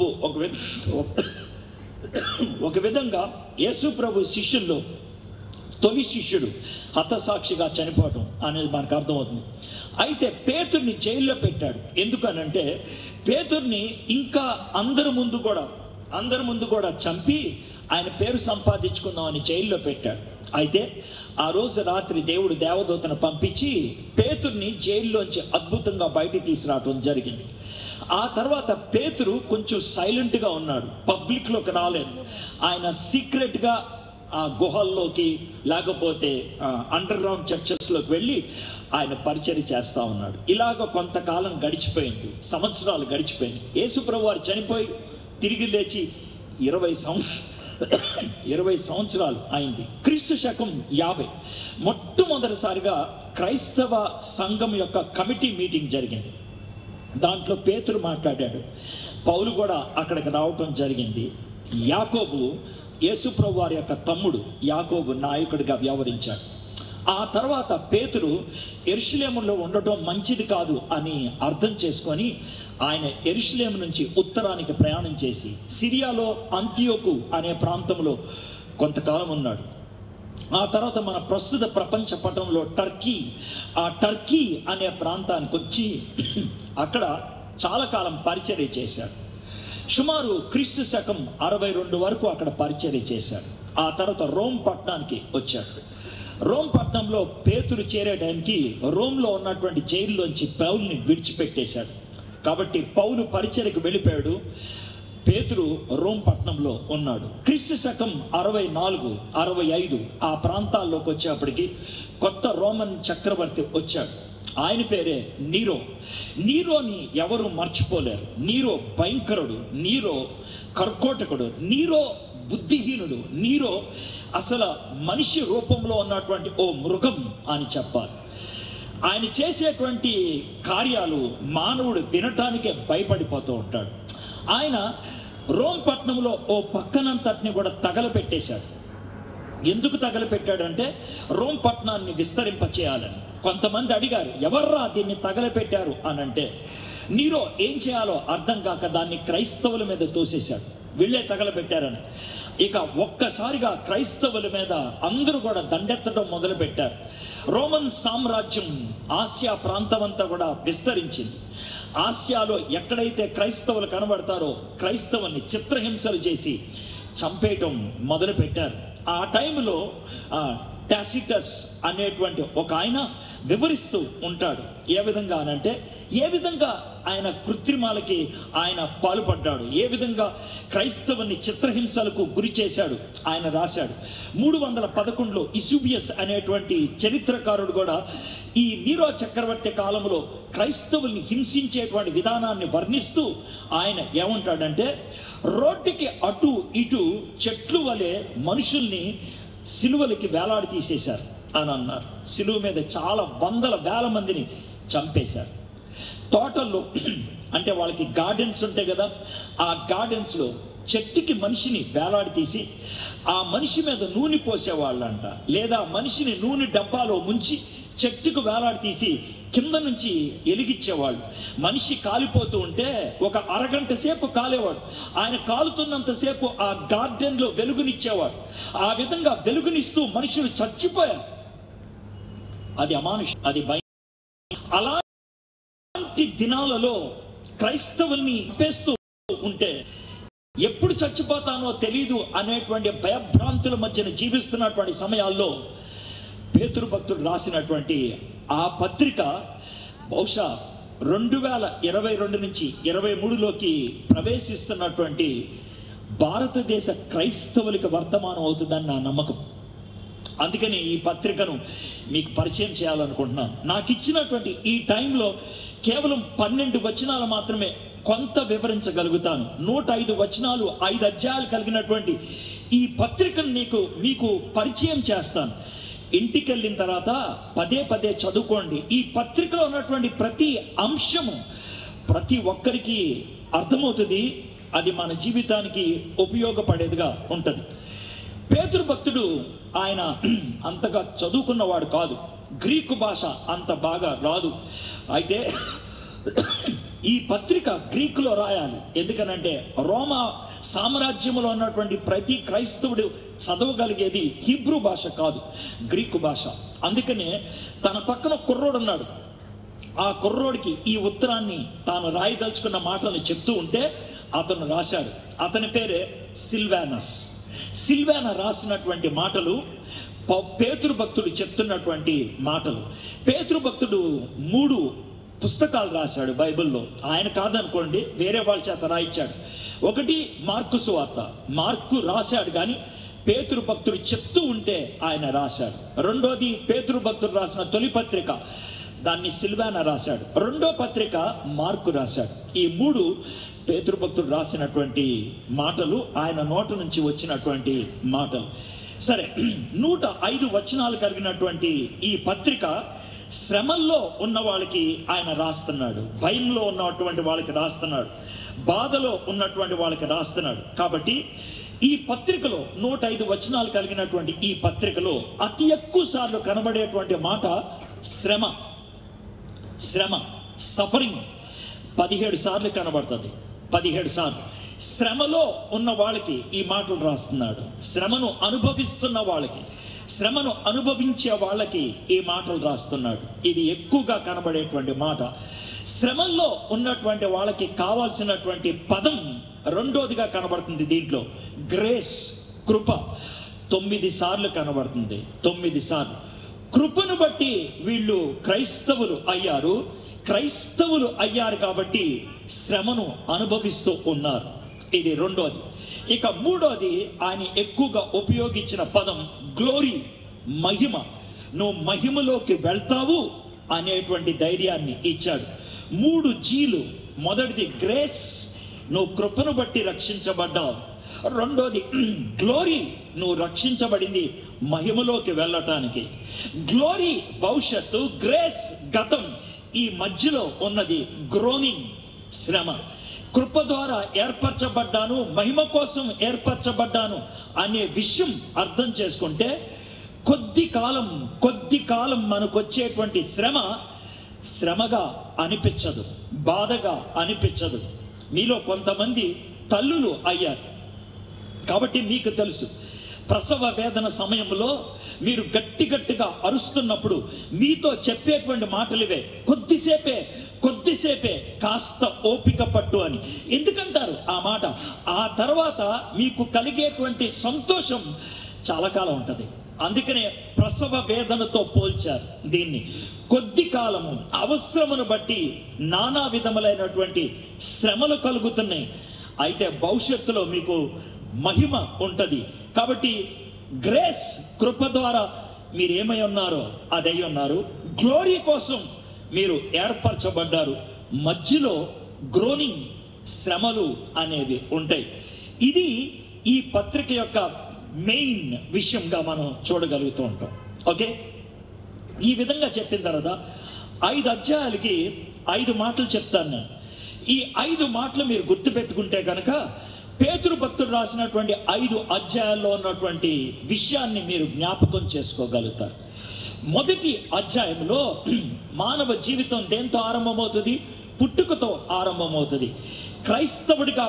ఒక విధంగా యేసు ప్రభు శిష్యుల్లో తొలి శిష్యుడు హతసాక్షిగా చనిపోవటం అనేది మనకు అర్థమవుతుంది. అయితే పేతుర్ని జైల్లో పెట్టాడు. ఎందుకనంటే పేతుర్ని ఇంకా అందరి ముందు కూడా చంపి ఆయన పేరు సంపాదించుకుందామని జైల్లో పెట్టాడు. అయితే ఆ రోజు రాత్రి దేవుడు దేవదూతను పంపించి పేతుర్ని జైల్లోంచి అద్భుతంగా బయటికి తీసుకురావడం జరిగింది. ఆ తర్వాత పేతురు కొంచెం సైలెంట్గా ఉన్నాడు, పబ్లిక్లోకి రాలేదు. ఆయన సీక్రెట్గా ఆ గుహల్లోకి లేకపోతే అండర్ గ్రౌండ్ చర్చెస్లోకి వెళ్ళి ఆయన పరిచర్య చేస్తూ ఉన్నాడు. ఇలాగ కొంతకాలం గడిచిపోయింది, సంవత్సరాలు గడిచిపోయింది. యేసుప్రభు వారు చనిపోయి తిరిగి లేచి 20 సంవత్సరాలు అయింది. క్రీస్తు శకం 50 మొట్టమొదటిసారిగా క్రైస్తవ సంఘం యొక్క కమిటీ మీటింగ్ జరిగింది. దాంట్లో పేతురు మాట్లాడాడు, పౌలు కూడా అక్కడికి రావటం జరిగింది. యాకోబు యేసుప్రభు వారి యొక్క తమ్ముడు, యాకోబు నాయకుడిగా వ్యవహరించాడు. ఆ తర్వాత పేతురు యెరూషలేములో ఉండటం మంచిది కాదు అని అర్థం చేసుకొని ఆయన యెరూషలేము నుంచి ఉత్తరానికి ప్రయాణం చేసి సిరియాలో అంతియోకు అనే ప్రాంతంలో కొంతకాలం ఉన్నాడు. ఆ తర్వాత మన ప్రస్తుత ప్రపంచ పటంలో టర్కీ అనే ప్రాంతానికి వచ్చి అక్కడ చాలా కాలం పరిచర్య చేశాడు. సుమారు క్రీస్తు శకం 62 వరకు అక్కడ పరిచర్య చేశాడు. ఆ తర్వాత రోమ్ పట్టణానికి వచ్చాడు. రోమ్ పట్టణంలో పేతురు చేరే టైంకి రోమ్లో ఉన్నటువంటి జైల్లోంచి పౌలుని విడిచిపెట్టేశాడు. కాబట్టి పౌలు పరిచర్యకు వెళ్ళిపోయాడు, పేతురు రోమ్ పట్టణంలో ఉన్నాడు. క్రీస్తు శకం 64, 65 ఆ ప్రాంతాల్లోకి వచ్చేప్పటికి కొత్త రోమన్ చక్రవర్తి వచ్చాడు. ఆయన పేరే నీరోని ఎవరు మర్చిపోలేరు. నీరో భయంకరుడు, నీరో కర్కోటకుడు, నీరో బుద్ధిహీనుడు, నీరో అసలు మనిషి రూపంలో ఉన్నటువంటి ఓ మృగం అని చెప్పాలి. ఆయన చేసేటువంటి కార్యాలు మానవుడు వినటానికే భయపడిపోతూ ఉంటాడు. ఆయన రోమ్ పట్టణంలో ఓ పక్కనంతటిని కూడా తగలపెట్టేశాడు. ఎందుకు తగలపెట్టాడంటే రోమ్ పట్టణాన్ని విస్తరింపచేయాలని. కొంతమంది అడిగారు, ఎవర్రా దీన్ని తగలపెట్టారు అని అంటే నీరో ఏం చేయాలో అర్థం కాక దాన్ని క్రైస్తవుల మీద తోసేశాడు, వీళ్ళే తగలబెట్టారని. ఇక ఒక్కసారిగా క్రైస్తవుల మీద అందరూ కూడా దండెత్తడం మొదలుపెట్టారు. రోమన్ సామ్రాజ్యం ఆసియా ప్రాంతం అంతా కూడా విస్తరించింది. ఆసియాలో ఎక్కడైతే క్రైస్తవులు కనబడతారో క్రైస్తవుల్ని చిత్రహింసలు చేసి చంపేయటం మొదలుపెట్టారు. ఆ టైంలో టాసిటస్ అనేటువంటి ఒక ఆయన వివరిస్తూ ఉంటాడు. ఏ విధంగా అనంటే ఏ విధంగా ఆయన కృత్రిమాలకి ఆయన పాల్పడ్డాడు, ఏ విధంగా క్రైస్తవుని చిత్రహింసలకు గురి చేశాడు ఆయన రాశాడు. 311లో ఇసుబియస్ అనేటువంటి చరిత్రకారుడు కూడా ఈ నీరో చక్రవర్తి కాలంలో క్రైస్తవుల్ని హింసించేటువంటి విధానాన్ని వర్ణిస్తూ ఆయన ఏమంటాడంటే, రోడ్డుకి అటు ఇటు చెట్లు వలె మనుషుల్ని సిలువలకి వేలాడి తీసేశారు అని అన్నారు. సిలువ మీద చాలా వందల వేల మందిని చంపేశారు. తోటల్లో అంటే వాళ్ళకి గార్డెన్స్ ఉంటాయి కదా, ఆ గార్డెన్స్లో చెట్టుకి మనిషిని వేలాడి తీసి ఆ మనిషి మీద నూనె పోసేవాళ్ళంట, లేదా మనిషిని నూనె డబ్బాలో ముంచి చెట్టుకు వేలాడి తీసి కింద నుంచి ఎలిగించేవాళ్ళు. మనిషి కాలిపోతూ ఉంటే ఒక అరగంట సేపు కాలేవాడు, ఆయన కాలుతున్నంతసేపు ఆ గార్డెన్లో వెలుగునిచ్చేవాడు. ఆ విధంగా వెలుగునిస్తూ మనుషులు చచ్చిపోయారు. అది అమానుషం, అది భయం. అలాంటి దినాలలో క్రైస్తవుల్ని చంపేస్తూ ఉంటే ఎప్పుడు చచ్చిపోతానో తెలీదు అనేటువంటి భయభ్రాంతుల మధ్యన జీవిస్తున్నటువంటి సమయాల్లో పేతురు భక్తుడు రాసినటువంటి ఆ పత్రిక బహుశా 2022 నుంచి 23లోకి ప్రవేశిస్తున్నటువంటి భారతదేశ క్రైస్తవులకి వర్తమానం అవుతుందని నా నమ్మకం. అందుకని ఈ పత్రికను మీకు పరిచయం చేయాలనుకుంటున్నాను. నాకు ఇచ్చినటువంటి ఈ టైంలో కేవలం 12 వచనాలు మాత్రమే కొంత వివరించగలుగుతాను. 105 వచనాలు, 5 అధ్యాయాలు కలిగినటువంటి ఈ పత్రికను మీకు పరిచయం చేస్తాను. ఇంటికి వెళ్ళిన తర్వాత పదే పదే చదువుకోండి. ఈ పత్రికలో ఉన్నటువంటి ప్రతి అంశము ప్రతి ఒక్కరికి అర్థమవుతుంది, అది మన జీవితానికి ఉపయోగపడేదిగా ఉంటుంది. పేతురు భక్తుడు ఆయన అంతగా చదువుకున్నవాడు కాదు, గ్రీకు భాష అంత బాగా రాదు. అయితే ఈ పత్రిక గ్రీకులో రాయాలి. ఎందుకనంటే రోమా సామ్రాజ్యంలో ఉన్నటువంటి ప్రతి క్రైస్తవుడు చదవగలిగేది హీబ్రూ భాష కాదు, గ్రీకు భాష. అందుకనే తన పక్కన కుర్రోడు ఉన్నాడు. ఆ కుర్రోడికి ఈ ఉత్తరాన్ని తాను రాయదలుచుకున్న మాటలను చెప్తూ ఉంటే అతను రాశాడు. అతని పేరే సిల్వానస్. సిల్వానా రాసినటువంటి మాటలు పేతురు భక్తుడు చెప్తున్నటువంటి మాటలు. పేతురు భక్తుడు 3 పుస్తకాలు రాశాడు బైబిల్లో. ఆయన కాదనుకోండి, వేరే వాళ్ళ చేత రాయించాడు. ఒకటి మార్కు సువార్త, మార్కు రాశాడు కానీ పేతురు భక్తుడు చెప్తూ ఉంటే ఆయన రాశాడు. రెండోది పేతురు భక్తుడు రాసిన తొలి పత్రిక, దాన్ని సిల్వానా రాశాడు. రెండో పత్రిక మార్కు రాశాడు. ఈ 3 పేతురు భక్తుడు రాసినటువంటి మాటలు, ఆయన నోట నుంచి వచ్చినటువంటి మాటలు. సరే, 105 వచనాలు కలిగినటువంటి ఈ పత్రిక శ్రమల్లో ఉన్న వాళ్ళకి ఆయన రాస్తున్నాడు, భయంలో ఉన్నటువంటి వాళ్ళకి రాస్తున్నాడు, బాధలో ఉన్నటువంటి వాళ్ళకి రాస్తున్నాడు. కాబట్టి ఈ పత్రికలో 105 వచనాలు కలిగినటువంటి ఈ పత్రికలో అతి ఎక్కువ సార్లు కనబడేటువంటి మాట శ్రమ. శ్రమ, సఫరింగ్ 17 సార్లు కనబడుతుంది. 17 సార్లు శ్రమలో ఉన్న వాళ్ళకి ఈ మాటలు రాస్తున్నాడు. శ్రమను అనుభవిస్తున్న వాళ్ళకి, శ్రమను అనుభవించే వాళ్ళకి ఈ మాటలు రాస్తున్నాడు. ఇది ఎక్కువగా కనబడేటువంటి మాట. శ్రమల్లో ఉన్నటువంటి వాళ్ళకి కావాల్సినటువంటి పదం రెండోదిగా కనబడుతుంది దీంట్లో, గ్రేస్, కృప. 9 సార్లు కనబడుతుంది. 9 సార్లు కృపను బట్టి వీళ్ళు క్రైస్తవులు అయ్యారు. క్రైస్తవులు అయ్యారు కాబట్టి శ్రమను అనుభవిస్తూ ఉన్నారు. ఇది రెండోది. ఇక మూడోది ఆయన ఎక్కువగా ఉపయోగించిన పదం గ్లోరీ, మహిమ. నువ్వు మహిమలోకి వెళ్తావు అనేటువంటి ధైర్యాన్ని ఇచ్చాడు. 3 జీలు. మొదటిది గ్రేస్, నువ్వు కృపను బట్టి రక్షించబడ్డావు. రెండోది గ్లోరీ, నువ్వు రక్షించబడింది మహిమలోకి వెళ్ళటానికి. గ్లోరీ భవిష్యత్తు, గ్రేస్ గతం. ఈ మధ్యలో ఉన్నది గ్రోనింగ్, శ్రమ. కృప ద్వారా ఏర్పరచబడ్డాను, మహిమ కోసం ఏర్పరచబడ్డాను అనే విషయం అర్థం చేసుకుంటే కొద్ది కాలం మనకు వచ్చేటువంటి శ్రమ శ్రమగా అనిపించదు, బాధగా అనిపించదు. మీలో కొంతమంది తల్లులు అయ్యారు కాబట్టి మీకు తెలుసు, ప్రసవ వేదన సమయంలో మీరు గట్టిగా అరుస్తున్నప్పుడు మీతో చెప్పేటువంటి మాటలు ఇవే, కొద్దిసేపే కాస్త ఓపిక పట్టు అని. ఎందుకంటారు ఆ మాట? ఆ తర్వాత మీకు కలిగేటువంటి సంతోషం చాలా కాలం ఉంటుంది. అందుకనే ప్రసవ వేదనతో పోల్చారు దీన్ని. కొద్ది కాలము, అవసరమును బట్టి నానా విధములైనటువంటి శ్రమలు కలుగుతున్నాయి. అయితే భవిష్యత్తులో మీకు మహిమ ఉంటుంది. కాబట్టి గ్రేస్, కృప ద్వారా మీరు ఏమై ఉన్నారో అదై ఉన్నారు. గ్లోరీ కోసం మీరు ఏర్పరచబడ్డారు. మధ్యలో గ్రోనింగ్, శ్రమలు అనేవి ఉంటాయి. ఇది ఈ పత్రిక యొక్క మెయిన్ విషయంగా మనం చూడగలుగుతూ ఉంటాం. ఓకే, ఈ విధంగా చెప్పిన తర్వాత 5 అధ్యాయాలకి 5 మాటలు చెప్తాను నేను. ఈ 5 మాటలు మీరు గుర్తుపెట్టుకుంటే కనుక పేతురు భక్తుడు రాసినటువంటి 5 అధ్యాయాల్లో ఉన్నటువంటి విషయాన్ని మీరు జ్ఞాపకం చేసుకోగలుగుతారు. మొదటి అధ్యాయంలో మానవ జీవితం దేంతో ఆరంభమవుతుంది? పుట్టుకతో ఆరంభమవుతుంది. క్రైస్తవుడిగా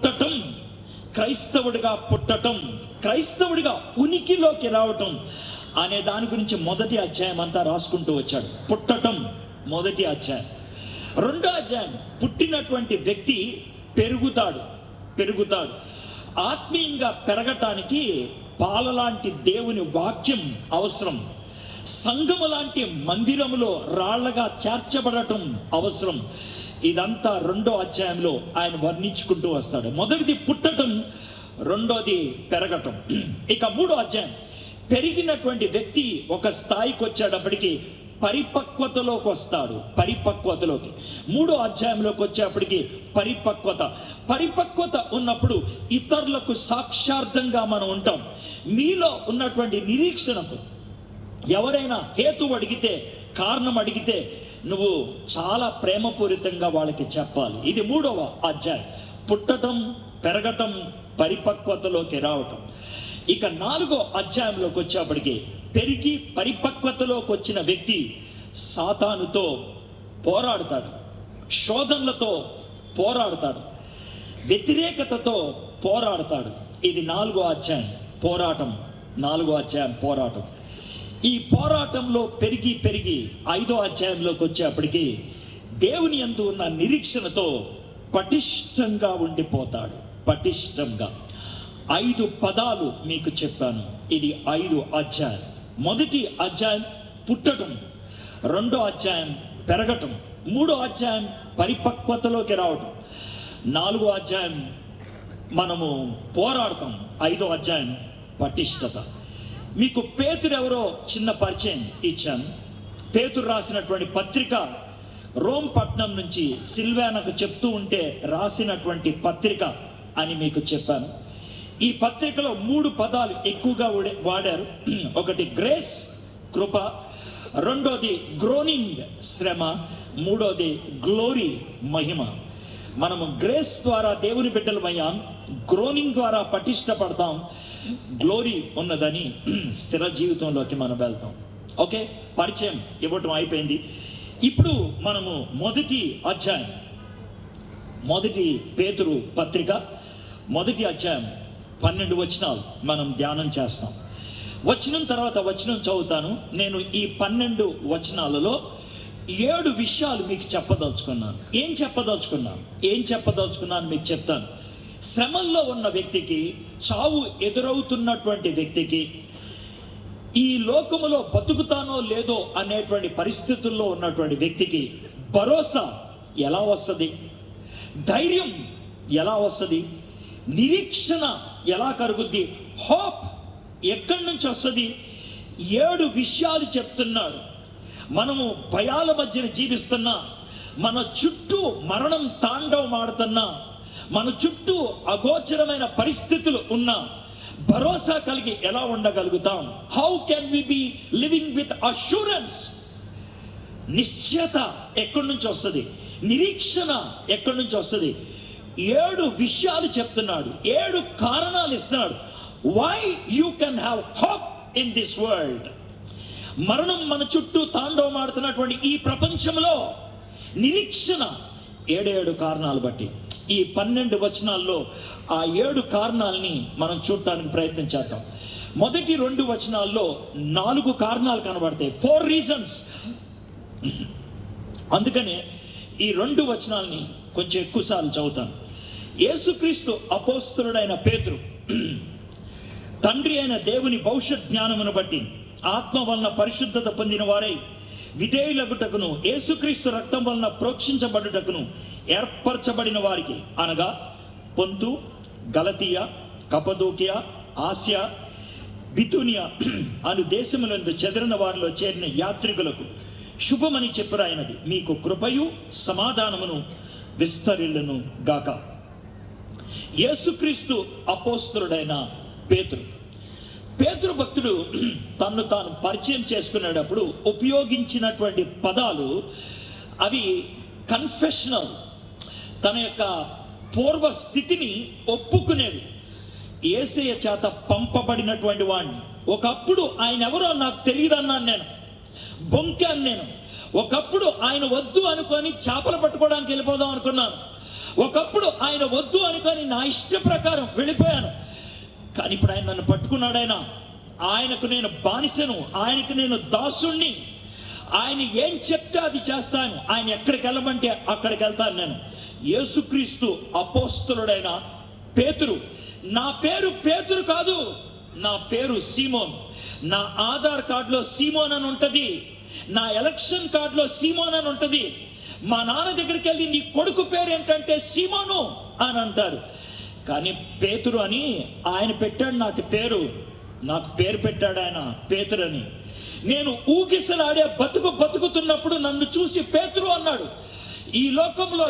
పుట్టటం, క్రైస్తవుడిగా ఉనికిలోకి రావటం అనే దాని గురించి మొదటి అధ్యాయం అంతా రాసుకుంటూ వచ్చాడు. పుట్టటం మొదటి అధ్యాయం. రెండో అధ్యాయం, పుట్టినటువంటి వ్యక్తి పెరుగుతాడు. ఆత్మీయంగా పెరగటానికి పాలలాంటి దేవుని వాక్యం అవసరం. సంఘము లాంటి మందిరములో రాళ్లగా చేర్చబడటం అవసరం. ఇదంతా రెండో అధ్యాయంలో ఆయన వర్ణించుకుంటూ వస్తాడు. మొదటిది పుట్టటం, రెండోది పెరగటం. ఇక మూడో అధ్యాయం, పెరిగినటువంటి వ్యక్తి ఒక స్థాయికి వచ్చేటప్పటికి పరిపక్వతలోకి వస్తాడు. మూడో అధ్యాయంలోకి వచ్చేప్పటికి పరిపక్వత ఉన్నప్పుడు ఇతరులకు సాక్షార్థంగా మనం ఉంటాం. మీలో ఉన్నటువంటి నిరీక్షణకు ఎవరైనా హేతువు అడిగితే, కారణం అడిగితే నువ్వు చాలా ప్రేమపూరితంగా వాళ్ళకి చెప్పాలి. ఇది మూడవ అధ్యాయం. పుట్టటం, పెరగటం, పరిపక్వతలోకి రావటం. ఇక 4వ అధ్యాయంలోకి వచ్చేప్పటికి పెరిగి పరిపక్వతలోకి వచ్చిన వ్యక్తి సాతానుతో పోరాడతాడు, శోధనలతో పోరాడతాడు, వ్యతిరేకతతో పోరాడతాడు. ఇది 4వ అధ్యాయం పోరాటం. 4వ అధ్యాయం పోరాటం. ఈ పోరాటంలో పెరిగి 5వ అధ్యాయంలోకి వచ్చేప్పటికి దేవుని యందు ఉన్న నిరీక్షణతో పటిష్టంగా ఉండిపోతాడు. పటిష్టంగా 5 పదాలు మీకు చెప్పాను. ఇది 5 అధ్యాయం. మొదటి అధ్యాయం పుట్టడం, 2వ అధ్యాయం పెరగటం, 3వ అధ్యాయం పరిపక్వతలోకి రావటం, 4వ అధ్యాయం మనము పోరాడతాం, 5వ అధ్యాయం పటిష్టత. మీకు పేతురు ఎవరో చిన్న పరిచయం ఇచ్చాను. పేతురు రాసినటువంటి పత్రిక రోమ్ పట్టణం నుంచి సిల్వానాకు చెప్తూ ఉంటే రాసినటువంటి పత్రిక అని మీకు చెప్పాను. ఈ పత్రికలో 3 పదాలు ఎక్కువగా వాడారు. ఒకటి గ్రేస్, కృప, 2వది గ్రోనింగ్, శ్రమ, 3వది గ్లోరీ, మహిమ. మనము గ్రేస్ ద్వారా దేవుని బిడ్డలమయ్యాం, గ్రోనింగ్ ద్వారా పటిష్టపడతాం, గ్లోరీ ఉన్నదని స్థిర జీవితంలోకి మనం వెళ్తాం. ఓకే, పరిచయం ఇవ్వటం అయిపోయింది. ఇప్పుడు మనము మొదటి అధ్యాయం, మొదటి పేతురు పత్రిక మొదటి అధ్యాయం 12 వచనాలు మనం ధ్యానం చేస్తాం. వచనం తర్వాత వచనం చదువుతాను. నేను ఈ 12 వచనాలలో 7 విషయాలు మీకు చెప్పదలుచుకున్నాను. ఏం చెప్పదలుచుకున్నాను మీకు చెప్తాను. శ్రమల్లో ఉన్న వ్యక్తికి, చావు ఎదురవుతున్నటువంటి వ్యక్తికి, ఈ లోకములో బతుకుతానో లేదో అనేటువంటి పరిస్థితుల్లో ఉన్నటువంటి వ్యక్తికి భరోసా ఎలా వస్తుంది, ధైర్యం ఎలా వస్తుంది, నిరీక్షణ ఎలా కలుగుద్ది, హోప్ ఎక్కడి నుంచి వస్తుంది, 7 విషయాలు చెప్తున్నాడు. మనము భయాల మధ్యన జీవిస్తున్నా, మన చుట్టూ మరణం తాండవమాడుతున్నా, మన చుట్టూ అగోచరమైన పరిస్థితులు ఉన్నా భరోసా కలిగి ఎలా ఉండగలుగుతాం? How can we be living with assurance? నిశ్చయత ఎక్కడి నుంచి వస్తుంది, నిరీక్షణ ఎక్కడి నుంచి వస్తుంది? 7 విషయాలు చెప్తున్నాడు, 7 కారణాలు ఇస్తున్నాడు. Why you can have hope in this world. మరణం మన చుట్టూ తాండవమాడుతున్నటువంటి ఈ ప్రపంచంలో నిరీక్షణ 7 కారణాలు బట్టి. ఈ 12 వచనాల్లో ఆ 7 కారణాలని మనం చూడటానికి ప్రయత్నం చేద్దాం. మొదటి 2 వచనాల్లో 4 కారణాలు కనబడతాయి, 4 రీజన్స్. అందుకనే ఈ 2 వచనాలని కొంచెం ఎక్కువసార్లు చదువుతాను. యేసుక్రీస్తు అపోస్తలుడైన పేతురు తండ్రి అయిన దేవుని భవిష్యత్ జ్ఞానమును బట్టి ఆత్మ వలన పరిశుద్ధత పొందిన వారై విధేయులగుటకును యేసుక్రీస్తు రక్తం వలన ప్రోక్షించబడుటకును ఏర్పరచబడిన వారికి, అనగా పొంతు, గలతీయ, కపదోకియా, ఆసియా, బితునియా అను దేశములందు చెదరిన వారిలో చేరిన యాత్రికులకు శుభమని చెప్పురాయినది మీకు కృపయు సమాధానమును విస్తరిల్లును గాక. యేసుక్రీస్తు అపోస్తలుడైన పేతురు భక్తుడు తన్ను తాను పరిచయం చేసుకునేటప్పుడు ఉపయోగించినటువంటి పదాలు అవి కన్ఫెషనల్, తన యొక్క పూర్వ స్థితిని ఒప్పుకునేవి. యేసయ్య చేత పంపబడినటువంటి వాడిని. ఒకప్పుడు ఆయన ఎవరో నాకు తెలియదన్నాను, నేను బొంకాను. నేను ఒకప్పుడు ఆయన వద్దు అనుకొని చేపలు పట్టుకోవడానికి వెళ్ళిపోదాం అనుకున్నాను. ఒకప్పుడు ఆయన వద్దు అనుకొని నా ఇష్ట ప్రకారం వెళ్ళిపోయాను. కానీ ఇప్పుడు ఆయన నన్ను పట్టుకున్నాడు. ఆయనకు నేను బానిసను, ఆయనకు నేను దాసుణ్ణి. ఆయన ఏం చెప్తే అది చేస్తాను, ఆయన ఎక్కడికి వెళ్ళమంటే అక్కడికి వెళ్తాను. నేను యేసుక్రీస్తు అపోస్తలుడైన పేతురు. నా పేరు పేతురు కాదు, నా పేరు సీమోన్. నా ఆధార్ కార్డులో సీమోన్ అని ఉంటుంది, నా ఎలక్షన్ కార్డులో సీమోన్ అని ఉంటుంది. మా నాన్న దగ్గరికి వెళ్ళి నీ కొడుకు పేరు ఏంటంటే సీమోను అని అంటారు. కానీ పేతురు అని ఆయన పెట్టాడు నాకు పేరు. నాకు పేరు పెట్టాడు ఆయన పేతురు అని. నేను ఊగిసలాడే బతుకుతున్నప్పుడు నన్ను చూసి పేతురు అన్నాడు. ఈ లోకంలో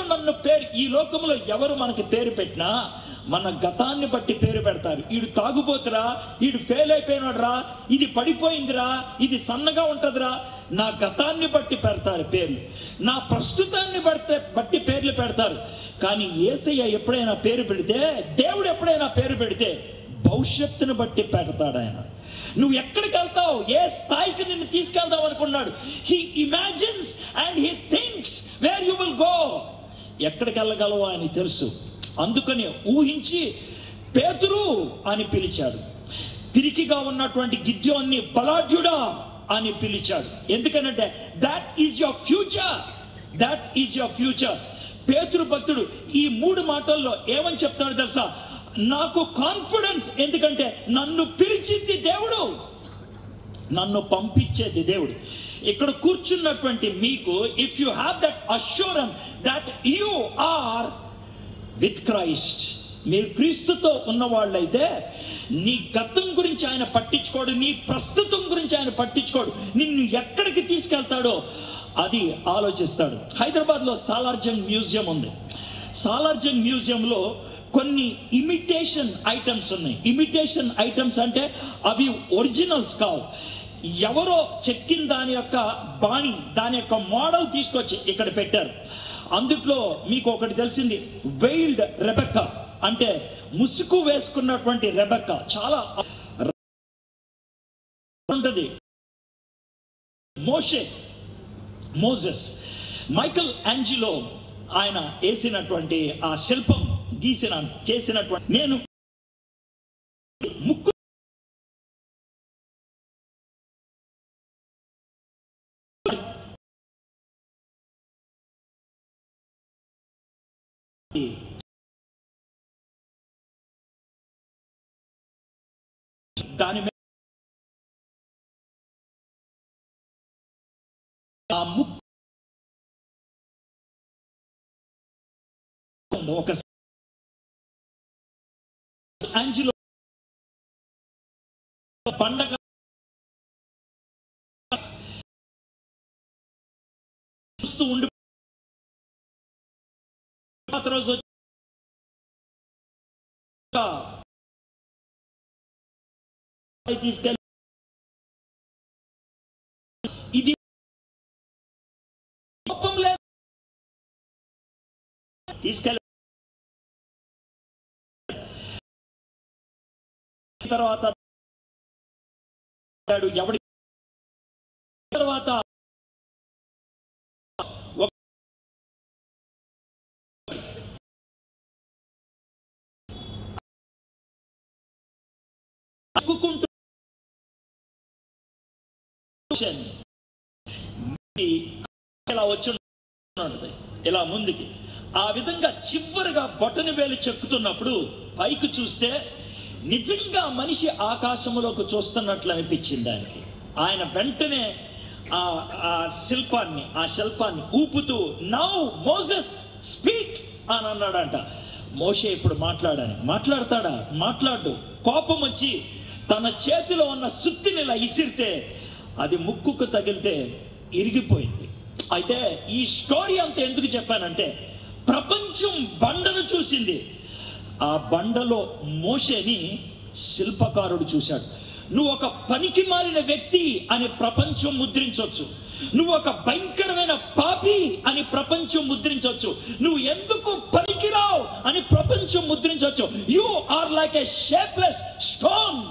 ఎవరు మనకి పేరు పెట్టినా మన గతాన్ని బట్టి పేరు పెడతారు. ఈడు తాగుబోతురా, ఈడు ఫెయిల్ అయిపోయినాడురా, ఇది పడిపోయిందిరా, ఇది సన్నగా ఉంటుందిరా. నా గతాన్ని బట్టి పెడతారు పేర్లు, నా ప్రస్తుతాన్ని బట్టి పేర్లు పెడతారు. కానీ యేసయ్య ఎప్పుడైనా పేరు పెడితే, దేవుడు ఎప్పుడైనా పేరు పెడితే భవిష్యత్తును బట్టి పెడతాడు ఆయన. నువ్వు ఎక్కడికి వెళ్తావు, ఏ స్థాయికి నిన్ను తీసుకెళ్తావు అనుకున్నాడు. He imagines and he thinks where you will go. ఎక్కడికి వెళ్ళగలవో ఆయన తెలుసు. అందుకని ఊహించి పేతురు అని పిలిచాడు. పిరికిగా ఉన్నటువంటి గిద్యోన్ని బలాఢ్యుడా అని పిలిచాడు. ఎందుకనంటే that is your future, that is your future. పేతురు భక్తుడు ఈ 3 మాటల్లో ఏమని చెప్తాడు తెలుసా? నాకు కాన్ఫిడెన్స్, ఎందుకంటే నన్ను పిలిచింది దేవుడు, నన్ను పంపించేది దేవుడు. ఇక్కడ కూర్చున్నటువంటి మీకు, if you have that assurance that you are with Christ, మీరు క్రీస్తుతో ఉన్నవాళ్ళైతే నీ గతం గురించి ఆయన పట్టించుకోడు, నీ ప్రస్తుతం గురించి ఆయన పట్టించుకోడు. నిన్ను ఎక్కడికి తీసుకెళ్తాడో అది ఆలోచిస్తాడు. హైదరాబాద్లో సాలార్జంగ్ మ్యూజియం ఉంది. సాలార్జంగ్ మ్యూజియంలో కొన్ని ఇమిటేషన్ ఐటమ్స్ ఉన్నాయి. ఇమిటేషన్ ఐటమ్స్ అంటే అవి ఒరిజినల్స్ కావు, ఎవరో చెక్కిన దాని యొక్క బాణి, దాని యొక్క మోడల్ తీసుకొచ్చి ఇక్కడ పెట్టారు. అందులో మీకు ఒకటి తెలిసింది, వెయిల్డ్ రెబెక్కా, అంటే ముసుగు వేసుకున్నటువంటి రెబెక్కా చాలా ఉంటుంది. మోసెస్, మైకల్ యాంజిలో ఆయన వేసినటువంటి ఆ శిల్పం చేసినటువంటి, నేను ముక్కు దాని మీద ఆ ముక్కు ఒక యాంజిలో పండగ చూస్తూ ఉండి రోజు తీసుకెళ్ళి ఇది కోపం లేదు, తీసుకెళ్ళి తర్వాత ఎవడి తర్వాత ఇలా వచ్చి ఇలా ముందుకి ఆ విధంగా చివరిగా బొటని వేలు చెక్కుతున్నప్పుడు పైకి చూస్తే నిజంగా మనిషి ఆకాశంలోకి చూస్తున్నట్లు అనిపించింది ఆయనకి. ఆయన వెంటనే ఆ శిల్పాన్ని ఊపుతూ నౌ మోసెస్ స్పీక్ అని అన్నాడంట. మోషే ఇప్పుడు మాట్లాడతాడా? మాట్లాడు. కోపం వచ్చి తన చేతిలో ఉన్న సుత్తిని ఇలా ఇసిరితే అది ముక్కుకు తగిలితే ఇరిగిపోయింది. అయితే ఈ స్టోరీ అంతా ఎందుకు చెప్పానంటే, ప్రపంచం బండను చూసింది, ఆ బండలో మోషేని శిల్పకారుడు చూశాడు. నువ్వు ఒక పనికి మాలిన వ్యక్తి అని ప్రపంచం ముద్రించవచ్చు, నువ్వు ఒక భయంకరమైన పాపి అని ప్రపంచం ముద్రించవచ్చు, నువ్వు ఎందుకు పనికిరావు అని ప్రపంచం ముద్రించవచ్చు. You are like a shapeless stone,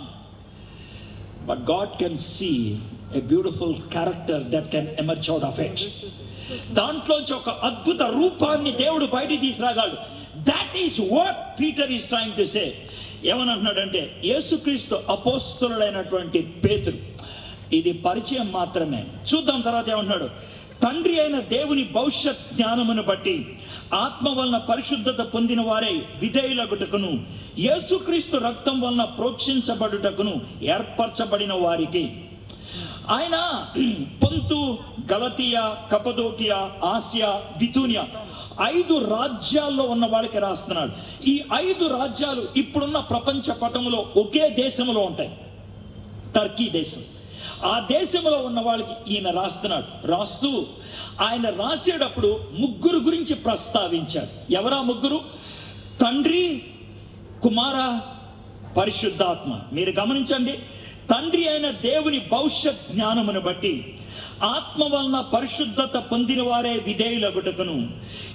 but God can see a beautiful character that can emerge out of it. దాంట్లోంచి ఒక అద్భుత రూపాన్ని దేవుడు బయటికి తీసుకురాగలడు. That is what Peter is trying to say. ఏమనంటున్నాడంటే, యేసుక్రీస్తు అపోస్తలుడైనటువంటి పేతురు, ఇది పరిచయం మాత్రమే. చూద్దాం తర్వాత ఏమంటున్నాడు. తండ్రి అయిన దేవుని భవిష్యత్ జ్ఞానమును బట్టి ఆత్మ వలన పరిశుద్ధత పొందిన వారై విధేయులగుటకును యేసుక్రీస్తు రక్తం వలన ప్రోక్షించబడుటకును ఏర్పరచబడిన వారికి. ఆయన పొంతు, గలతియా, కపదోకియా, ఆసియా, బితూనియా 5 రాజ్యాల్లో ఉన్న వాళ్ళకి రాస్తున్నాడు. ఈ 5 రాజ్యాలు ఇప్పుడున్న ప్రపంచ పటంలో ఒకే దేశంలో ఉంటాయి, టర్కీ దేశం. ఆ దేశంలో ఉన్న వాళ్ళకి ఈయన రాస్తూ ఆయన రాసేటప్పుడు 3 గురించి ప్రస్తావించాడు. ఎవరా 3? తండ్రి, కుమార, పరిశుద్ధాత్మ. మీరు గమనించండి, తండ్రి అయిన దేవుని భవిష్యత్ జ్ఞానమును బట్టి ఆత్మ వలన పరిశుద్ధత పొందిన వారే విధేయులగుటకును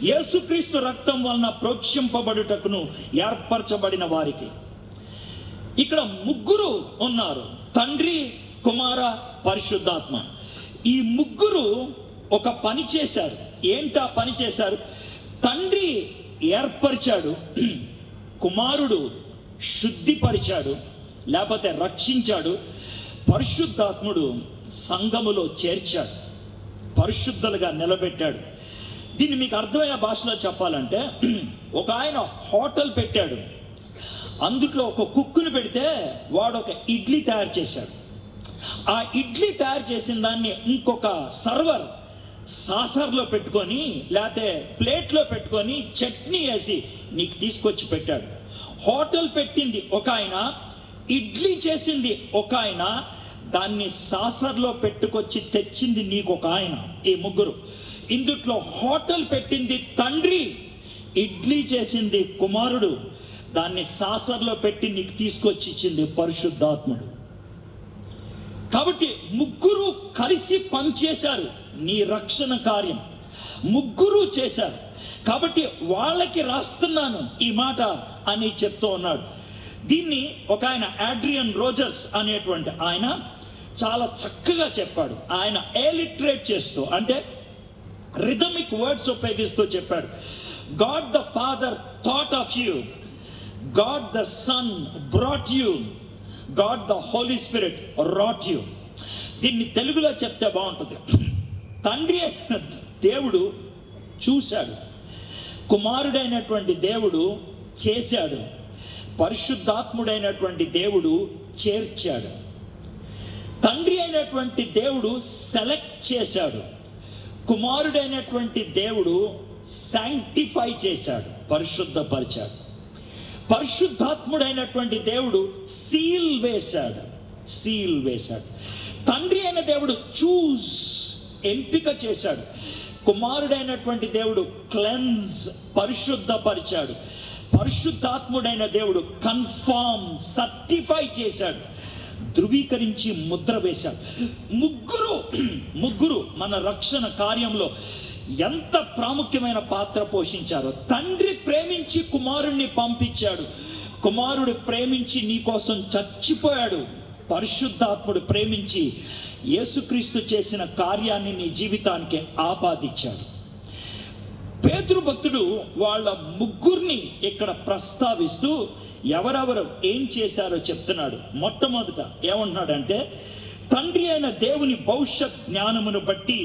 యేసుక్రీస్తు రక్తం వలన ప్రోక్షింపబడుటకును ఏర్పరచబడిన వారికి. ఇక్కడ ముగ్గురు ఉన్నారు, తండ్రి, కుమార, పరిశుద్ధాత్మ. ఈ ముగ్గురు ఒక పని చేశారు. ఏంటా పని చేశారు? తండ్రి ఏర్పరిచాడు, కుమారుడు శుద్ధిపరిచాడు లేకపోతే రక్షించాడు, పరిశుద్ధాత్ముడు సంఘములో చేర్చాడు, పరిశుద్ధులుగా నిలబెట్టాడు. దీన్ని మీకు అర్థమయ్యే భాషలో చెప్పాలంటే, ఒక ఆయన హోటల్ పెట్టాడు, అందుట్లో ఒక కుక్కుని పెడితే వాడు ఒక ఇడ్లీ తయారు చేశాడు. ఆ ఇడ్లీ తయారు చేసిన దాన్ని ఇంకొక సర్వర్ సాసర్లో పెట్టుకొని లేకపోతే ప్లేట్లో పెట్టుకొని చట్నీ వేసి నీకు తీసుకొచ్చి పెట్టాడు. హోటల్ పెట్టింది ఒక ఆయన, ఇడ్లీ చేసింది ఒక ఆయన, దాన్ని సాసర్లో పెట్టుకొచ్చి తెచ్చింది నీకు ఒక ఆయన. ఈ ముగ్గురు. ఇందుట్లో హోటల్ పెట్టింది తండ్రి, ఇడ్లీ చేసింది కుమారుడు, దాన్ని సాసర్లో పెట్టి నీకు తీసుకొచ్చి ఇచ్చింది పరిశుద్ధాత్ముడు. కాబట్టి ముగ్గురు కలిసి పనిచేశారు నీ రక్షణ కార్యం, ముగ్గురు చేశారు. కాబట్టి వాళ్ళకి రాస్తున్నాను ఈ మాట అని చెప్తూ ఉన్నాడు. దీన్ని ఒక ఆయన ఆడ్రియన్ రోజర్స్ అనేటువంటి ఆయన చాలా చక్కగా చెప్పాడు. ఆయన ఎలిటరేట్ చేస్తూ, అంటే రిథమిక్ వర్డ్స్ ఉపయోగిస్తూ చెప్పాడు. God the father thought of you, God the son brought you, God the holy spirit wrought you. దీన్ని తెలుగులో చెప్తే బాగుంటుంది. తండ్రి అయిన దేవుడు చూశాడు, కుమారుడైనటువంటి దేవుడు చేశాడు, పరిశుద్ధాత్ముడైనటువంటి దేవుడు చేర్చాడు. తండ్రి అయినటువంటి దేవుడు సెలెక్ట్ చేశాడు, కుమారుడైనటువంటి దేవుడు శాంక్టిఫై చేశాడు, పరిశుద్ధపరిచాడు. పరిశుద్ధాత్ముడైనటువంటి దేవుడు సీల్ వేశాడు. తండ్రి అయిన దేవుడు చూస్, ఎంపిక చేశాడు. కుమారుడైనటువంటి దేవుడు క్లెన్స్, పరిశుద్ధపరిచాడు. పరిశుద్ధాత్ముడైన దేవుడు కన్ఫర్మ్, సర్టిఫై చేశాడు, ధృవీకరించి ముద్ర వేశాడు. ముగ్గురు మన రక్షణ కార్యంలో ఎంత ప్రాముఖ్యమైన పాత్ర పోషించారో. తండ్రి ప్రేమించి కుమారుణ్ణి పంపించాడు, కుమారుడు ప్రేమించి నీ కోసం చచ్చిపోయాడు, పరిశుద్ధాత్ముడు ప్రేమించి యేసుక్రీస్తు చేసిన కార్యాన్ని నీ జీవితానికి ఆపాదించాడు. పేతురు భక్తుడు వాళ్ళ ముగ్గురిని ఇక్కడ ప్రస్తావిస్తూ ఎవరెవరు ఏం చేశారో చెప్తున్నాడు. మొట్టమొదట ఏమంటున్నాడంటే, తండ్రి అయిన దేవుని భవిష్యత్ జ్ఞానమును బట్టి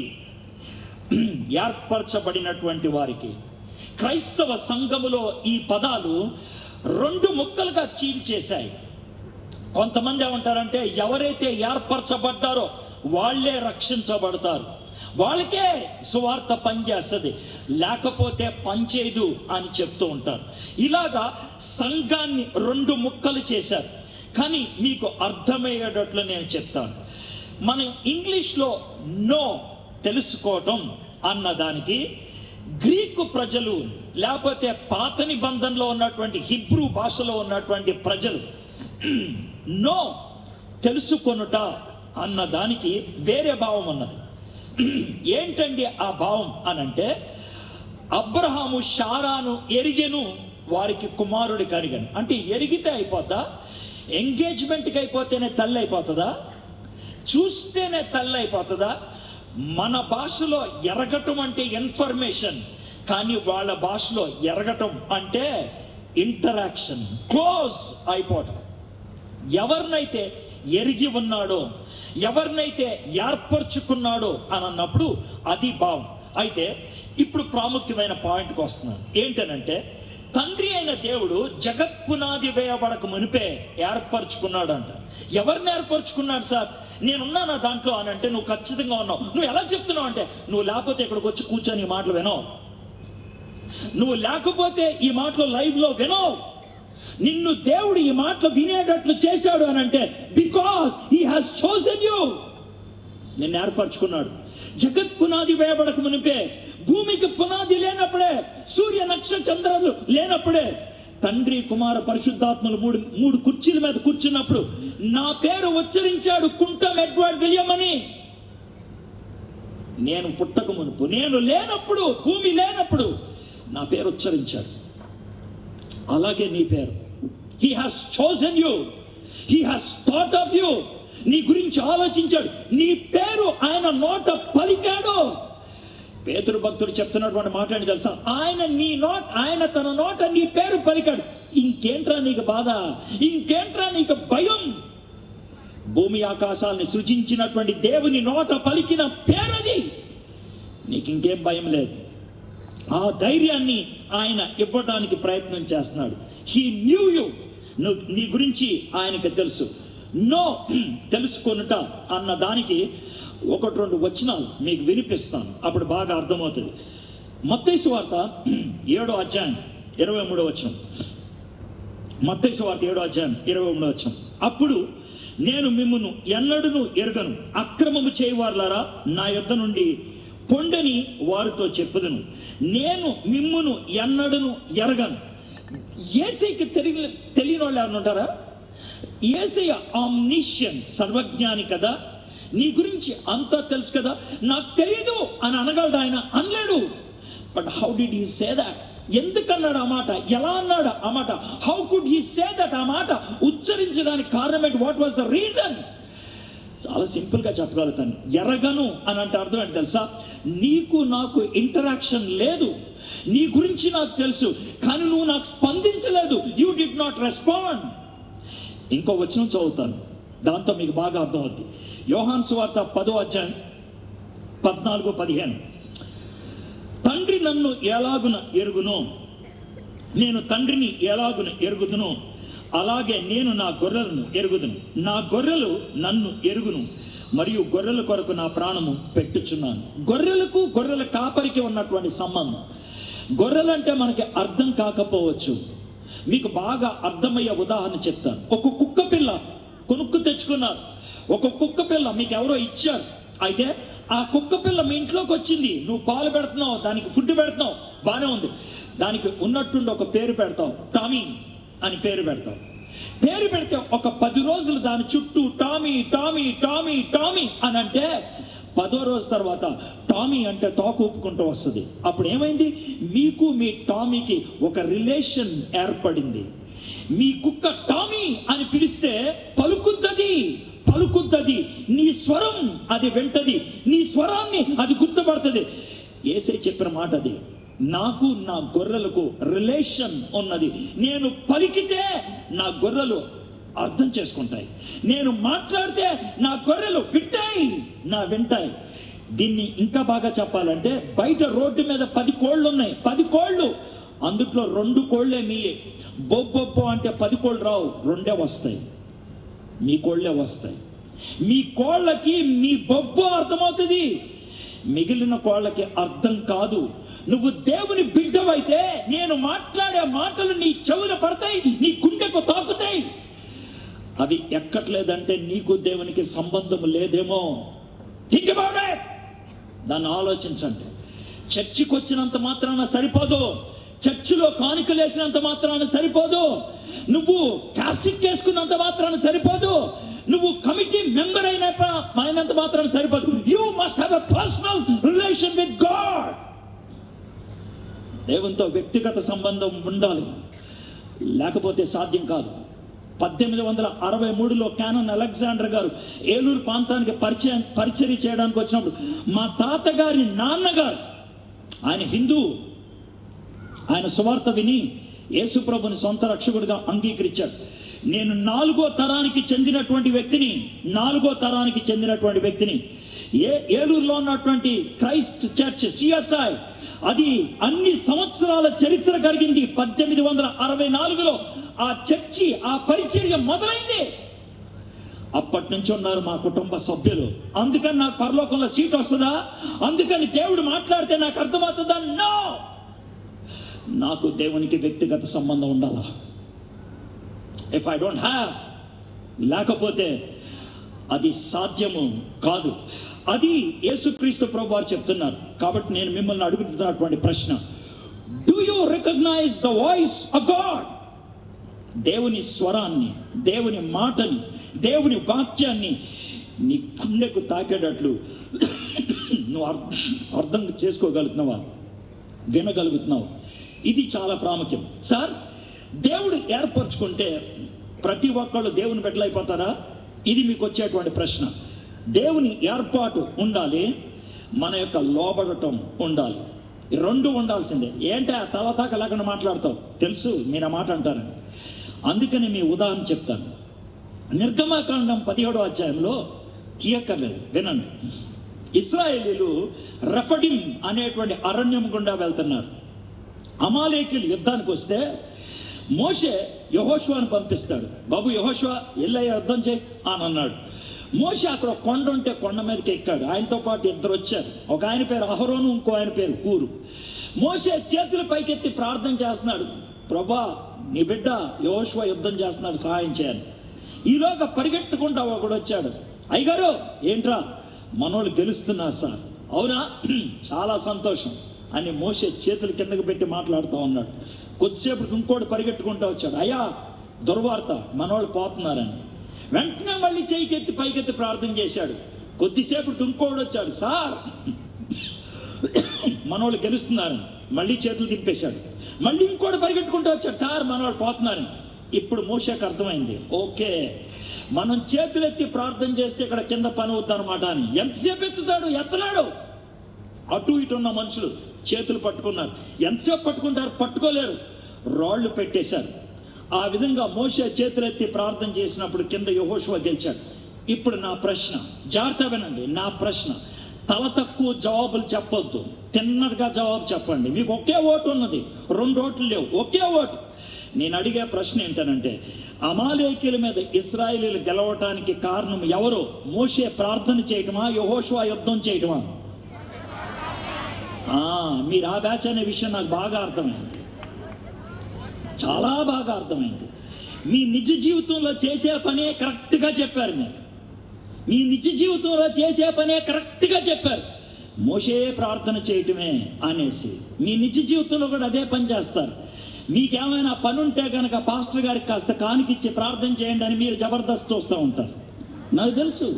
ఏర్పరచబడినటువంటి వారికి. క్రైస్తవ సంఘములో ఈ పదాలు రెండు ముక్కలుగా చీల్చేశాయి. కొంతమంది ఏమంటారంటే, ఎవరైతే ఏర్పరచబడ్డారో వాళ్ళే రక్షించబడతారు, వాళ్ళకే సువార్త పనిచేస్తుంది, లేకపోతే పనిచేయదు అని చెప్తూ ఉంటారు. ఇలాగా సంఘాన్ని రెండు ముక్కలు చేశారు. కానీ మీకు అర్థమయ్యేటట్లు నేను చెప్తాను. మనం ఇంగ్లీష్లో నో, తెలుసుకోవటం అన్నదానికి గ్రీకు ప్రజలు లేకపోతే పాత నిబంధనలో ఉన్నటువంటి హిబ్రూ భాషలో ఉన్నటువంటి ప్రజలు నో, తెలుసుకొనుట అన్నదానికి వేరే భావం ఉన్నది. ఏంటండి ఆ భావం అనంటే, అబ్రహాము శారాను ఎరిగెను, వారికి కుమారుడి కరిగను. అంటే ఎరిగితే అయిపోద్దా? ఎంగేజ్మెంట్కి అయిపోతేనే తల్లి అయిపోతుందా? చూస్తేనే తల్లి అయిపోతుందా? మన భాషలో ఎరగటం అంటే ఇన్ఫర్మేషన్, కానీ వాళ్ళ భాషలో ఎరగటం అంటే ఇంటరాక్షన్, క్లోజ్ అయిపోవటం. ఎవరినైతే ఎరిగి ఉన్నాడో, ఎవరినైతే ఏర్పరచుకున్నాడో అని అన్నప్పుడు అది భావం. అయితే ఇప్పుడు ప్రాముఖ్యమైన పాయింట్కి వస్తున్నాను. ఏంటనంటే, తండ్రి అయిన దేవుడు జగత్ పునాది వేయబడక మునిపే ఏర్పరచుకున్నాడు అంట. ఎవరిని ఏర్పరచుకున్నాడు సార్? నేనున్నానా దాంట్లో అని అంటే, నువ్వు ఖచ్చితంగా ఉన్నావు. నువ్వు ఎలా చెప్తున్నావు అంటే, నువ్వు లేకపోతే ఇక్కడికి వచ్చి కూర్చొని ఈ మాటలు వినవు, నువ్వు లేకపోతే ఈ మాటలు లైవ్లో వినవు. నిన్ను దేవుడు ఈ మాటలు వినేటట్లు చేశాడు అని అంటే, because he has chosen you. నిన్ను ఏర్పరచుకున్నాడు. జగత్ పునాది వేయబడక మునిపే, భూమికి పునాది లేనప్పుడే, సూర్య నక్షత్రాలు లేనప్పుడే, తండ్రి కుమార పరిశుద్ధాత్మలు మూడు కుర్చీల మీద కూర్చున్నప్పుడు నా పేరు ఉచ్చరించాడు, కుంటం ఎడ్వర్డ్ విలియం అని. నేను పుట్టక మునుపు, నేను లేనప్పుడు, భూమి లేనప్పుడు నా పేరు ఉచ్చరించాడు. అలాగే నీ పేరు. He has chosen you. He has thought of you. నీ గురించి ఆలోచించాడు, నీ పేరు ఆయన నోట పలికాడు. పేతురు భక్తుడు చెప్తున్నటువంటి మాట ఏంటి తెలుసా? ఆయన తన నోట నీ పేరు పలికాడు. ఇంకేంట్రా నీకు బాధ? ఇంకేంట్రా నీకు భయం? భూమి ఆకాశాలను సృజించినటువంటి దేవుని నోట పలికిన పేరది. నీకు ఇంకేం భయం లేదు. ఆ ధైర్యాన్ని ఆయన ఇవ్వడానికి ప్రయత్నం చేస్తున్నాడు. He knew you. నీ గురించి ఆయనకు తెలుసు. నో, తెలుసుకొనుట అన్న దానికి 1-2 వచనాలు మీకు వినిపిస్తాను, అప్పుడు బాగా అర్థమవుతుంది. మత్తయి సువార్త 7వ అధ్యాయం 23వ వచనం. మత్తయి సువార్త 7వ అధ్యాయం 23వ వచనం. అప్పుడు నేను మిమ్మును ఎన్నడూను ఎరుగను, అక్రమము చేయవారులారా నా యొద్ద నుండి పొండని వారితో చెప్పుదును. నేను మిమ్మును ఎన్నడూను ఎరగను. యేసయ్యకి తెలియని వాళ్ళు ఎవరు ఉంటారా? యేసయ్య ఆమ్నిషియన్, సర్వజ్ఞాని కదా. నీ గురించి అంతా తెలుసు కదా. నాకు తెలియదు అని అనగలడు ఆయన? అనలేడు. But how did he say that? ఎందుకన్నాడు ఆ మాట? ఎలా అన్నాడు ఆ మాట? How could he say that? ఆ మాట ఉచ్చరించడానికి కారణం ఏంటి? What was the reason? చాలా సింపుల్గా చెప్పగలుగుతాను. ఎరగను అని అంటే అర్థం ఏంటి తెలుసా? నీకు నాకు ఇంటరాక్షన్ లేదు. నీ గురించి నాకు తెలుసు, కానీ నువ్వు నాకు స్పందించలేదు. You did not respond. ఇంకో వచనం చదువుతాను, దాంతో మీకు బాగా అర్థమవుతుంది. యోహాను సువార్త 10వ అధ్యాయం 14-15. తండ్రి నన్ను ఎలాగున ఎరుగునో, నేను తండ్రిని ఎలాగున ఎరుగుదునో, అలాగే నేను నా గొర్రెలను ఎరుగుదును. నా గొర్రెలు నన్ను ఎరుగును, మరియు గొర్రెల కొరకు నా ప్రాణము పెట్టుచున్నాను. గొర్రెలకు గొర్రెల కాపరికి ఉన్నటువంటి సంబంధం. గొర్రెలంటే మనకి అర్థం కాకపోవచ్చు. మీకు బాగా అర్థమయ్యే ఉదాహరణ చెప్తాను. ఒక కుక్క పిల్ల కొనుక్కు తెచ్చుకున్నారు. ఒక కుక్క పిల్ల మీకు ఎవరో ఇచ్చారు. అయితే ఆ కుక్క పిల్ల మీ ఇంట్లోకి వచ్చింది. నువ్వు పాలు పెడుతున్నావు, దానికి ఫుడ్ పెడుతున్నావు, బాగానే ఉంది. దానికి ఉన్నట్టుండి ఒక పేరు పెడతావు, టామీ అని పేరు పెడతావు. పేరు పెడితే ఒక 10 రోజులు దాని చుట్టూ టామీ టామీ టామీ టామీ అని అంటే 10వ రోజు తర్వాత టామీ అంటే తోక ఊపుకుంటూ వస్తుంది. అప్పుడు ఏమైంది? మీకు మీ టామీకి ఒక రిలేషన్ ఏర్పడింది. మీ కుక్క టామీ అని పిలిస్తే పలుకుతుంది. నీ స్వరం అది వింటది, నీ స్వరాన్ని అది గుర్తుపడుతుంది. యేసయ్య చెప్పిన మాట అది. నాకు నా గొర్రెలకు రిలేషన్ ఉన్నది. నేను పలికితే నా గొర్రెలు అర్థం చేసుకుంటాయి. నేను మాట్లాడితే నా గొర్రెలు వింటాయి. దీన్ని ఇంకా బాగా చెప్పాలంటే, బయట రోడ్డు మీద 10 కోళ్ళు ఉన్నాయి. 10 కోళ్ళు, అందుట్లో 2 కోళ్ళే మీయే. బొబ్బొబ్బో అంటే 10 కోళ్ళు రావు, 2 వస్తాయి. మీ కోళ్ళే వస్తాయి. మీ కోళ్ళకి మీ బొబ్బో అర్థమవుతుంది, మిగిలిన కోళ్ళకి అర్థం కాదు. నువ్వు దేవుని బిడ్డవైతే నేను మాట్లాడే మాటలు నీ చెవులు పడతాయి, నీ గుండెకు తాకుతాయి. అవి ఎక్కట్లేదంటే నీకు దేవునికి సంబంధం లేదేమో. Think about it. దాన్ని ఆలోచించండి. చర్చికి వచ్చినంత మాత్రాన సరిపోదు. చర్చిలో కానుకలు వేసినంత మాత్రాన సరిపోదు. నువ్వు క్యాసిక్ వేసుకున్నంత మాత్రాన సరిపోదు. నువ్వు కమిటీ మెంబర్ అయినంత మాత్రాన సరిపోదు. You must have a personal relation with God. దేవునితో వ్యక్తిగత సంబంధం ఉండాలి, లేకపోతే సాధ్యం కాదు. 1863లో క్యానన్ అలెగ్జాండర్ గారు ఏలూరు ప్రాంతానికి పరిచర్య చేయడానికి వచ్చినప్పుడు మా తాతగారి నాన్నగారు, ఆయన హిందూ, ఆయన సువార్త విని యేసుప్రభుని సొంత రక్షకుడిగా అంగీకరించాడు. నేను 4వ తరానికి చెందినటువంటి వ్యక్తిని ఏలూరులో ఉన్నటువంటి క్రైస్ట్ చర్చ్ సిఎస్ఐ, అది అన్ని సంవత్సరాల చరిత్ర కలిగింది. 1864లో ఆ చర్చి, ఆ పరిచర్య మొదలైంది. అప్పటి నుంచి ఉన్నారు మా కుటుంబ సభ్యులు. అందుకని నాకు పరలోకంలో సీట్ వస్తుందా? అందుకని దేవుడు మాట్లాడితే నాకు అర్థమవుతుందా? నో. నాకు దేవునికి వ్యక్తిగత సంబంధం ఉండాలా. ఇఫ్ ఐ డోంట్ హ్యావ్, లేకపోతే అది సాధ్యము కాదు. అది యేసుక్రీస్తు ప్రభు వారు చెప్తున్నారు. కాబట్టి నేను మిమ్మల్ని అడుగుతున్నటువంటి ప్రశ్న, do you recognise the voice of God? దేవుని స్వరాన్ని, దేవుని మాటని, దేవుని వాక్యాన్ని నీ గుండెకు తాకేటట్లు నువ్వు అర్థం చేసుకోగలుగుతున్నావా, వినగలుగుతున్నావా? ఇది చాలా ప్రాముఖ్యం. సార్, దేవుడు ఏర్పరచుకుంటే ప్రతి ఒక్కళ్ళు దేవుని బిడ్డలైపోతారా? ఇది మీకు వచ్చేటువంటి ప్రశ్న. దేవుని ఏర్పాటు ఉండాలి, మన యొక్క లోబడటం ఉండాలి. ఈ రెండు ఉండాల్సిందే. ఏంటో తలతాక లేకుండా మాట్లాడతావు, తెలుసు మీరు ఆ మాట అంటారని. అందుకని మీ ఉదాహరణ చెప్తాను. నిర్గమకాండం 17వ అధ్యాయంలో తీయక్కర్లేదు, వినండి. ఇశ్రాయేలీలు రెఫడిం అనేటువంటి అరణ్యం గుండా వెళ్తున్నారు. అమాలేకీయులు యుద్ధానికి వస్తే మోషే యెహోషువను పంపిస్తాడు. బాబు యెహోషువ ఎల్లయ్య యుద్ధం చేయి అని అన్నాడు. మోషే అక్కడ కొండ ఉంటే కొండ మీదకి ఎక్కాడు. ఆయనతో పాటు ఇద్దరు వచ్చారు. ఒక ఆయన పేరు అహరోను, ఇంకో ఆయన పేరు హూరు. మోషే చేతులు పైకెత్తి ప్రార్థన చేస్తున్నాడు, ప్రభా నీ బిడ్డ యెహోషువ యుద్ధం చేస్తున్నాడు, సహాయం చేయాలి. ఈలోగా పరిగెత్తుకుంటా ఒకడు వచ్చాడు. అయ్యగారు ఏంట్రా, మనోళ్ళు గెలుస్తున్నారు సార్. అవునా, చాలా సంతోషం అని మోషే చేతులు కిందకి పెట్టి మాట్లాడుతూ ఉన్నాడు. కొద్దిసేపటికి ఇంకోటి పరిగెట్టుకుంటూ వచ్చాడు. అయ్యా దుర్వార్త, మనోళ్ళు పోతున్నారని. వెంటనే మళ్ళీ చేయికెత్తి పైకెత్తి ప్రార్థన చేశాడు. కొద్దిసేపటికి ఇంకోటి వచ్చాడు, సార్ మనోళ్ళు గెలుస్తున్నారని. మళ్ళీ చేతులు దింపేశాడు. మళ్ళీ ఇంకోటి పరిగెట్టుకుంటూ వచ్చాడు, సార్ మనోళ్ళు పోతున్నారని. ఇప్పుడు మోషేకి అర్థమైంది, ఓకే మనం చేతులెత్తి ప్రార్థన చేస్తే ఇక్కడ కింద పని అవుద్దనమాట అని. ఎంతసేపు ఎత్తుతాడు, ఎత్తనాడు. అటు ఇటు ఉన్న మనుషులు చేతులు పట్టుకున్నారు. ఎంతసేపు పట్టుకుంటారు, పట్టుకోలేరు, రాళ్ళు పెట్టేశారు. ఆ విధంగా మోషే చేతులెత్తి ప్రార్థన చేసినప్పుడు కింద యెహోషువ గెలిచాడు. ఇప్పుడు నా ప్రశ్న, జాగ్రత్త వినండి, నా ప్రశ్న. తల తక్కువ జవాబులు చెప్పొద్దు, తిన్నగా జవాబు చెప్పండి. మీకు ఒకే ఓటు ఉన్నది, 2 ఓట్లు లేవు, ఒకే ఓటు. నేను అడిగే ప్రశ్న ఏంటనంటే, అమాలేకీయుల మీద ఇశ్రాయేలీలు గెలవటానికి కారణం ఎవరు? మోషే ప్రార్థన చేయటమా, యెహోషువ యుద్ధం చేయటమా? మీరు ఆ బ్యాచ్ అనే విషయం నాకు బాగా అర్థమైంది, చాలా బాగా అర్థమైంది. మీ నిజ జీవితంలో చేసే పనే కరెక్ట్గా చెప్పారు. మీరు మీ నిజ జీవితంలో చేసే పనే కరెక్ట్గా చెప్పారు. మోషే ప్రార్థన చేయటమే అనేసి మీ నిజ జీవితంలో కూడా అదే పని చేస్తారు. మీకేమైనా పని ఉంటే కనుక పాస్టర్ గారికి కాస్త కానికిచ్చి ప్రార్థన చేయండి అని మీరు జబర్దస్త్ చూస్తూ ఉంటారు. నాకు తెలుసు,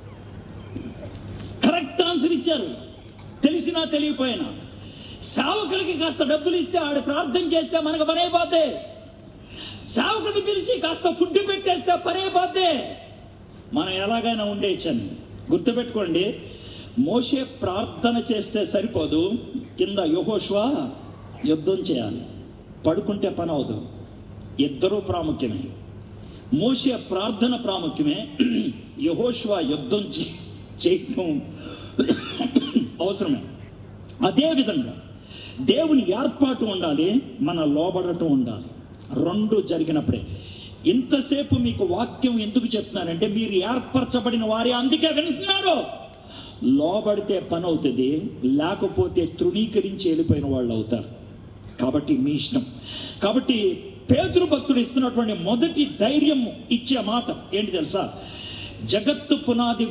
కరెక్ట్ ఆన్సర్ ఇచ్చారు, తెలిసినా తెలియపోయినా. సేవకులకి కాస్త డబ్బులు ఇస్తే ఆడు ప్రార్థన చేస్తే మనకు పని అయిపోతే, సేవకుడిని పిలిచి కాస్త ఫుడ్ పెట్టేస్తే పని అయిపోతే మనం ఎలాగైనా ఉండేయచ్చని గుర్తుపెట్టుకోండి. మోషే ప్రార్థన చేస్తే సరిపోదు, కింద యెహోషువ యుద్ధం చేయాలి. పడుకుంటే పని అవదు, ఇద్దరూ ప్రాముఖ్యమే. మోషే ప్రార్థన ప్రాముఖ్యమే, యెహోషువ యుద్ధం చేయటం అవసరమే. అదేవిధంగా దేవుని ఏర్పాటు ఉండాలి, మన లోబడటం ఉండాలి. 2 జరిగినప్పుడే. ఇంతసేపు మీకు వాక్యం ఎందుకు చెప్తున్నానంటే, మీరు ఏర్పరచబడిన వారే, అందుకే వింటున్నారు. లోబడితే పని అవుతుంది, లేకపోతే తృణీకరించి వెళ్ళిపోయిన వాళ్ళు అవుతారు. కాబట్టి మీ ఇష్టం. కాబట్టి పేతురు భక్తుడు ఇస్తున్నటువంటి మొదటి ధైర్యం ఇచ్చే మాట ఏంటి తెలుసా? జగత్తు పునాది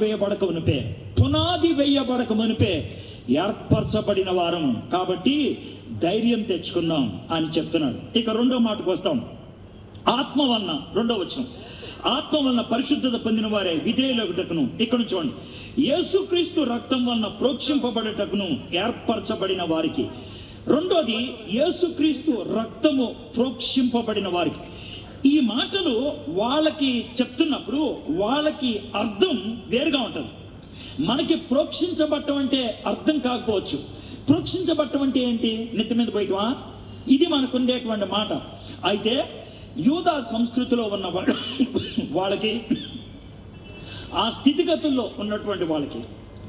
వేయబడక మునిపే ఏర్పరచబడిన వారం కాబట్టి ధైర్యం తెచ్చుకుందాం అని చెప్తున్నాడు. ఇక 2వ మాటకు వస్తాం. ఆత్మ వలన, 2వ వచనం, ఆత్మ వలన పరిశుద్ధత పొందిన వారే విధేయులగుటకును. ఇక్కడ చూడండి, యేసుక్రీస్తు రక్తం వలన ప్రోక్షింపబడటకును ఏర్పరచబడిన వారికి. 2వది యేసుక్రీస్తు రక్తము ప్రోక్షింపబడిన వారికి. ఈ మాటలు వాళ్ళకి చెప్తున్నప్పుడు వాళ్ళకి అర్థం వేరుగా ఉంటుంది. మనకి ప్రోక్షించబడటం అంటే అర్థం కాకపోవచ్చు. ప్రోక్షించబడటం అంటే ఏంటి? నెత్తి మీద పోయటమా? ఇది మనకు ఉండేటువంటి మాట. అయితే యూదా సంస్కృతిలో ఉన్న వాళ్ళకి, ఆ స్థితిగతుల్లో ఉన్నటువంటి వాళ్ళకి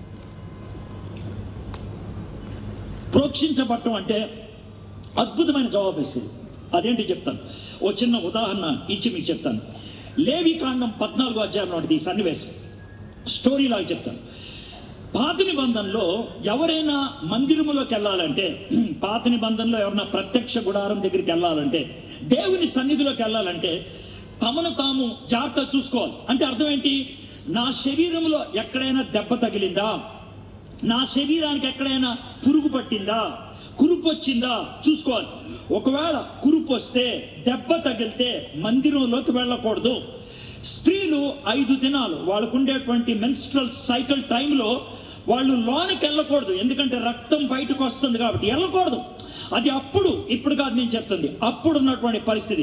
ప్రోక్షించబడటం అంటే అద్భుతమైన జవాబు ఇస్తుంది. అదేంటి చెప్తాను, ఓ చిన్న ఉదాహరణ ఇచ్చి మీకు చెప్తాను. లేవికాండం 14వ అధ్యాయంలో ఉంటుంది ఈ సన్నివేశం. స్టోరీ లాగా చెప్తాను. పాత నిబంధనలో ఎవరైనా మందిరములోకి వెళ్ళాలంటే, పాత నిబంధనలో ఎవరైనా ప్రత్యక్ష గుడారం దగ్గరికి వెళ్ళాలంటే, దేవుని సన్నిధిలోకి వెళ్ళాలంటే తమను తాము జాగ్రత్త చూసుకోవాలి. అంటే అర్థం ఏంటి? నా శరీరంలో ఎక్కడైనా దెబ్బ తగిలిందా, నా శరీరానికి ఎక్కడైనా పురుగు పట్టిందా, కురుపు వచ్చిందా చూసుకోవాలి. ఒకవేళ కురుపు వస్తే, దెబ్బ తగిలితే మందిరంలోకి వెళ్ళకూడదు. స్త్రీలు 5 దినాలు వాళ్ళకు ఉండేటువంటి మెన్స్ట్రల్ సైకిల్ టైంలో వాళ్ళు లోనికి వెళ్ళకూడదు, ఎందుకంటే రక్తం బయటకు వస్తుంది కాబట్టి వెళ్ళకూడదు. అది అప్పుడు, ఇప్పుడు కాదు నేను చెప్తుంది, అప్పుడు ఉన్నటువంటి పరిస్థితి.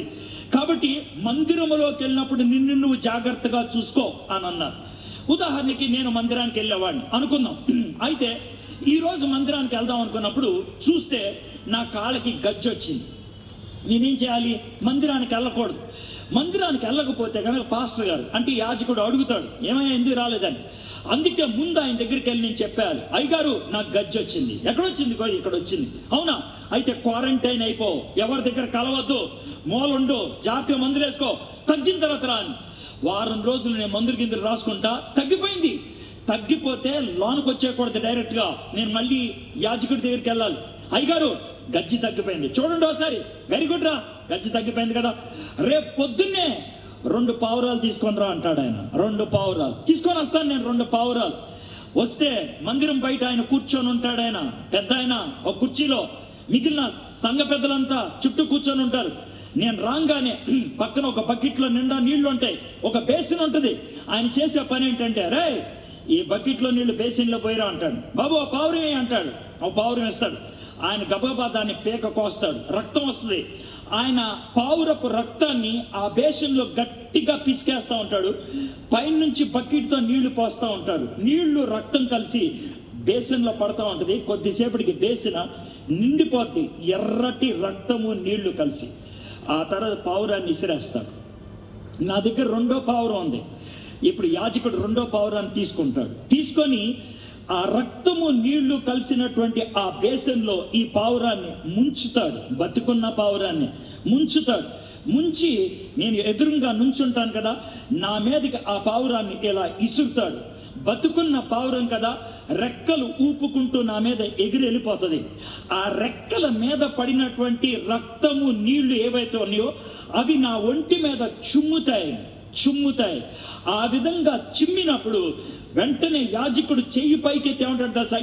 కాబట్టి మందిరములోకి వెళ్ళినప్పుడు నిన్ను నువ్వు జాగ్రత్తగా చూసుకో అని అన్నారు. ఉదాహరణకి నేను మందిరానికి వెళ్ళేవాడిని అనుకుందాం. అయితే ఈరోజు మందిరానికి వెళ్దాం అనుకున్నప్పుడు చూస్తే నా కాళ్ళకి గజ్జి వచ్చింది. నేనేం చేయాలి? మందిరానికి వెళ్ళకూడదు. మందిరానికి వెళ్ళకపోతే కనుక పాస్టర్ గారు అంటే యాజకుడు అడుగుతాడు, ఏమయ్యా ఎందుకు రాలేదని. అందుకే ముందు ఆయన దగ్గరికి వెళ్ళి నేను చెప్పాలి, అయ్యగారు నాకు గజ్జి వచ్చింది. ఎక్కడొచ్చింది? ఇక్కడ వచ్చింది. అవునా? అయితే క్వారంటైన్ అయిపో, ఎవరి దగ్గర కలవద్దు, మూలుండు, జాగ్రత్తగా మందులు వేసుకో, తగ్గిన తర్వాత రా అని. వారం రోజులు నేను మందులు గిందులు రాసుకుంటా, తగ్గిపోయింది. తగ్గిపోతే లోనికి వచ్చేయకూడదు డైరెక్ట్గా, నేను మళ్ళీ యాజకుడి దగ్గరికి వెళ్ళాలి. అయ్యగారు గజ్జి తగ్గిపోయింది, చూడండి ఒకసారి, వెరీ గుడ్ రా, గజ్జి తగ్గిపోయింది కదా, రేపు పొద్దున్నే 2 పావురాలు తీసుకొని రా అంటాడు ఆయన. 2 పావురాలు తీసుకొని వస్తాను నేను. 2 పావురాలు వస్తే మందిరం బయట ఆయన కూర్చొని ఉంటాడు. ఆయన పెద్ద ఆయన ఒక కుర్చీలో, మిగిలిన సంఘ పెద్దలంతా చుట్టూ కూర్చొని ఉంటారు. నేను రాగానే పక్కన ఒక బకెట్లో నిండా నీళ్లు ఉంటాయి, ఒక బేసిన్ ఉంటుంది. ఆయన చేసే పని ఏంటంటే, రే ఈ బకెట్లో నీళ్లు బేసిన్లో పోయిరా అంటాడు. బాబు ఆ పావురం అంటాడు. ఆ పావురం ఇస్తాడు. ఆయన గబగబా దాన్ని పీక కోస్తాడు, రక్తం వస్తుంది. ఆయన పావురపు రక్తాన్ని ఆ బేసిన్లో గట్టిగా పిసికేస్తూ ఉంటాడు. పైనుంచి బకెట్తో నీళ్లు పోస్తూ ఉంటాడు. నీళ్లు రక్తం కలిసి బేసిన్లో పడుతూ ఉంటుంది. కొద్దిసేపటికి బేసిన నిండిపోద్ది, ఎర్రటి రక్తము నీళ్లు కలిసి. ఆ తర్వాత పావురాన్ని ఇసిరేస్తాడు. నా దగ్గర 2వ పావురం ఉంది. ఇప్పుడు యాజకుడు 2వ పావురాన్ని తీసుకుంటాడు. తీసుకొని ఆ రక్తము నీళ్లు కలిసినటువంటి ఆ బేసన్లో ఈ పావురాన్ని ముంచుతాడు. బతుకున్న పావురాన్ని ముంచుతాడు. ముంచి నేను ఎదురుగా నుంచుంటాను కదా, నా మీదకి ఆ పావురాన్ని ఇలా ఇసురుతాడు. బతుకున్న పావురం కదా, రెక్కలు ఊపుకుంటూ నా మీద ఎగిరి వెళ్ళిపోతుంది. ఆ రెక్కల మీద పడినటువంటి రక్తము నీళ్లు ఏవైతే ఉన్నాయో అవి నా ఒంటి మీద చుమ్ముతాయి. ఆ విధంగా చిమ్మినప్పుడు వెంటనే యాజకుడు చెయ్యి పైకెత్తి ఏమంటాడు తెలుసా?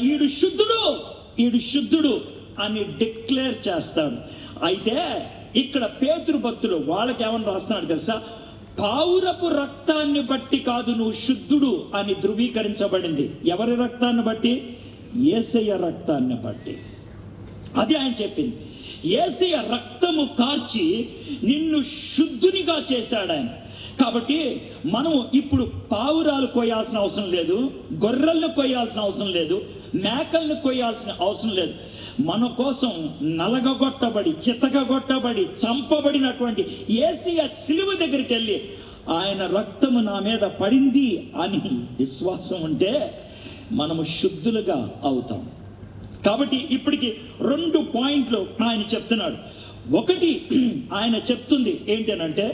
ఈడు శుద్ధుడు అని డిక్లేర్ చేస్తాడు. అయితే ఇక్కడ పేతురు భక్తులు వాళ్ళకి ఏమని రాస్తున్నాడు తెలుసా? పావురపు రక్తాన్ని బట్టి కాదు నువ్వు శుద్ధుడు అని ధృవీకరించబడింది. ఎవరి రక్తాన్ని బట్టి? యేసయ్య రక్తాన్ని బట్టి. అది ఆయన చెప్పింది. యేసయ్య రక్తము కార్చి నిన్ను శుద్ధునిగా చేశాడు ఆయన. కాబట్టి మనం ఇప్పుడు పావురాలు కొయ్యాల్సిన అవసరం లేదు, గొర్రెలను కొయ్యాల్సిన అవసరం లేదు, మేకలను కొయ్యాల్సిన అవసరం లేదు. మన కోసం నలగగొట్టబడి, చితకగొట్టబడి, చంపబడినటువంటి యేసయ్య శిలువ దగ్గరికి వెళ్ళి ఆయన రక్తము నా మీద పడింది అని విశ్వాసం ఉంటే మనము శుద్ధులుగా అవుతాం. కాబట్టి ఇప్పటికి 2 పాయింట్లు ఆయన చెప్తున్నాడు. ఒకటి ఆయన చెప్తుంది ఏంటనంటే,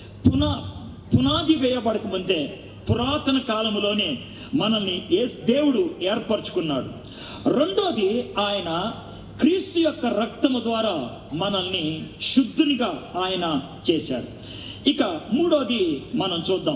పునాది వేయబడక ముందే పురాతన కాలంలోనే మనల్ని దేవుడు ఏర్పరచుకున్నాడు. రెండోది ఆయన క్రీస్తు యొక్క రక్తము ద్వారా మనల్ని శుద్ధునిగా ఆయన చేశాడు. ఇక మూడోది మనం చూద్దాం.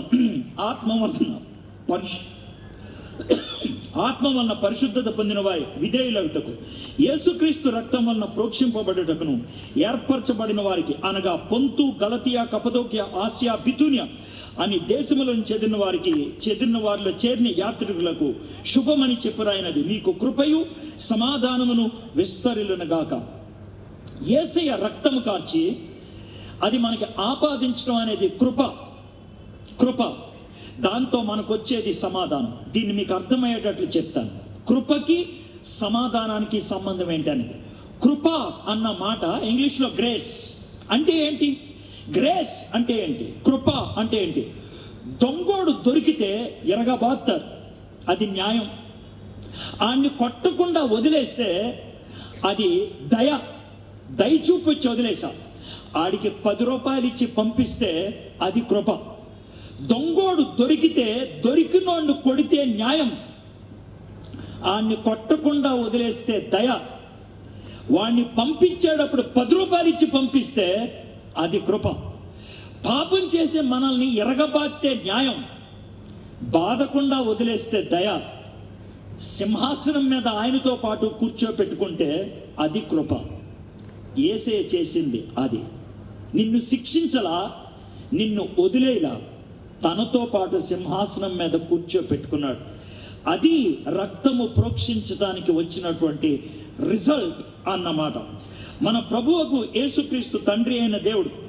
ఆత్మ వలన పరిశుద్ధత పొందిన వారి విధేయులగుటకు, యేసుక్రీస్తు రక్తం వలన ప్రోక్షింపబడుటకును ఏర్పరచబడిన వారికి, అనగా పొంతు, గలతియా, కపదోకియా, ఆసియా, బితూనియా అని దేశములను చెదిరిన వారికి, చెదిరిన వారిలో చేరిన యాత్రికులకు శుభమని చెప్పురాయినది మీకు కృపయు సమాధానమును విస్తరిలునగాక. యేసయ్య రక్తము కార్చి అది మనకి ఆపాదించడం అనేది కృప. దాంతో మనకు వచ్చేది సమాధానం. దీన్ని మీకు అర్థమయ్యేటట్లు చెప్తాను. కృపకి సమాధానానికి సంబంధం ఏంటనేది. కృప అన్న మాట ఇంగ్లీష్లో గ్రేస్ అంటే ఏంటి? గ్రేస్ అంటే ఏంటి? కృప అంటే ఏంటి? దొంగోడు దొరికితే ఎరగబాస్తారు, అది న్యాయం. ఆయన్ని కొట్టకుండా వదిలేస్తే అది దయ చూపించి వదిలేసా. ఆడికి 10 రూపాయలు ఇచ్చి పంపిస్తే అది కృప. దొంగోడు దొరికితే దొరికినోడిని కొడితే న్యాయం, ఆయన్ని కొట్టకుండా వదిలేస్తే దయ. వాడిని పంపించేటప్పుడు 10 రూపాయలు ఇచ్చి పంపిస్తే అది కృప. పాపం చేసే మనల్ని ఎరగబాస్తే న్యాయం, బాధకుండా వదిలేస్తే దయ. సింహాసనం మీద ఆయనతో పాటు కూర్చోపెట్టుకుంటే అది కృప. యేసయ్య చేసింది అది. నిన్ను శిక్షించలా, నిన్ను వదిలేలా, తనతో పాటు సింహాసనం మీద కూర్చోపెట్టుకున్నాడు. అది రక్తము ప్రోక్షించడానికి వచ్చినటువంటి రిజల్ట్ అన్నమాట. మన ప్రభువుకు యేసుక్రీస్తు తండ్రి అయిన దేవుడు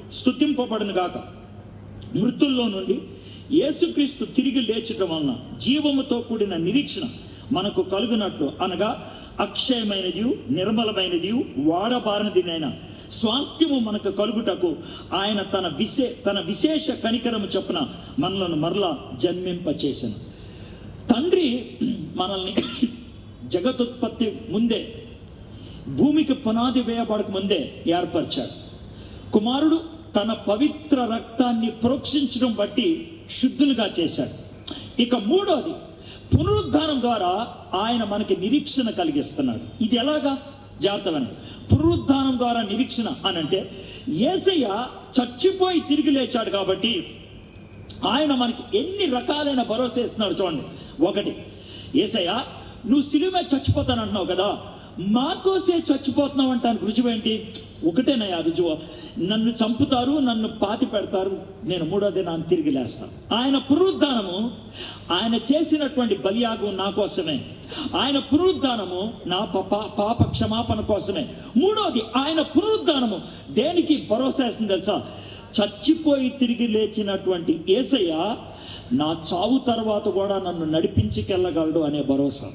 స్తుతింపబడును గాక. మృతుల్లో నుండి యేసుక్రీస్తు తిరిగి లేచడం వలన జీవముతో కూడిన నిరీక్షణ మనకు కలుగునట్లు, అనగా అక్షయమైనది, నిర్మలమైనది, వాడబారనిదినైన స్వాస్థ్యము మనకు కలుగుటకు ఆయన తన విశేష కనికరము చొప్పున మనలను మరలా జన్మింపచేసెను. తండ్రి మనల్ని జగదుత్పత్తి ముందే, భూమికి పునాది వేయబడక ముందే ఏర్పరిచాడు. కుమారుడు తన పవిత్ర రక్తాన్ని ప్రోక్షించడం బట్టి శుద్ధులుగా చేశాడు. ఇక మూడోది, పునరుద్ధానం ద్వారా ఆయన మనకి నిరీక్షణ కలిగిస్తున్నాడు. ఇది ఎలాగా? జాగ్రత్తగా, పునరుద్ధానం ద్వారా నిరీక్షణ అనంటే యేసయ్య చచ్చిపోయి తిరిగి లేచాడు కాబట్టి ఆయన మనకి ఎన్ని రకాలైన భరోసా ఇస్తున్నాడు చూడండి. ఒకటి, యేసయ్య నువ్వు సిలువ మీద చచ్చిపోతానంటున్నావు కదా, మాకోసే చచ్చిపోతున్నావు అంటానికి రుజువేంటి? ఒకటేనయ్యా రుజువు, నన్ను చంపుతారు, నన్ను పాతి పెడతారు, నేను మూడో దినాన్ని తిరిగి లేస్తాను. ఆయన పునరుద్ధానము, ఆయన చేసినటువంటి బలియాగం నా కోసమే. ఆయన పునరుద్ధానము నా పాప క్షమాపణ కోసమే. మూడోది, ఆయన పునరుద్ధానము దేనికి భరోసా ఇస్తుంది తెలుసా? చచ్చిపోయి తిరిగి లేచినటువంటి యేసయ్య నా చావు తర్వాత కూడా నన్ను నడిపించుకెళ్ళగలడు అనే భరోసా.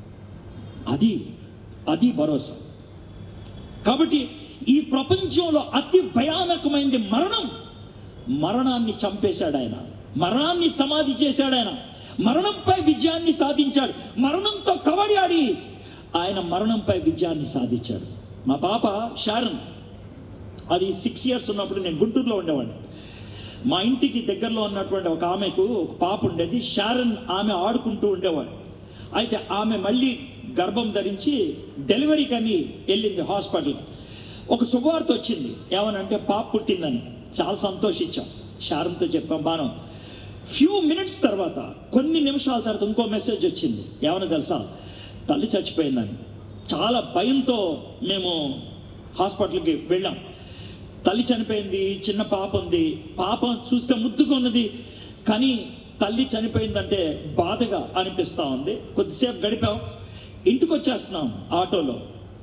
అది భరోసా. కాబట్టి ఈ ప్రపంచంలో అతి భయానకమైనది మరణం. మరణాన్ని చంపేశాడు ఆయన, మరణాన్ని సమాధి చేశాడు ఆయన, మరణంపై విజయాన్ని సాధించాడు. మరణంతో కబడి ఆడి ఆయన మరణంపై విజయాన్ని సాధించాడు. మా పాప షారన్, అది 6 years ఉన్నప్పుడు నేను గుంటూరులో ఉండేవాడిని. మా ఇంటికి దగ్గరలో ఉన్నటువంటి ఒక ఆమెకు ఒక పాప ఉండేది, షారన్. ఆమె ఆడుకుంటూ ఉండేవాడు. అయితే ఆమె మళ్ళీ గర్భం ధరించి డెలివరీకి అని వెళ్ళింది హాస్పిటల్కి. ఒక శుభవార్త వచ్చింది, ఏమనంటే పాప పుట్టిందని. చాలా సంతోషించాం. షారన్తో చెప్పాం, బాను. ఫ్యూ మినిట్స్ తర్వాత, కొన్ని నిమిషాల తర్వాత ఇంకో మెసేజ్ వచ్చింది. ఏమన్నా తెలుసా? తల్లి చచ్చిపోయిందని. చాలా భయంతో మేము హాస్పిటల్కి వెళ్ళాం. తల్లి చనిపోయింది, చిన్న పాప ఉంది. పాప చూస్తే ముద్దుగా ఉన్నది, కానీ తల్లి చనిపోయిందంటే బాధగా అనిపిస్తూ ఉంది. కొద్దిసేపు గడిపాం, ఇంటికి వచ్చేస్తున్నాం ఆటోలో.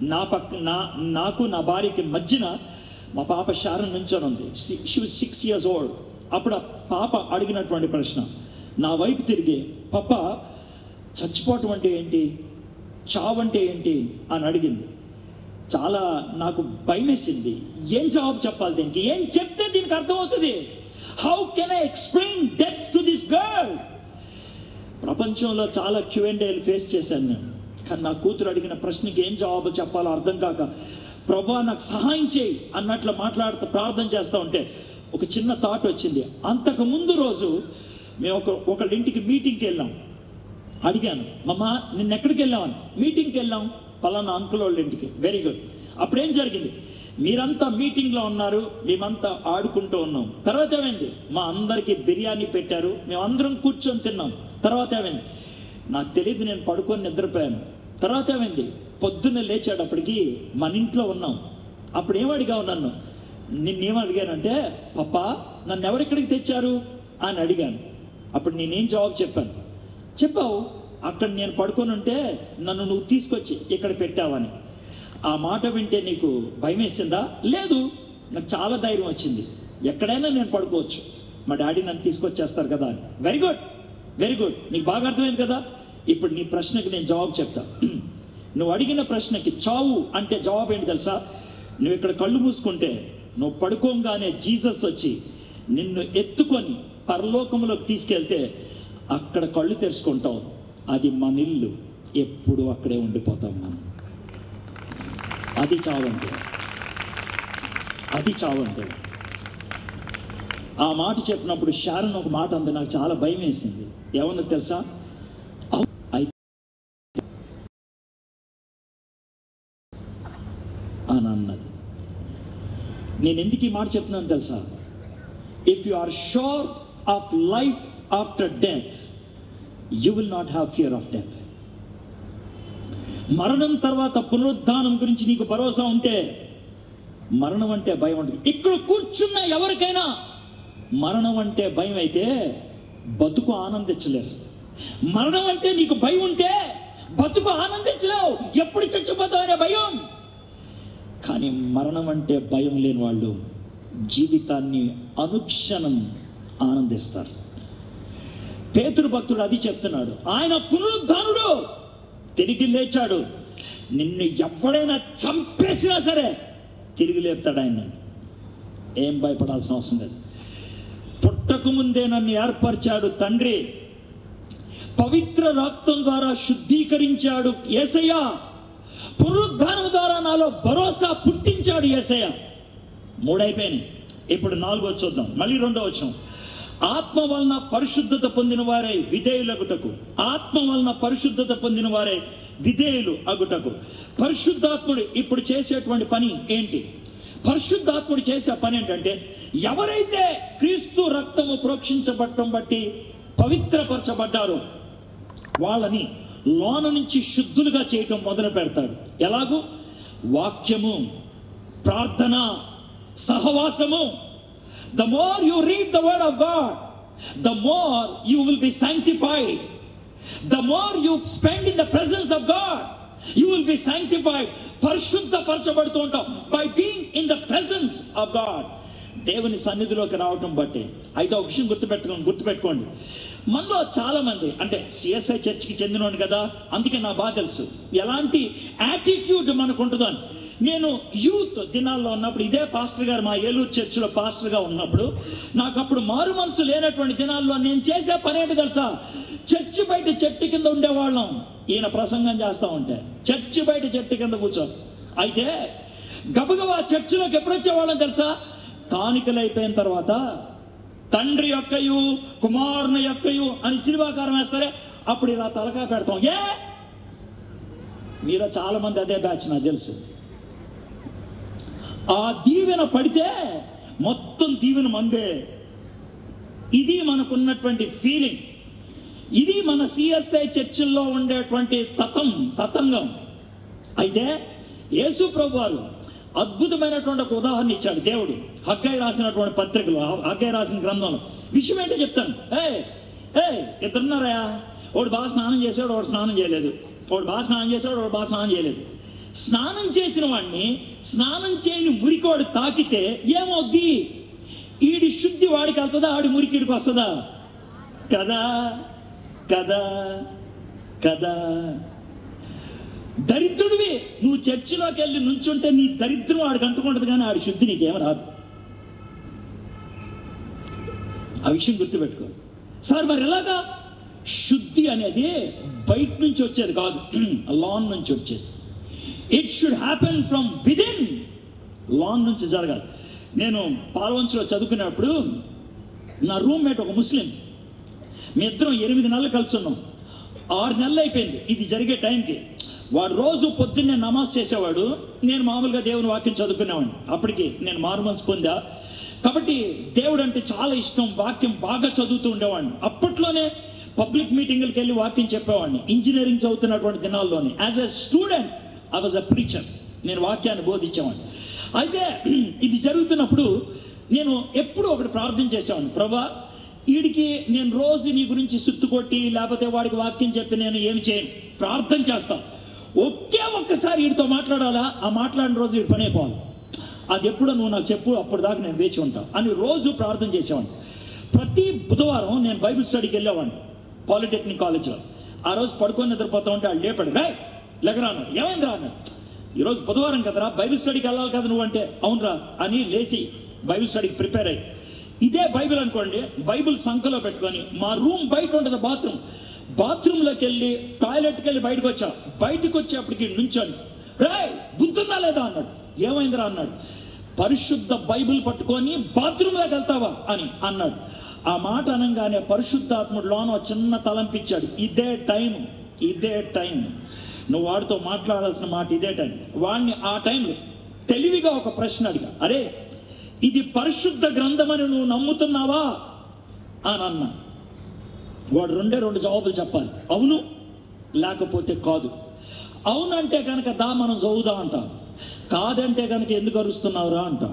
నాకు నా భార్యకి మధ్యన మా పాప షారన్ నుంచొని ఉంది. She was 6 years old. అప్పుడు ఆ పాప అడిగినటువంటి ప్రశ్న నా వైపు తిరిగి, పాప చచ్చిపోవటం అంటే ఏంటి, చావు అంటే ఏంటి అని అడిగింది. చాలా నాకు భయం వేసింది. ఏం జవాబు చెప్పాలి దీనికి? ఏం చెప్తే దీనికి అర్థమవుతుంది? How can I explain death to this girl? ప్రపంచంలో చాలా Q&Aలు ఫేస్ చేశాను నేను, కానీ నా కూతురు అడిగిన ప్రశ్నకి ఏం జవాబు చెప్పాలో అర్థం కాక, ప్రభా నాకు సహాయం చేయి అన్నట్లు మాట్లాడుతూ ప్రార్థన చేస్తూ ఉంటే ఒక చిన్న థాట్ వచ్చింది. అంతకు ముందు రోజు మేము ఒకళ్ళ ఇంటికి మీటింగ్కి వెళ్ళాం. అడిగాను, మమ్మ నిన్న ఎక్కడికి వెళ్ళామని. మీటింగ్కి వెళ్ళాం, పలానా అంకుల్ వాళ్ళ ఇంటికి. Very good. అప్పుడేం జరిగింది? మీరంతా మీటింగ్లో ఉన్నారు, మేమంతా ఆడుకుంటూ ఉన్నాం. తర్వాత ఏమైంది? మా అందరికీ బిర్యానీ పెట్టారు, మేమందరం కూర్చొని తిన్నాం. తర్వాత ఏమైంది? నాకు తెలియదు, నేను పడుకొని నిద్రపోయాను. తర్వాత ఏమైంది? పొద్దున్నే లేచేటప్పటికి మన ఇంట్లో ఉన్నాం. అప్పుడు ఏమడిగావు నన్ను? నిన్నేమడిగానంటే, పప్పా నన్ను ఎవరెక్కడికి తెచ్చారు అని అడిగాను. అప్పుడు నేనేం జవాబు చెప్పావు? అక్కడ నేను పడుకొని ఉంటే నన్ను నువ్వు తీసుకొచ్చి ఇక్కడ పెట్టావని. ఆ మాట వింటే నీకు భయం వేసిందా? లేదు, నాకు చాలా ధైర్యం వచ్చింది. ఎక్కడైనా నేను పడుకోవచ్చు, మా డాడీ నన్ను తీసుకొచ్చేస్తారు కదా అని. Very good, very good. నీకు బాగా అర్థమైంది కదా. ఇప్పుడు నీ ప్రశ్నకి నేను జవాబు చెప్తా. నువ్వు అడిగిన ప్రశ్నకి చావు అంటే జవాబు ఏంటి తెలుసా? నువ్వు ఇక్కడ కళ్ళు మూసుకుంటే, నువ్వు పడుకోగానే జీసస్ వచ్చి నిన్ను ఎత్తుకొని పరలోకంలోకి తీసుకెళ్తే అక్కడ కళ్ళు తెరుచుకుంటావు. అది మన ఇల్లు, ఎప్పుడు అక్కడే ఉండిపోతాం మనం. అది చావంటే, అది చావంటే. ఆ మాట చెప్పినప్పుడు షారన్ ఒక మాట అంది, నాకు చాలా భయం వేసింది. ఏమన్నా తెలుసా? అని అన్నది. నేను ఎందుకు ఈ మాట చెప్తున్నాను తెలుసా? If you are sure of life after death, you will not have fear of death. మరణం తర్వాత పునరుద్ధానం గురించి నీకు భరోసా ఉంటే మరణం అంటే భయం ఉంటుంది. ఇక్కడ కూర్చున్న ఎవరికైనా మరణం అంటే భయం అయితే బతుకు ఆనందించలేరు. మరణం అంటే నీకు భయం ఉంటే బతుకు ఆనందించలేవు, ఎప్పుడు చచ్చిపోతావు అనే భయం. కానీ మరణం అంటే భయం లేని వాళ్ళు జీవితాన్ని అనుక్షణం ఆనందిస్తారు. పేతురు భక్తుడు అది చెప్తున్నాడు, ఆయన పునరుద్ధానుడు, తిరిగి లేచాడు. నిన్ను ఎవడైనా చంపేసినా సరే తిరిగి లేపుతాడు ఆయన. ఏం భయపడాల్సిన అవసరం లేదు. పుట్టకు ముందే నన్ను ఏర్పరిచాడు తండ్రి, పవిత్ర రక్తం ద్వారా శుద్ధీకరించాడు యేసయ్య, పునరుద్ధానం ద్వారా నాలో భరోసా పుట్టించాడు యేసయ్య. 3 అయిపోయినాయి. ఇప్పుడు 4 చూద్దాం. మళ్ళీ 2వ వచనం. ఆత్మ వలన పరిశుద్ధత పొందిన వారే విధేయులగుటకు, ఆత్మ వలన పరిశుద్ధత పొందిన వారే విధేయులు అగుటకు. పరిశుద్ధాత్ముడు ఇప్పుడు చేసేటువంటి పని ఏంటి? పరిశుద్ధాత్ముడు చేసే పని ఏంటంటే, ఎవరైతే క్రీస్తు రక్తము ప్రోక్షించబడటం బట్టి పవిత్రపరచబడ్డారో వాళ్ళని లోన నుంచి శుద్ధులుగా చేయటం మొదలు పెడతాడు. ఎలాగూ? వాక్యము, ప్రార్థన, సహవాసము. The more you read the word of God, the more you will be sanctified. The more you spend in the presence of God, you will be sanctified. పరిశుద్ధపరచబడుతూ ఉంటాం by being in the presence of God. దేవుని సన్నిధిలోకి రావటం బట్టి. అయితే ఒక విషయం గుర్తుపెట్టుకోండి. మనలో చాలా మంది, అంటే సిఎస్ఐ చర్చికి చెందినోడు కదా, అందుకే నా బాగా తెలుసు ఎలాంటి యాటిట్యూడ్ మనకు ఉంటుందో అని. నేను యూత్ దినాల్లో ఉన్నప్పుడు, ఇదే పాస్టర్ గారు మా ఏలూరు చర్చిలో పాస్టర్గా ఉన్నప్పుడు, నాకు అప్పుడు మారు మనసు లేనటువంటి దినాల్లో నేను చేసే పని ఏంటి తెలుసా? చర్చి బయట చెట్టు కింద ఉండేవాళ్ళం. ఈయన ప్రసంగం చేస్తూ ఉంటే చర్చి బయట చెట్టు కింద కూర్చో. అయితే గబగబా చర్చిలోకి ఎప్పుడు వచ్చేవాళ్ళం తెలుసా? కానుకలు అయిపోయిన తర్వాత తండ్రి యొక్కయు కుమారుని యొక్కయు అని శిలువాకారం వేస్తారే, అప్పుడు ఇలా తలకా పెడతాం. మీలో చాలా మంది అదే బ్యాచ్, నాకు తెలుసు. ఆ దీవెన పడితే మొత్తం దీవెన మందే. ఇది మనకున్నటువంటి ఫీలింగ్. ఇది మన సిఎస్ఐ చర్చిల్లో ఉండేటువంటి తతంగం. అయితే యేసు ప్రభు వారు అద్భుతమైనటువంటి ఒక ఉదాహరణ ఇచ్చాడు దేవుడు. హగ్గై రాసినటువంటి పత్రికలో, హగ్గై రాసిన గ్రంథంలో. విషయం ఏంటో చెప్తాను. ఇద్దరున్నారా? ఒకడు బాగా స్నానం చేశాడు, ఒకడు స్నానం చేయలేదు. ఒకడు బాగా స్నానం చేశాడు, ఒకడు బాగా స్నానం చేయలేదు. స్నానం చేసిన వాడిని స్నానం చేయని మురికోడు తాకితే ఏమవుద్ది? ఈడి శుద్ధి వాడికి వెళ్తుందా, ఆడి మురికిడికి వస్తుందా? కదా కదా కదా. దరిద్రుడివి నువ్వు చర్చిలోకి వెళ్ళి నుంచుంటే నీ దరిద్రం ఆడికి అంటుకుంటుంది, కానీ ఆడి శుద్ధి నీకేం రాదు. ఆ విషయం గుర్తుపెట్టుకో. సార్ మరి ఎలాగా? శుద్ధి అనేది బయట నుంచి వచ్చేది కాదు, లాన్ నుంచి వచ్చేది. It should happen from within. లాన్ నుంచి జరగాలి. నేను పాల్వంచులో చదువుకునేప్పుడు నా రూమ్మేట్ ఒక ముస్లిం. మీ ఇద్దరం 8 నెలలు కలిసి ఉన్నాం. 6 నెలలు అయిపోయింది ఇది జరిగే టైంకి. వాడు రోజు పొద్దున్నే నమాజ్ చేసేవాడు, నేను మామూలుగా దేవుని వాక్యం చదువుకునేవాడిని. అప్పటికి నేను మారుమనసు పొందా కాబట్టి దేవుడు అంటే చాలా ఇష్టం, వాక్యం బాగా చదువుతూ ఉండేవాడిని. అప్పట్లోనే పబ్లిక్ మీటింగ్లకు వెళ్ళి వాక్యం చెప్పేవాడిని. ఇంజనీరింగ్ చదువుతున్నటువంటి దినాల్లోనే as a student I was a preacher. నేను వాక్యాన్ని బోధించేవాడిని. అయితే ఇది జరుగుతున్నప్పుడు నేను ఎప్పుడూ ఒకటి ప్రార్థన చేసేవాడిని, ప్రభా వీడికి నేను రోజు నీ గురించి సుత్తు కొట్టి లేకపోతే వాడికి వాక్యం చెప్పి నేను ఏమి చేయను, ప్రార్థన చేస్తాను. ఒక్కసారి వీడితో మాట్లాడాలా, ఆ మాట్లాడిన రోజు వీడి పని అయిపోవాలి. అది ఎప్పుడో నువ్వు నాకు చెప్పు, అప్పుడు దాకా నేను వేచి ఉంటాను అని రోజు ప్రార్థన చేసేవాడిని. ప్రతి బుధవారం నేను బైబిల్ స్టడీకి వెళ్ళేవాడిని పాలిటెక్నిక్ కాలేజ్లో. ఆ రోజు పడుకొని నిద్రపోతా ఉంటే వాళ్ళు లేపాడు, రా లెగరా అన్నాడు. ఏమైందిరా అన్నాడు. ఈరోజు బుధవారం కదరా, బైబిల్ స్టడీకి వెళ్ళాలి కదా నువ్వు అంటే, అవునరా అని లేచి బైబిల్ స్టడీకి ప్రిపేర్ అయ్యి, ఇదే బైబిల్ అనుకోండి, బైబిల్ సంఖలో పెట్టుకొని మా రూమ్ బయట ఉంటుంది బాత్రూంలోకి వెళ్ళి టాయిలెట్కి వెళ్ళి బయటకు వచ్చా. బయటకు వచ్చేప్పటికి నుంచొని, రే బుద్ధుందా లేదా అన్నాడు. ఏమైందిరా అన్నాడు. పరిశుద్ధ బైబిల్ పట్టుకొని బాత్రూంలోకి వెళ్తావా అని అన్నాడు. ఆ మాట అనగానే పరిశుద్ధాత్ముడిలోనో చిన్న తలంపిచ్చాడు, ఇదే టైం నువ్వు వాడితో మాట్లాడాల్సిన మాట, ఇదే టైం. వాడిని ఆ టైంలో తెలివిగా ఒక ప్రశ్న అడిగా, అరే ఇది పరిశుద్ధ గ్రంథమని నువ్వు నమ్ముతున్నావా అని అన్నా. వాడు 2 జవాబులు చెప్పాలి, అవును లేకపోతే కాదు. అవునంటే కనుక దా మనం చదువుదా అంటాం, కాదంటే కనుక ఎందుకు అరుస్తున్నావురా అంటాం.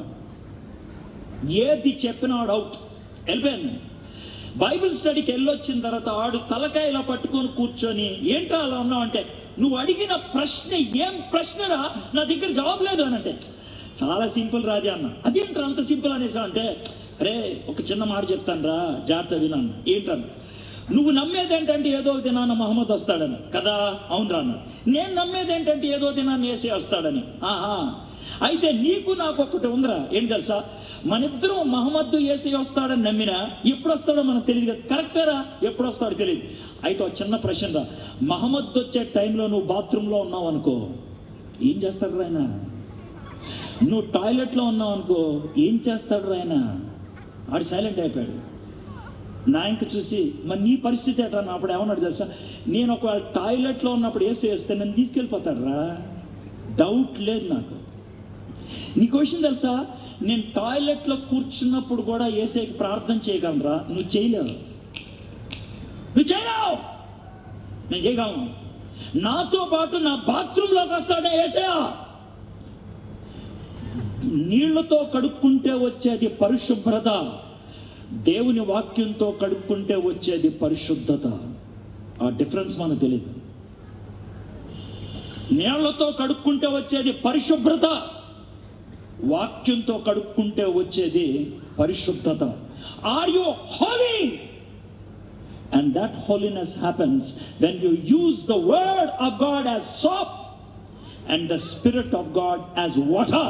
ఏది చెప్పినా వాడు అవుట్. వెళ్ళిపోయాను. బైబిల్ స్టడీకి వెళ్ళొచ్చిన తర్వాత ఆడు తలకాయలా పట్టుకొని కూర్చొని, ఏంటో అలా ఉన్నావు అంటే, నువ్వు అడిగిన ప్రశ్న ఏం ప్రశ్నరా, నా దగ్గర జవాబు లేదు అని అంటే, చాలా సింపుల్ రాజా అన్న. అదేంట్రా అంత సింపుల్ అనేసా అంటే, అరే ఒక చిన్న మాట చెప్తాను రా, జాగ్రత్త వినాను. ఏంటన్నా, నువ్వు నమ్మేది ఏంటంటే ఏదో దినాన్న మహమ్మద్ వస్తాడని కదా. అవును రా అన్న. నేను నమ్మేది ఏంటంటే ఏదో దినాన్ని యేసే వస్తాడని. అయితే నీకు నాకు ఒకటి ఉందిరా, ఏంటి తెలుసా, మన ఇద్దరం మహమ్మద్ యేసే వస్తాడని నమ్మినా ఎప్పుడు వస్తాడో మనకు తెలియదు కదా. కరెక్టేరా, ఎప్పుడు వస్తాడో తెలియదు. అయితే ఒక చిన్న ప్రశ్న రా, మహమ్మద్ వచ్చే టైంలో నువ్వు బాత్రూంలో ఉన్నావు అనుకో, ఏం చేస్తాడు ఆయన? నువ్వు టాయిలెట్లో ఉన్నావు అనుకో, ఏం చేస్తాడు ఆయన? ఆడు సైలెంట్ అయిపోయాడు. నా ఇంక చూసి, మరి నీ పరిస్థితి ఎట్లా? అప్పుడు ఏమన్నాడు తెలుసా, నేను ఒకవేళ టాయిలెట్లో ఉన్నప్పుడు వేస్తే నన్ను తీసుకెళ్ళిపోతాడు రా, డౌట్ లేదు నాకు. నీకు విషయం తెలుసా, నేను టాయిలెట్లో కూర్చున్నప్పుడు కూడా ఏసైకి ప్రార్థన చేయగలరా? నువ్వు చేయలేవు, నువ్వు చేయలేవు, నేను చేయగలను. నాతో పాటు నా బాత్రూంలోకి వస్తాడే ఏసయ్య. నీళ్లతో కడుక్కుంటే వచ్చేది పరిశుభ్రత, దేవుని వాక్యంతో కడుక్కుంటే వచ్చేది పరిశుద్ధత. ఆ డిఫరెన్స్ మనకు తెలియదు. నీళ్లతో కడుక్కుంటే వచ్చేది పరిశుభ్రత, వాక్యంతో కడుక్కుంటే వచ్చేది పరిశుద్ధత. Are you holy? And that holiness happens when you use the word of God as soap and the Spirit of God as water.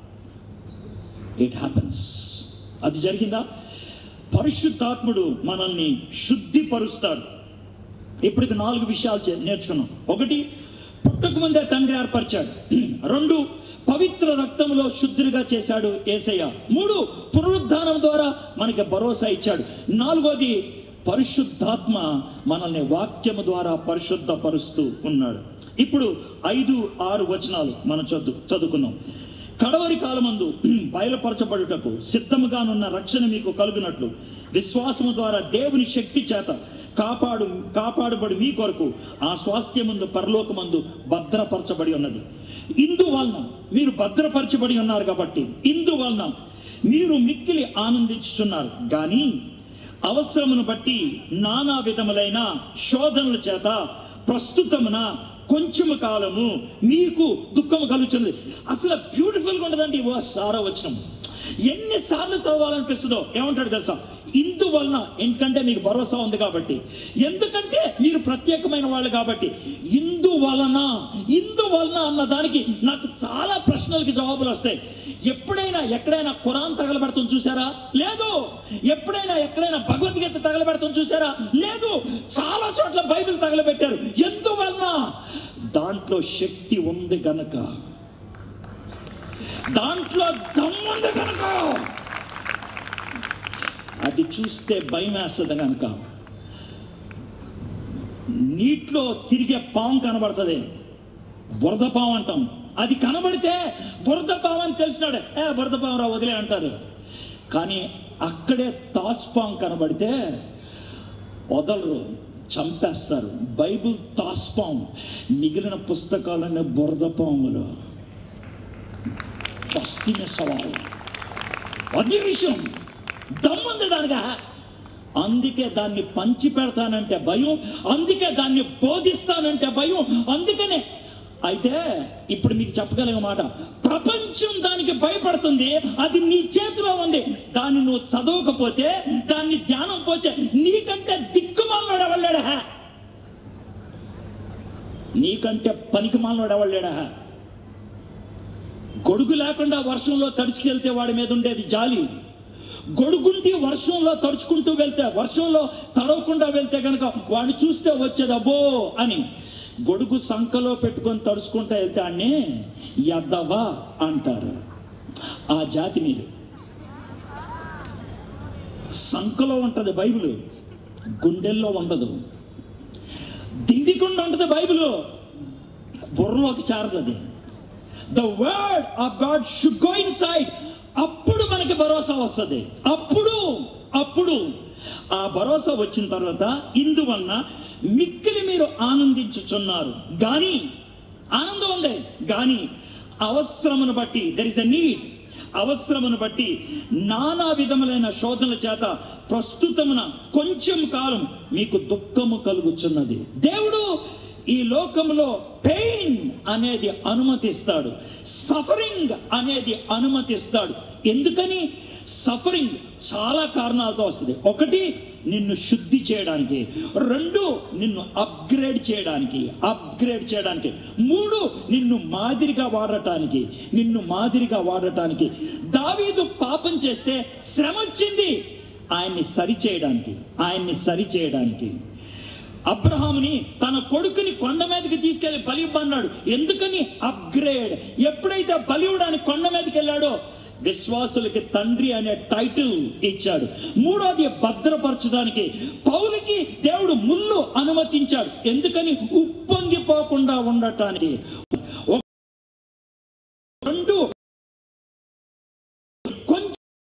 It happens. అది జరిగిందా? పరిశుద్ధాత్ముడు మనల్ని శుద్ధిపరుస్తాడు. ఇప్పటికి 4 విషయాలు నేర్చుకున్నాం. 1, పుట్టక ముందే తండ్రి ఏర్పరిచాడు. 2, పవిత్ర రక్తంలో శుద్ధులుగా చేశాడు యేసయ్య. 3, పునరుద్ధానం ద్వారా మనకి భరోసా ఇచ్చాడు. 4, పరిశుద్ధాత్మ మనల్ని వాక్యము ద్వారా పరిశుద్ధపరుస్తూ ఉన్నాడు. ఇప్పుడు 5, 6 వచనాలు మనం చదువుకున్నాం. కడవరి కాలమందు బయలుపరచబడుటకు సిద్ధముగానున్న రక్షణ మీకు కలుగునట్లు విశ్వాసము ద్వారా దేవుని శక్తి చేత కాపాడబడి మీ కొరకు ఆ స్వాస్థ్యమందు పరలోకమందు భద్రపరచబడి ఉన్నది. ఇందువలన మీరు భద్రపరచబడి ఉన్నారు కాబట్టి ఇందువలన మీరు మిక్కిలి ఆనందించుచున్నారు. కానీ అవసరమును బట్టి నానా విధములైన శోధనల చేత ప్రస్తుతమున కొంచెము కాలము మీకు దుఃఖము కలుగుతుంది. అసలు బ్యూటిఫుల్గా ఉండదండి. 6వ వచనం ఎన్నిసార్లు చదవాలనిపిస్తుందో. ఏమంటాడు తెలుసా? ఇందువలన, ఎందుకంటే మీకు భరోసా ఉంది కాబట్టి, ఎందుకంటే మీరు ప్రత్యేకమైన వాళ్ళు కాబట్టి. ఇందువలన అన్న దానికి నాకు చాలా ప్రశ్నలకి జవాబులు వస్తాయి. ఎప్పుడైనా ఎక్కడైనా ఖురాన్ తగలబెడతాం చూసారా? లేదు. ఎక్కడైనా భగవద్గీత తగలబెడతాం చూసారా? లేదు. చాలా చోట్ల బైబిల్ తగలబెట్టారు. ఎందువలన? దాంట్లో శక్తి ఉంది గనక, దాంట్లో దమ్ముంది కనుక. అది చూస్తే భయం వేస్తుంది కనుక. నీటిలో తిరిగే పాము కనబడుతుంది, బురద పాము అంటాం. అది కనబడితే బురద పాము అని తెలిసినాడు, బురద పాము రా వదిలే అంటారు. కానీ అక్కడే తాస్పాము కనబడితే వదలరు, చంపేస్తారు. బైబిల్ తాస్పాము, మిగిలిన పుస్తకాలన్నీ బురద పాములు. పశ్చిమ సవాలు అది విషయం. దమ్ముంది దానిగా. అందుకే దాన్ని పంచి పెడతానంటే భయం, అందుకే దాన్ని బోధిస్తానంటే భయం. అందుకనే అయితే ఇప్పుడు మీకు చెప్పగలిగే మాట, ప్రపంచం దానికి భయపడుతుంది. అది నీ చేతిలో ఉంది. దాన్ని నువ్వు చదవకపోతే, దాన్ని ధ్యానం పోచే, నీకంటే దిక్కుమాలవాడు ఎవళ్ళాడా? నీకంటే పనికిమాలవాడు ఎవళ్ళాడా? గొడుగు లేకుండా వర్షంలో తడుచుకెళ్తే వాడి మీద ఉండేది జాలి. గొడుగుంటి వర్షంలో తడుచుకుంటూ వెళ్తే, వర్షంలో తడవకుండా వెళ్తే కనుక వాడిని చూస్తే వచ్చేది అబ్బో అని. గొడుగు సంకలో పెట్టుకొని తడుచుకుంటూ వెళ్తే అన్నీ యద్దవా అంటారు. ఆ జాతి మీరు. సంకలో ఉంటుంది బైబిల్, గుండెల్లో ఉండదు. దిండికుండా ఉంటుంది బైబిల్, బుర్రలోకి చేరదు. The word of God should go inside. అప్పుడు మనకి భరోసా వస్తుంది. అప్పుడు ఆ భరోసా వచ్చిన తర్వాత ఇందువలన మిక్కిలి మీరు ఆనందించుచున్నారు. కానీ ఆనందం ఉంది, కానీ అవసరమును బట్టి, దెర్ ఇస్ ఎ నీడ్, అవసరమును బట్టి నానా విధములైన శోధనల చేత ప్రస్తుతమున కొంచెం కాలం మీకు దుఃఖము కలుగుచున్నది. దేవుడు ఈ లోకంలో పెయిన్ అనేది అనుమతిస్తాడు, సఫరింగ్ అనేది అనుమతిస్తాడు. ఎందుకని? సఫరింగ్ చాలా కారణాలతో వస్తుంది. ఒకటి, నిన్ను శుద్ధి చేయడానికి. రెండు, నిన్ను అప్గ్రేడ్ చేయడానికి. మూడు, నిన్ను మాదిరిగా వాడటానికి. దావీదు పాపం చేస్తే శ్రమ వచ్చింది ఆయన్ని సరిచేయడానికి. అబ్రహాముని తన కొడుకుని కొండ మీదకి తీసుకెళ్లి బలి ఇవ్వన్నాడు. ఎందుకని? అప్గ్రేడ్. ఎప్పుడైతే బలి ఇవ్వడానికి కొండ మీదకి వెళ్ళాడో విశ్వాసులకి తండ్రి అనే టైటిల్ ఇచ్చాడు. మూడోది, భద్రపరచడానికి. పౌలుకి దేవుడు ముళ్ళు అనుమతించాడు. ఎందుకని? ఉప్పొంగిపోకుండా ఉండటానికి. రెండు, కొంచెం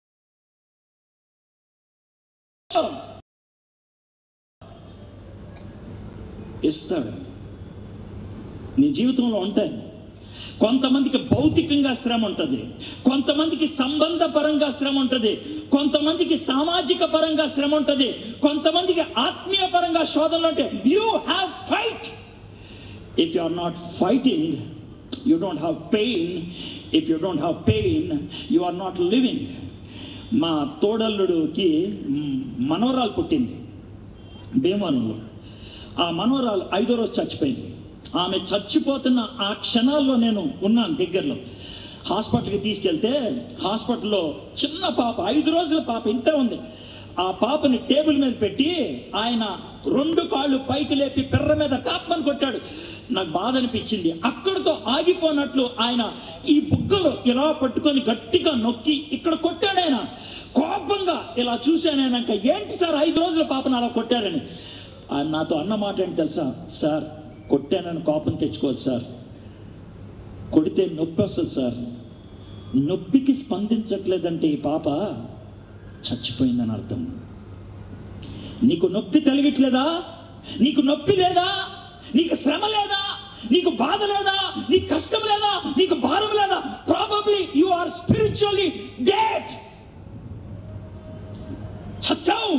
ఇస్తాడు. నీ జీవితంలో ఉంటాయి. కొంతమందికి భౌతికంగా శ్రమ ఉంటుంది, కొంతమందికి సంబంధ పరంగా శ్రమ ఉంటుంది, కొంతమందికి సామాజిక పరంగా శ్రమ ఉంటుంది, కొంతమందికి ఆత్మీయ పరంగా శోధనలు ఉంటాయి. You have fight. If you are not fighting, you don't have pain. If you don't have pain, you are not living. మా తోడల్లుడికి మనవరాలు పుట్టింది భీమానంలో. ఆ మనవరాలు 5వ రోజు చచ్చిపోయింది. ఆమె చచ్చిపోతున్న ఆ క్షణాల్లో నేను ఉన్నాను దగ్గరలో. హాస్పిటల్కి తీసుకెళ్తే హాస్పిటల్లో చిన్న పాప, 5 రోజుల పాప ఇంతే ఉంది. ఆ పాపని టేబుల్ మీద పెట్టి ఆయన 2 కాళ్ళు పైకి లేపి పెర్ర మీద టాప్మని కొట్టాడు. నాకు బాధ అనిపించింది. అక్కడితో ఆగిపోనట్లు ఆయన ఈ బుగ్గలు ఇలా పట్టుకొని గట్టిగా నొక్కి ఇక్కడ కొట్టాడు. ఆయన కోపంగా ఇలా చూశాను. ఆయన ఏంటి సార్ 5 రోజుల పాపను అలా కొట్టారని. ఆయన నాతో అన్న మాట ఏంటి తెలుసా? సార్, కొట్టానని కోపం తెచ్చుకోవచ్చు సార్, కొడితే నొప్పి వస్తుంది సార్. నొప్పికి స్పందించట్లేదంటే ఈ పాప చచ్చిపోయిందని అర్థం. నీకు నొప్పి తలగట్లేదా? నీకు నొప్పి లేదా? నీకు శ్రమ లేదా? నీకు బాధ లేదా? నీకు కష్టం లేదా? నీకు భారం లేదా? Probably you are spiritually dead. చచ్చావు.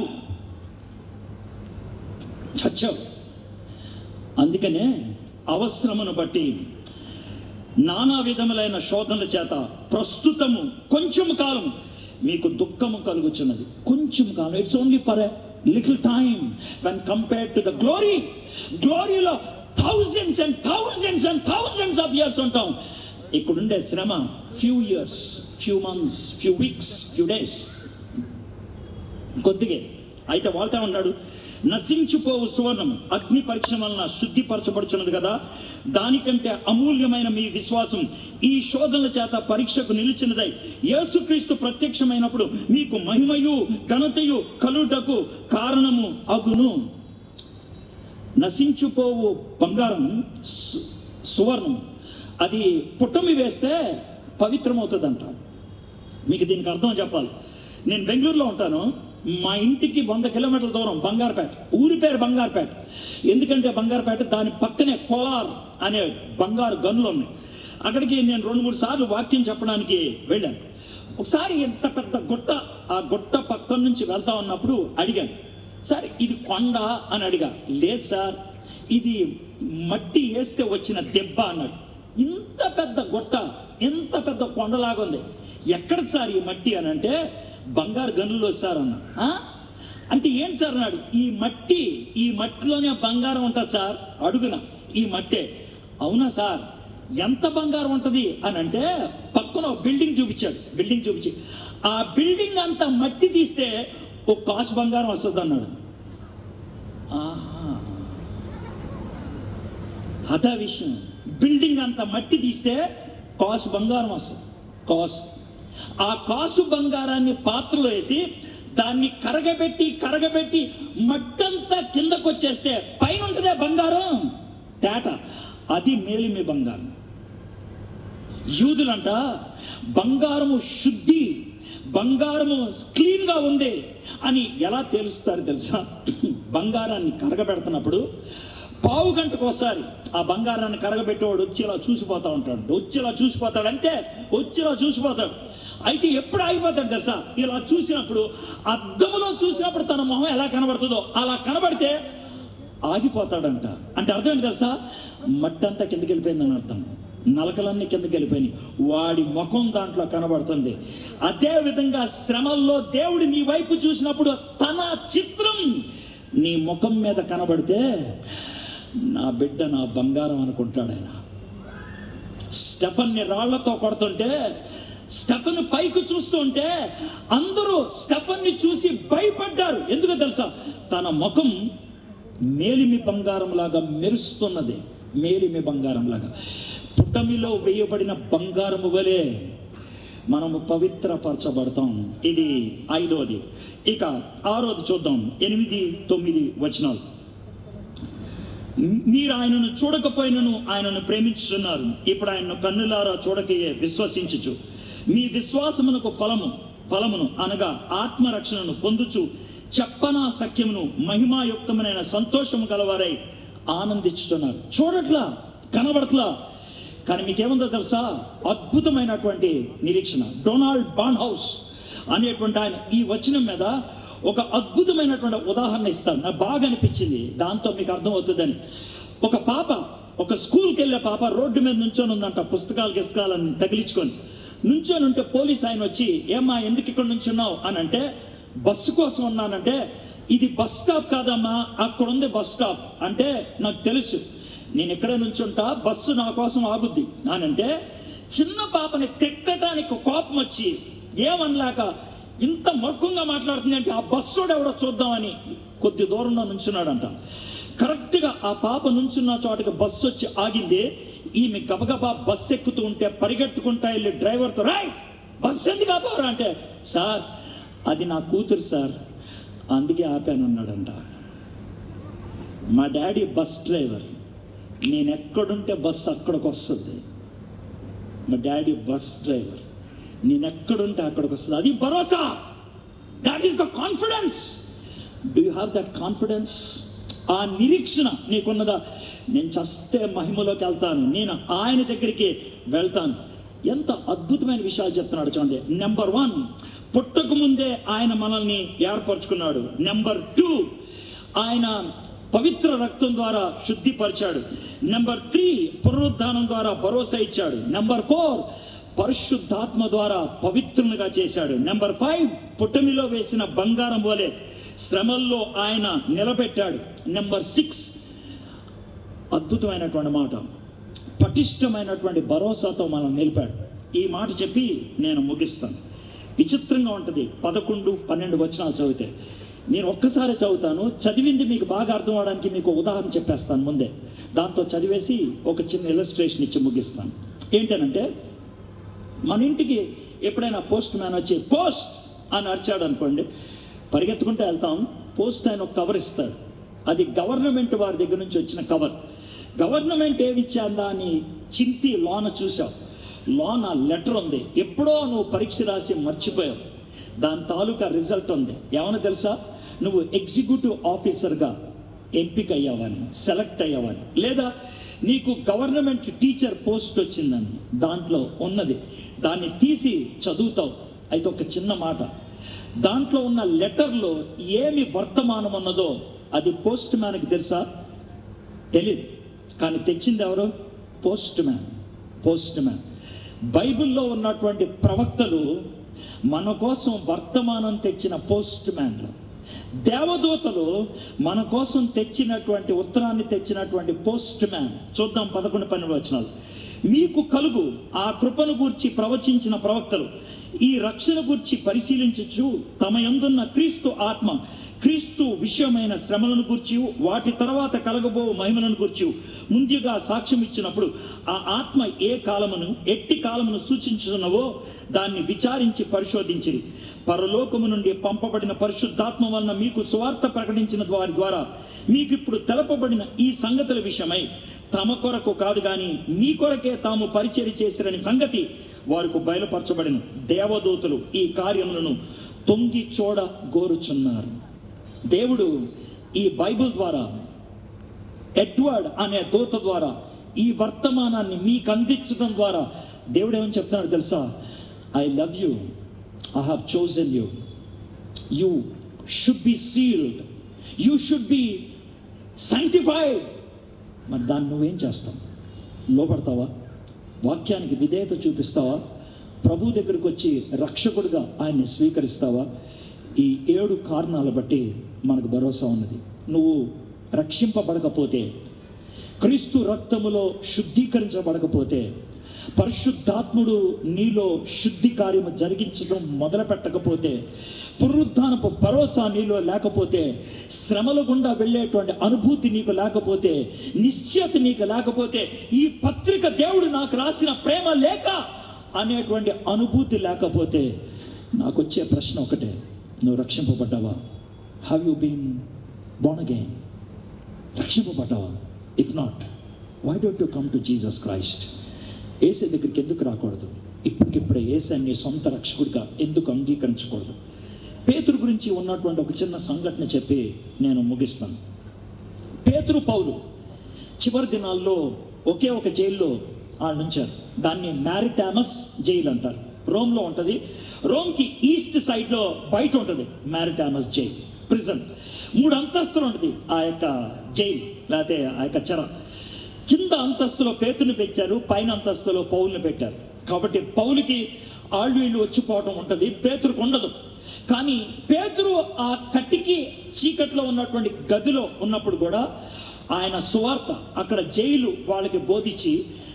అందుకనే అవసరమును బట్టి నానా విధములైన శోధనల చేత ప్రస్తుతము కొంచెం కాలం మీకు దుఃఖము కలుగుచున్నది. కొంచెం కాలం. It's only for a little time when compared to the glory. గ్లోరీలో thousands and thousands and thousands of years ఉంటాం. ఇక్కడుండే శ్రమ few years, few months, few weeks, few days, కొద్దిగే. అయితే వాళ్ళతో ఉన్నాడు, నశించిపోవు సువర్ణం అగ్ని పరీక్ష వలన శుద్ధిపరచబడుచున్నది కదా, దానికంటే అమూల్యమైన మీ విశ్వాసం ఈ శోధనల చేత పరీక్షకు నిలిచినదై యేసుక్రీస్తు ప్రత్యక్షమైనప్పుడు మీకు మహిమయు ఘనతయు కలుగుటకు కారణము అగును. నశించిపోవు బంగారం సువర్ణం అది పుట్టమి వేస్తే పవిత్రమవుతుందంట. మీకు దీనికి అర్థం చెప్పాలి. నేను బెంగళూరులో ఉంటాను. మా ఇంటికి 100 కిలోమీటర్ల దూరం బంగారుపేట. ఊరి పేరు బంగారుపేట. ఎందుకంటే బంగారుపేట దాని పక్కనే కోలార్ అనే బంగారు గనులు ఉన్నాయి. అక్కడికి నేను 2-3 సార్లు వాక్యం చెప్పడానికి వెళ్ళాను. ఒకసారి ఎంత పెద్ద గుట్ట, ఆ గుట్ట పక్కన నుంచి వెళ్తా ఉన్నప్పుడు అడిగాను, సార్ ఇది కొండ అని అడిగా. లేదు సార్, ఇది మట్టి వేస్తే వచ్చిన దెబ్బ అన్నాడు. ఇంత పెద్ద గుట్ట, ఎంత పెద్ద కొండలాగా ఉంది, ఎక్కడ సార్ ఈ మట్టి అని అంటే బంగారు గనుల్లో సార్ అన్నా. అంటే ఏంటి సార్ అన్నాడు. ఈ మట్టిలోనే బంగారం ఉంటుంది సార్ అడుగున, ఈ మట్టే. అవునా సార్, ఎంత బంగారం ఉంటుంది అని అంటే పక్కన బిల్డింగ్ చూపించాడు. బిల్డింగ్ చూపించి ఆ బిల్డింగ్ అంతా మట్టి తీస్తే ఒక కాసు బంగారం వస్తుంది అన్నాడు. అదా విషయం. బిల్డింగ్ అంతా మట్టి తీస్తే కాసు బంగారం వస్తుంది. ఆ కాసు బంగారాన్ని పాత్రలో వేసి దాన్ని కరగబెట్టి మట్టంతా కిందకు వచ్చేస్తే పైన ఉంటుందే బంగారం తేట, అది మేలిమి బంగారం. యూదులంట బంగారము శుద్ధి, బంగారము క్లీన్గా ఉంది అని ఎలా తెలుస్తారు తెలుసా? బంగారాన్ని కరగబెడుతున్నప్పుడు పావు గంటకు ఒకసారి ఆ బంగారాన్ని కరగబెట్టేవాడు వచ్చి ఇలా చూసిపోతా ఉంటాడు. అంతే, వచ్చి ఇలా చూసిపోతాడు. అయితే ఎప్పుడు ఆగిపోతాడు తెలుసా? ఇలా చూసినప్పుడు, అద్దంలో చూసినప్పుడు తన మొహం ఎలా కనబడుతుందో అలా కనబడితే ఆగిపోతాడంట. అంటే అర్థం ఏంటి తెలుసా? మట్టంతా కిందకి వెళ్ళిపోయిందని అర్థం, నలకలన్నీ కిందకి వెళ్ళిపోయినాయి, వాడి ముఖం దాంట్లో కనబడుతుంది. అదేవిధంగా శ్రమల్లో దేవుడు నీ వైపు చూసినప్పుడు తన చిత్రం నీ ముఖం మీద కనబడితే నా బిడ్డ నా బంగారం అనుకుంటాడు ఆయన. స్టెఫన్ని రాళ్లతో కొడుతుంటే స్టెఫన్ పైకి చూస్తుంటే అందరూ స్టెఫన్ని చూసి భయపడ్డారు. ఎందుకో తెలుసా? తన ముఖం మేలిమి బంగారం లాగా మెరుస్తున్నది, మేలిమి బంగారం లాగా. పుటమిలో వేయబడిన బంగారము వలె మనము పవిత్రపరచబడతాం. ఇది 5వది. ఇక 6వది చూద్దాం, 8, 9 వచనాలు. మీరు ఆయనను చూడకపోయినను ఆయనను ప్రేమించుతున్నారు, ఇప్పుడు ఆయనను కన్నులారా చూడకయే విశ్వసించుచు మీ విశ్వాసమునకు ఫలమును అనగా ఆత్మరక్షణను పొందుచు చెప్పనా సఖ్యమును మహిమాయుక్తమైన సంతోషము గలవారై ఆనందించుతున్నారు. చూడట్లా, కనబడట్లా, కానీ మీకేముందో తెలుసా? అద్భుతమైనటువంటి నిరీక్షణ. డొనాల్డ్ బార్న్హౌస్ అనేటువంటి ఆయన ఈ వచనం మీద ఒక అద్భుతమైనటువంటి ఉదాహరణ ఇస్తాడు. నాకు బాగా అనిపించింది, దాంతో మీకు అర్థమవుతుందని. ఒక పాప, ఒక స్కూల్కి వెళ్ళే పాప రోడ్డు మీద నుంచొని ఉందంట, పుస్తకాలని తగిలించుకొని నుంచొని ఉంటే పోలీస్ ఆయన వచ్చి, ఏమ్మా ఎందుకు ఇక్కడ నుంచున్నావు అని అంటే, బస్సు కోసం ఉన్నానంటే, ఇది బస్ స్టాప్ కాదమ్మా, అక్కడ ఉంది బస్ స్టాప్ అంటే, నాకు తెలుసు నేను ఎక్కడే నుంచుంటా, బస్సు నా కోసం ఆగుద్ది అని అంటే, చిన్న పాపని తిట్టడానికి కోపం వచ్చి ఏమనలేక ఇంత మూర్ఖంగా మాట్లాడుతుంది అంటే, ఆ బస్సుడు ఎవడో చూద్దామని కొద్ది దూరంలో నుంచున్నాడంట. కరెక్ట్గా ఆ పాప నుంచున్న చోటకి బస్సు వచ్చి ఆగింది. ఈమె గబగబా బస్సు ఎక్కుతూ ఉంటే పరిగెట్టుకుంటా వెళ్ళి డ్రైవర్తో, రాయ్ బస్సు ఎందుకు ఆపారా అంటే, సార్ అది నా కూతురు సార్, అందుకే ఆపాను అన్నాడంట. మా డాడీ బస్ డ్రైవర్, నేను ఎక్కడుంటే బస్సు అక్కడికి వస్తుంది. మా డాడీ బస్ డ్రైవర్, నేను ఎక్కడుంటే అక్కడికి వస్తుంది. అది భరోసా. That is the confidence. Do you have that confidence? ఆ నిరీక్షణ నీకున్నదా? నేను చస్తే మహిమలోకి వెళ్తాను, నేను ఆయన దగ్గరికి వెళ్తాను. ఎంత అద్భుతమైన విషయాలు చెప్తున్నాడు చూడండి. నెంబర్ 1, పుట్టక ముందే ఆయన మనల్ని ఏర్పరచుకున్నాడు. నెంబర్ 2, ఆయన పవిత్ర రక్తం ద్వారా శుద్ధిపరిచాడు. నెంబర్ 3, పునరుద్ధానం ద్వారా భరోసా ఇచ్చాడు. నెంబర్ 4, పరిశుద్ధాత్మ ద్వారా పవిత్రునిగా చేశాడు. నెంబర్ 5, పుట్టమిలో వేసిన బంగారం వలె శ్రమల్లో ఆయన నిలబెట్టాడు. నెంబర్ 6, అద్భుతమైనటువంటి మాట, పటిష్టమైనటువంటి భరోసాతో మనం నిలిపాడు. ఈ మాట చెప్పి నేను ముగిస్తాను. విచిత్రంగా ఉంటుంది. 11, 12 వచనాలు చదివితే, నేను ఒక్కసారి చదువుతాను, చదివింది మీకు బాగా అర్థం అవడానికి మీకు ఉదాహరణ చెప్పేస్తాను ముందే, దాంతో చదివేసి ఒక చిన్న ఇలస్ట్రేషన్ ఇచ్చి ముగిస్తాను. ఏంటనంటే, మన ఇంటికి ఎప్పుడైనా పోస్ట్ మ్యాన్ వచ్చి పోస్ట్ అని అరిచాడు అనుకోండి, పరిగెత్తుకుంటూ వెళ్తాం. పోస్ట్ ఆయన ఒక కవర్ ఇస్తాడు. అది గవర్నమెంట్ వారి దగ్గర నుంచి వచ్చిన కవర్. గవర్నమెంట్ ఏమి ఇచ్చాందా అని చింపి లోన చూసావు, లోన లెటర్ ఉంది, ఎప్పుడో నువ్వు పరీక్ష రాసి మర్చిపోయావు, దాని తాలూకా రిజల్ట్ ఉంది. ఏమన్నా తెలుసా? నువ్వు ఎగ్జిక్యూటివ్ ఆఫీసర్గా ఎంపిక అయ్యావని, సెలెక్ట్ అయ్యావని, లేదా నీకు గవర్నమెంట్ టీచర్ పోస్ట్ వచ్చిందని దాంట్లో ఉన్నది. దాన్ని తీసి చదువుతావు. అయితే ఒక చిన్న మాట, దాంట్లో ఉన్న లెటర్లో ఏమి వర్తమానం ఉన్నదో అది పోస్ట్ మ్యాన్కి తెలుసా? తెలీదు. కానీ తెచ్చింది ఎవరు? Postman. Postman. బైబిల్లో ఉన్నటువంటి ప్రవక్తలు మన కోసం వర్తమానం తెచ్చిన పోస్ట్ మ్యాన్లు. దేవదూతలు మన కోసం తెచ్చినటువంటి ఉత్తరాన్ని తెచ్చినటువంటి పోస్ట్ మ్యాన్. చూద్దాం 11, 12 వచనాలు. మీకు కలుగు ఆ కృపను గూర్చి ప్రవచించిన ప్రవక్తలు ఈ రక్షణ గూర్చి పరిశీలించచ్చు, తమ యందున్న క్రీస్తు ఆత్మ, క్రీస్తు విషయమైన శ్రమలను గూర్చి, వాటి తర్వాత కలగబో మహిమలను గూర్చి ముందుగా సాక్ష్యం ఇచ్చినప్పుడు ఆ ఆత్మ ఏ కాలమును ఎట్టి కాలమును సూచించున్నవో దాన్ని విచారించి పరిశోధించిరి. పరలోకము నుండి పంపబడిన పరిశుద్ధాత్మ వలన మీకు సువార్త ప్రకటించిన వారి ద్వారా మీకు ఇప్పుడు తెలపబడిన ఈ సంగతుల విషయమై తమ కొరకు కాదు కానీ మీ కొరకే తాము పరిచర్య చేసిరని సంగతి వారికి బయలుపరచబడిన దేవదూతలు ఈ కార్యములను తొంగి చూడ గోరుచున్నారు. దేవుడు ఈ బైబిల్ ద్వారా, ఎడ్వర్డ్ అనే దూత ద్వారా ఈ వర్తమానాన్ని మీకు అందించడం ద్వారా దేవుడు ఏమని చెప్తున్నాడు తెలుసా? I love you, I have chosen you. You should be sealed. You should be sanctified. మరి దాన్ని నువ్వేం చేస్తావు? లోపడతావా? వాక్యానికి విధేయత చూపిస్తావా? ప్రభు దగ్గరికి వచ్చి రక్షకుడిగా ఆయన్ని స్వీకరిస్తావా? ఈ 7 కారణాలు బట్టి మనకు భరోసా ఉన్నది. నువ్వు రక్షింపబడకపోతే, క్రీస్తు రక్తములో శుద్ధీకరించబడకపోతే, పరిశుద్ధాత్ముడు నీలో శుద్ధి కార్యము జరిగించడం మొదలు పెట్టకపోతే, పునరుద్ధానపు భరోసా నీలో లేకపోతే, శ్రమల గుండా వెళ్ళేటువంటి అనుభూతి నీకు లేకపోతే, నిశ్చయత నీకు లేకపోతే, ఈ పత్రిక దేవుడు నాకు రాసిన ప్రేమ లేక అనేటువంటి అనుభూతి లేకపోతే, నాకు వచ్చే ప్రశ్న ఒకటే, నువ్వు రక్షింపబడ్డావా? Have you been born again? రక్షింపబడ్డావా? If not, why don't you come to Jesus Christ? యేసు దగ్గరికి ఎందుకు రాకూడదు? ఇప్పటికిప్పుడే యేసుని నీ సొంత రక్షకుడిగా ఎందుకు అంగీకరించకూడదు? పేతురు గురించి ఉన్నటువంటి ఒక చిన్న సంఘటన చెప్పి నేను ముగిస్తాను. పేతురు, పౌలు చివరి దినాల్లో ఒకే ఒక జైల్లో వాళ్ళు ఉంచారు. దాన్ని మ్యారిటామస్ జైలు అంటారు. రోమ్లో ఉంటుంది. రోమ్కి ఈస్ట్ సైడ్లో బయట ఉంటుంది మ్యారిటామస్ జైల్, ప్రిజన్. 3 అంతస్తులు ఉంటుంది ఆ యొక్క జైలు, లేకపోతే ఆ యొక్క చెర. కింద అంతస్తులో పేతుని పెట్టారు, పైన అంతస్తులో పౌలుని పెట్టారు. కాబట్టి పౌలుకి ఆళ్ళు వీళ్ళు వచ్చిపోవడం ఉంటుంది, పేతురుకు ఉండదు. కానీ పేతురు ఆ కట్టికి చీకట్లో ఉన్నటువంటి గదిలో ఉన్నప్పుడు కూడా ఆయన సువార్త అక్కడ జైలు వాళ్ళకి బోధించి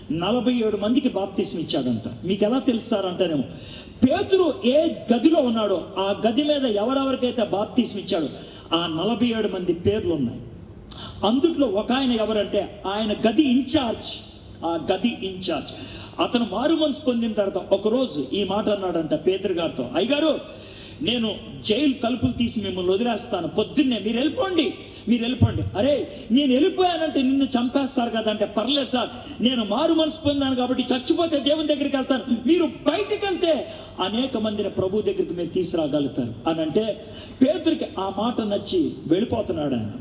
47 మందికి బాప్తిస్మ ఇచ్చాడంట. మీకు ఎలా తెలుస్తారంటేనేమో, పేతురు ఏ గదిలో ఉన్నాడో ఆ గది మీద ఎవరెవరికైతే బాప్తిస్మ ఇచ్చాడో ఆ 47 మంది పేర్లు ఉన్నాయి. అందుట్లో ఒక ఆయన ఎవరంటే ఆయన గది ఇన్ఛార్జ్. ఆ గది ఇన్ఛార్జ్ అతను మారు మనసు పొందిన తర్వాత ఒకరోజు ఈ మాట అన్నాడంట పేతురు గారితో, అయ్యగారు, నేను జైలు తలుపులు తీసి మిమ్మల్ని వదిలేస్తాను, పొద్దున్నే మీరు వెళ్ళిపోండి. అరే, నేను వెళ్ళిపోయానంటే నిన్ను చంపేస్తారు కదా అంటే, పర్లేదు సార్, నేను మారు మనసు పొందాను కాబట్టి చచ్చిపోతే దేవుని దగ్గరికి వెళ్తాను, మీరు బయటికి వెళ్తే అనేక మందిని ప్రభు దగ్గరికి మీరు తీసుకురాగలుగుతారు అని అంటే, పేతురికి ఆ మాట నచ్చి వెళ్ళిపోతున్నాడు. ఆయన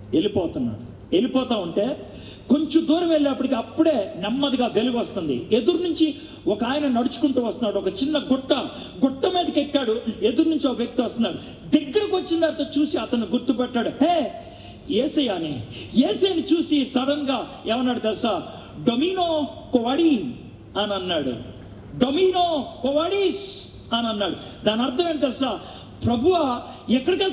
వెళ్ళిపోతా ఉంటే కొంచెం దూరం వెళ్ళేప్పటికి అప్పుడే నెమ్మదిగా వెలుగు వస్తుంది. ఎదురు నుంచి ఒక ఆయన నడుచుకుంటూ వస్తున్నాడు. ఒక చిన్న గుట్ట మీదకి ఎక్కాడు. ఎదురు నుంచి ఒక వ్యక్తి వస్తున్నాడు. దగ్గరకు వచ్చిన తర్వాత చూసి అతను గుర్తుపెట్టాడు. హే, యేసయ్యని చూసి సడన్ గా ఏమన్నాడు తెలుసా? డొమినో కోవాడి అని అన్నాడు. డొమినో కోవాడిస్ అని అన్నాడు. దాని అర్థం ఏంటి తెలుసా? ప్రభువా ఎక్కడికి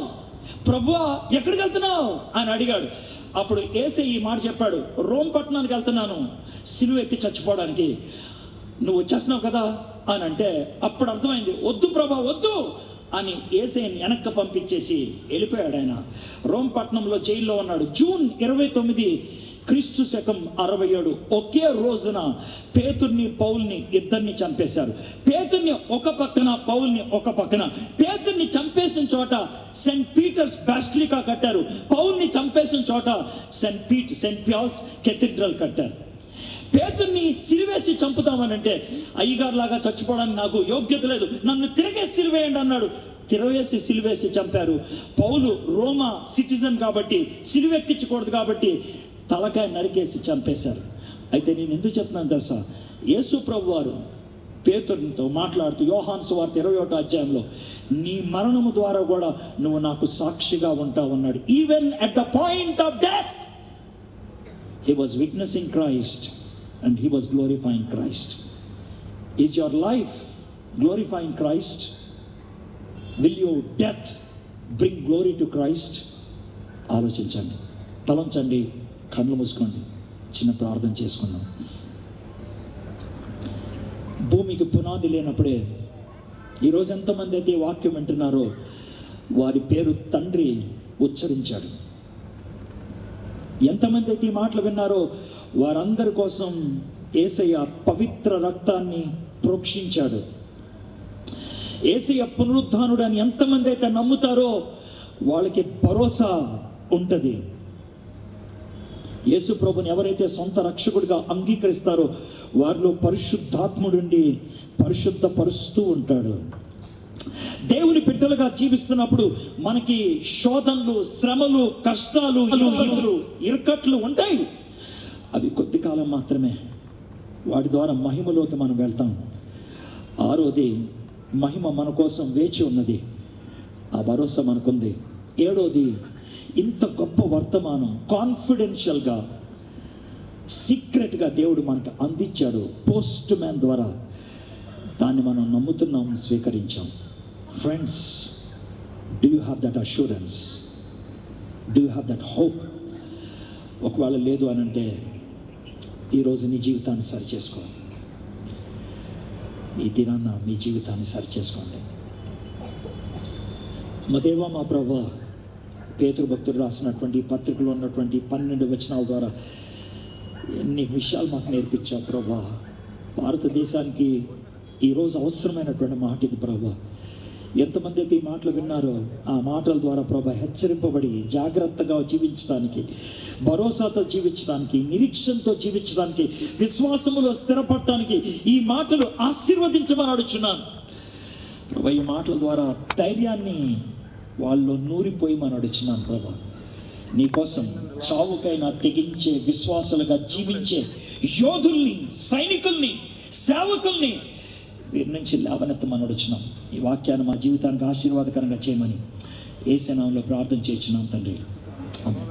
వెళ్తున్నావు అని అడిగాడు. అప్పుడు యేసయ్య ఈ మాట చెప్పాడు, రోమ్ పట్టణానికి వెళ్తున్నాను సిలువ ఎక్కి చచ్చిపోవడానికి, నువ్వు వచ్చేస్తున్నావు కదా అని అంటే, అప్పుడు అర్థమైంది, వద్దు ప్రభా వద్దు అని యేసయ్యని వెనక్కి పంపించేసి వెళ్ళిపోయాడు. ఆయన రోమ్ పట్టణంలో జైల్లో ఉన్నాడు. జూన్ 29 క్రీస్తు శకం 67 ఒకే రోజున పేతుర్ని పౌల్ని ఇద్దరిని చంపేశారు. పేతుర్ని ఒక పక్కన, పౌల్ని ఒక పక్కన. పేతుర్ని చంపేసిన చోట సెయింట్ పీటర్స్ బాసిలికా కట్టారు. పౌల్ని చంపేసిన చోట సెయింట్ పాల్స్ కెథీడ్రల్ కట్టారు. పేతుర్ని సిలివేసి చంపుతామనంటే, అయ్యగారు లాగా చచ్చిపోవడానికి నాకు యోగ్యత లేదు, నన్ను తిరగేసి సిలివేయండి అన్నాడు. తిరగేసి సిలివేసి చంపారు. పౌలు రోమా సిటిజన్ కాబట్టి, సిలువెక్కించకూడదు కాబట్టి తలకాయ నరికేసి చంపేశారు. అయితే నేను ఎందుకు చెప్తున్నాను తెలుసా? యేసు ప్రభు వారు పేతురుతో మాట్లాడుతూ యోహాను సువార్త 21వ అధ్యాయంలో, నీ మరణము ద్వారా కూడా నువ్వు నాకు సాక్షిగా ఉంటావు అన్నాడు. Even at the point of death he was witnessing Christ and he was glorifying Christ. Is your life glorifying Christ? Will your death bring glory to Christ? ఆలోచించండి, తలంచండి, కళ్ళు మూసుకోండి, చిన్న ప్రార్థన చేసుకుందాం. భూమికి పునాది లేనప్పుడే ఈరోజు ఎంతమంది అయితే వాక్యం వింటున్నారో వారి పేరు తండ్రి ఉచ్చరించాడు. ఎంతమంది అయితే ఈ మాటలు విన్నారో వారందరి కోసం యేసయ్య పవిత్ర రక్తాన్ని ప్రోక్షించాడు. యేసయ్య పునరుద్ధానుడు అని ఎంతమంది అయితే నమ్ముతారో వాళ్ళకి భరోసా ఉంటుంది. యేసు ప్రభుని ఎవరైతే సొంత రక్షకుడిగా అంగీకరిస్తారో వారిలో పరిశుద్ధాత్ముడుండి పరిశుద్ధపరుస్తూ ఉంటాడు. దేవుని బిడ్డలుగా జీవిస్తున్నప్పుడు మనకి శోధనలు, శ్రమలు, కష్టాలు, ఇరుకట్లు ఉంటాయి. అవి కొద్ది కాలం మాత్రమే. వాటి ద్వారా మహిమలోకి మనం వెళ్తాం. 6వది, మహిమ మన కోసం వేచి ఉన్నది. ఆ భరోసా మనకుంది. 7వది, ఇంత గొప్ప వర్తమానం కాన్ఫిడెన్షియల్గా సీక్రెట్గా దేవుడు మనకు అందించాడు పోస్ట్ మ్యాన్ ద్వారా. దాన్ని మనం నమ్ముతున్నాం, స్వీకరించాం. Friends, do you have that assurance? Do you have that hope? ఒకవేళ లేదు అని అంటే ఈరోజు నీ జీవితాన్ని సరి చేసుకో. ఈ దినాన్న మీ జీవితాన్ని సరి చేసుకోండి. మా దేవా, మా ప్రభా, పేతురు భక్తుడు రాసినటువంటి పత్రికలో ఉన్నటువంటి 12 వచనాల ద్వారా ఎన్ని విషయాలు మాకు నేర్పించావు ప్రభా. భారతదేశానికి ఈరోజు అవసరమైనటువంటి మాట ఇది ప్రభా. ఎంతమంది అయితే ఈ మాటలు విన్నారో ఆ మాటల ద్వారా ప్రభా హెచ్చరింపబడి జాగ్రత్తగా జీవించడానికి, భరోసాతో జీవించడానికి, నిరీక్షణతో జీవించడానికి, విశ్వాసములో స్థిరపడటానికి ఈ మాటలు ఆశీర్వదించమని అడుగుచున్నాను ప్రభా. ఈ మాటల ద్వారా ధైర్యాన్ని వాళ్ళు నూరిపోయమని అడుగుచున్నాను ప్రభా. నీకోసం చావుకైనా తెగించే విశ్వాసులుగా జీవించే యోధుల్ని, సైనికుల్ని, సేవకుల్ని వీరి నుంచి లేవనెత్తమని అడుగుచున్నాం. ఈ వాక్యాన్ని మా జీవితానికి ఆశీర్వాదకరంగా చేయమని యేసు నామములో ప్రార్థన చేస్తున్నాం తండ్రి. ఆమేన్.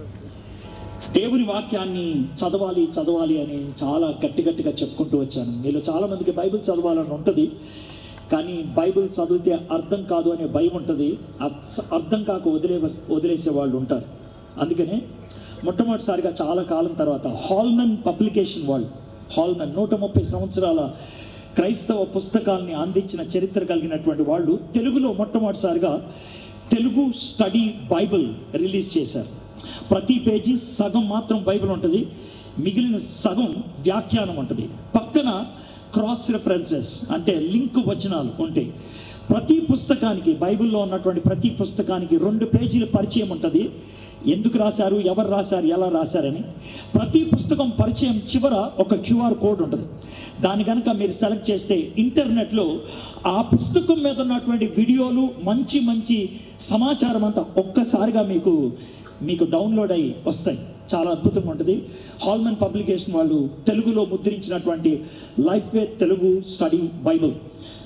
దేవుని వాక్యాన్ని చదవాలి అని చాలా గట్టిగా చెప్పుకుంటూ వచ్చాను. మీలో చాలామందికి బైబిల్ చదవాలని ఉంటుంది, కానీ బైబిల్ చదివితే అర్థం కాదు అనే భయం ఉంటుంది. అర్థం కాక వదిలేసే వాళ్ళు ఉంటారు. అందుకనే మొట్టమొదటిసారిగా చాలా కాలం తర్వాత హాల్మెన్ పబ్లికేషన్ వాళ్ళు, హాల్మెన్ 130 సంవత్సరాల క్రైస్తవ పుస్తకాల్ని అందించిన చరిత్ర కలిగినటువంటి వాళ్ళు తెలుగులో మొట్టమొదటిసారిగా తెలుగు స్టడీ బైబిల్ రిలీజ్ చేశారు. ప్రతి పేజీ సగం మాత్రం బైబిల్ ఉంటుంది, మిగిలిన సగం వ్యాఖ్యానం ఉంటుంది. పక్కన క్రాస్ రెఫరెన్సెస్ అంటే లింక్ వచనాలు ఉంటాయి. ప్రతి పుస్తకానికి, బైబిల్లో ఉన్నటువంటి ప్రతి పుస్తకానికి 2 పేజీల పరిచయం ఉంటుంది. ఎందుకు రాశారు, ఎవరు రాశారు, ఎలా రాశారని. ప్రతి పుస్తకం పరిచయం చివర ఒక QR కోడ్ ఉంటుంది. దాన్ని కనుక మీరు సెలెక్ట్ చేస్తే ఇంటర్నెట్లో ఆ పుస్తకం మీద ఉన్నటువంటి వీడియోలు, మంచి సమాచారం అంతా ఒక్కసారిగా మీకు డౌన్లోడ్ అయ్యి వస్తాయి. చాలా అద్భుతంగా ఉంటుంది. హాల్మెన్ పబ్లికేషన్ వాళ్ళు తెలుగులో ముద్రించినటువంటి life faith Telugu study bible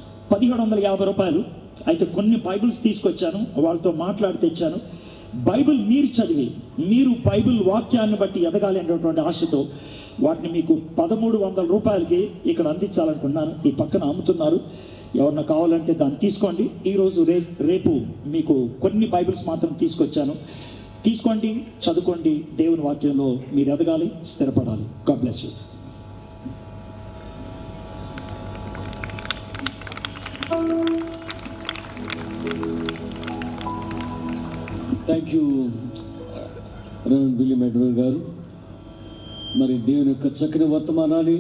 1750 రూపాయలు. అయితే కొన్ని బైబిల్స్ తీసుకొచ్చాను, వాళ్ళతో మాట్లాడి తెచ్చాను. బైబిల్ మీరు చదివి మీరు బైబిల్ వాక్యాన్ని బట్టి ఎదగాలి అనేటువంటి ఆశతో వాటిని మీకు 1300 రూపాయలకి ఇక్కడ అందించాలనుకున్నాను. ఈ పక్కన అమ్ముతున్నారు, ఎవరన్నా కావాలంటే దాన్ని తీసుకోండి. ఈరోజు రేపు మీకు కొన్ని బైబిల్స్ మాత్రం తీసుకొచ్చాను. తీసుకోండి, చదువుకోండి. దేవుని వాక్యంలో మీరు ఎదగాలి, స్థిరపడాలి. God bless you. Thank you reverend William Edward garu. మరి దేవుని యొక్క చక్కని వర్తమానాన్ని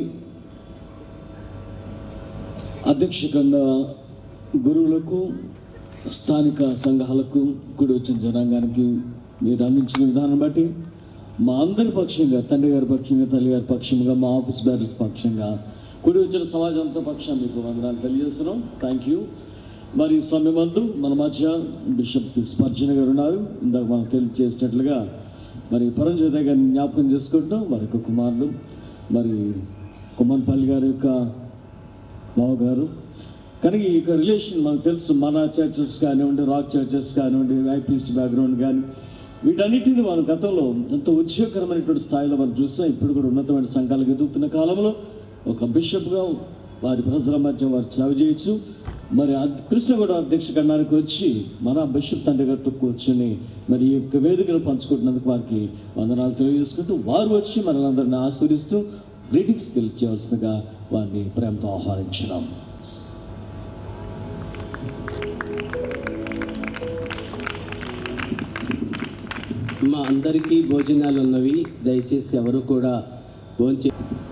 అధ్యక్షకంగా గురువులకు, స్థానిక సంఘాలకు, కూడి వచ్చిన జనాంగానికి మీరు అందించిన విధానం బట్టి మా అందరి పక్షంగా, తండ్రి గారి పక్షంగా, తల్లి గారి పక్షంగా, మా ఆఫీస్ బ్యారర్స్ పక్షంగా, కూడి వచ్చిన సమాజంతో పక్షంగా మీకు వందనాలు తెలియజేస్తున్నాం. Thank you. మరి ఈ సమయమందు మన మధ్య బిషప్ స్పర్జన గారు ఉన్నారు. ఇందాక మనం తెలియజేసినట్లుగా మరి పరంజ్యోత గారిని జ్ఞాపకం చేసుకుంటాం. వారి యొక్క కుమారులు, మరి కుమ్మన్పల్లి గారి యొక్క బావగారు. కానీ ఈ యొక్క రిలేషన్ మనకు తెలుసు. మన చర్చెస్ కానివ్వండి, రాక్ చర్చెస్ కానివ్వండి, ఐపీసీ బ్యాక్గ్రౌండ్ కానీ, వీటన్నిటిని మన గతంలో ఎంతో ఉద్యోగకరమైనటువంటి స్థాయిలో మనం చూస్తాం. ఇప్పుడు కూడా ఉన్నతమైన సంఘాలకు ఎదుగుతున్న కాలంలో ఒక బిషప్గా వారి ప్రజల మధ్య వారు సేవ చేయొచ్చు. మరి కృష్ణగూడ అధ్యక్ష ఖండానికి వచ్చి మన బిషప్ తండ్రి గారితో కూర్చొని మరి ఈ యొక్క వేదికను పంచుకుంటున్నందుకు వారికి వందనాలు తెలియజేసుకుంటూ, వారు వచ్చి మనలందరినీ ఆశీర్వదిస్తూ గ్రీటింగ్స్ తెలియచేయవలసిందిగా వారిని ప్రేమతో ఆహ్వానించున్నాం. మా అందరికీ భోజనాలు ఉన్నవి, దయచేసి ఎవరు కూడా భోంచే.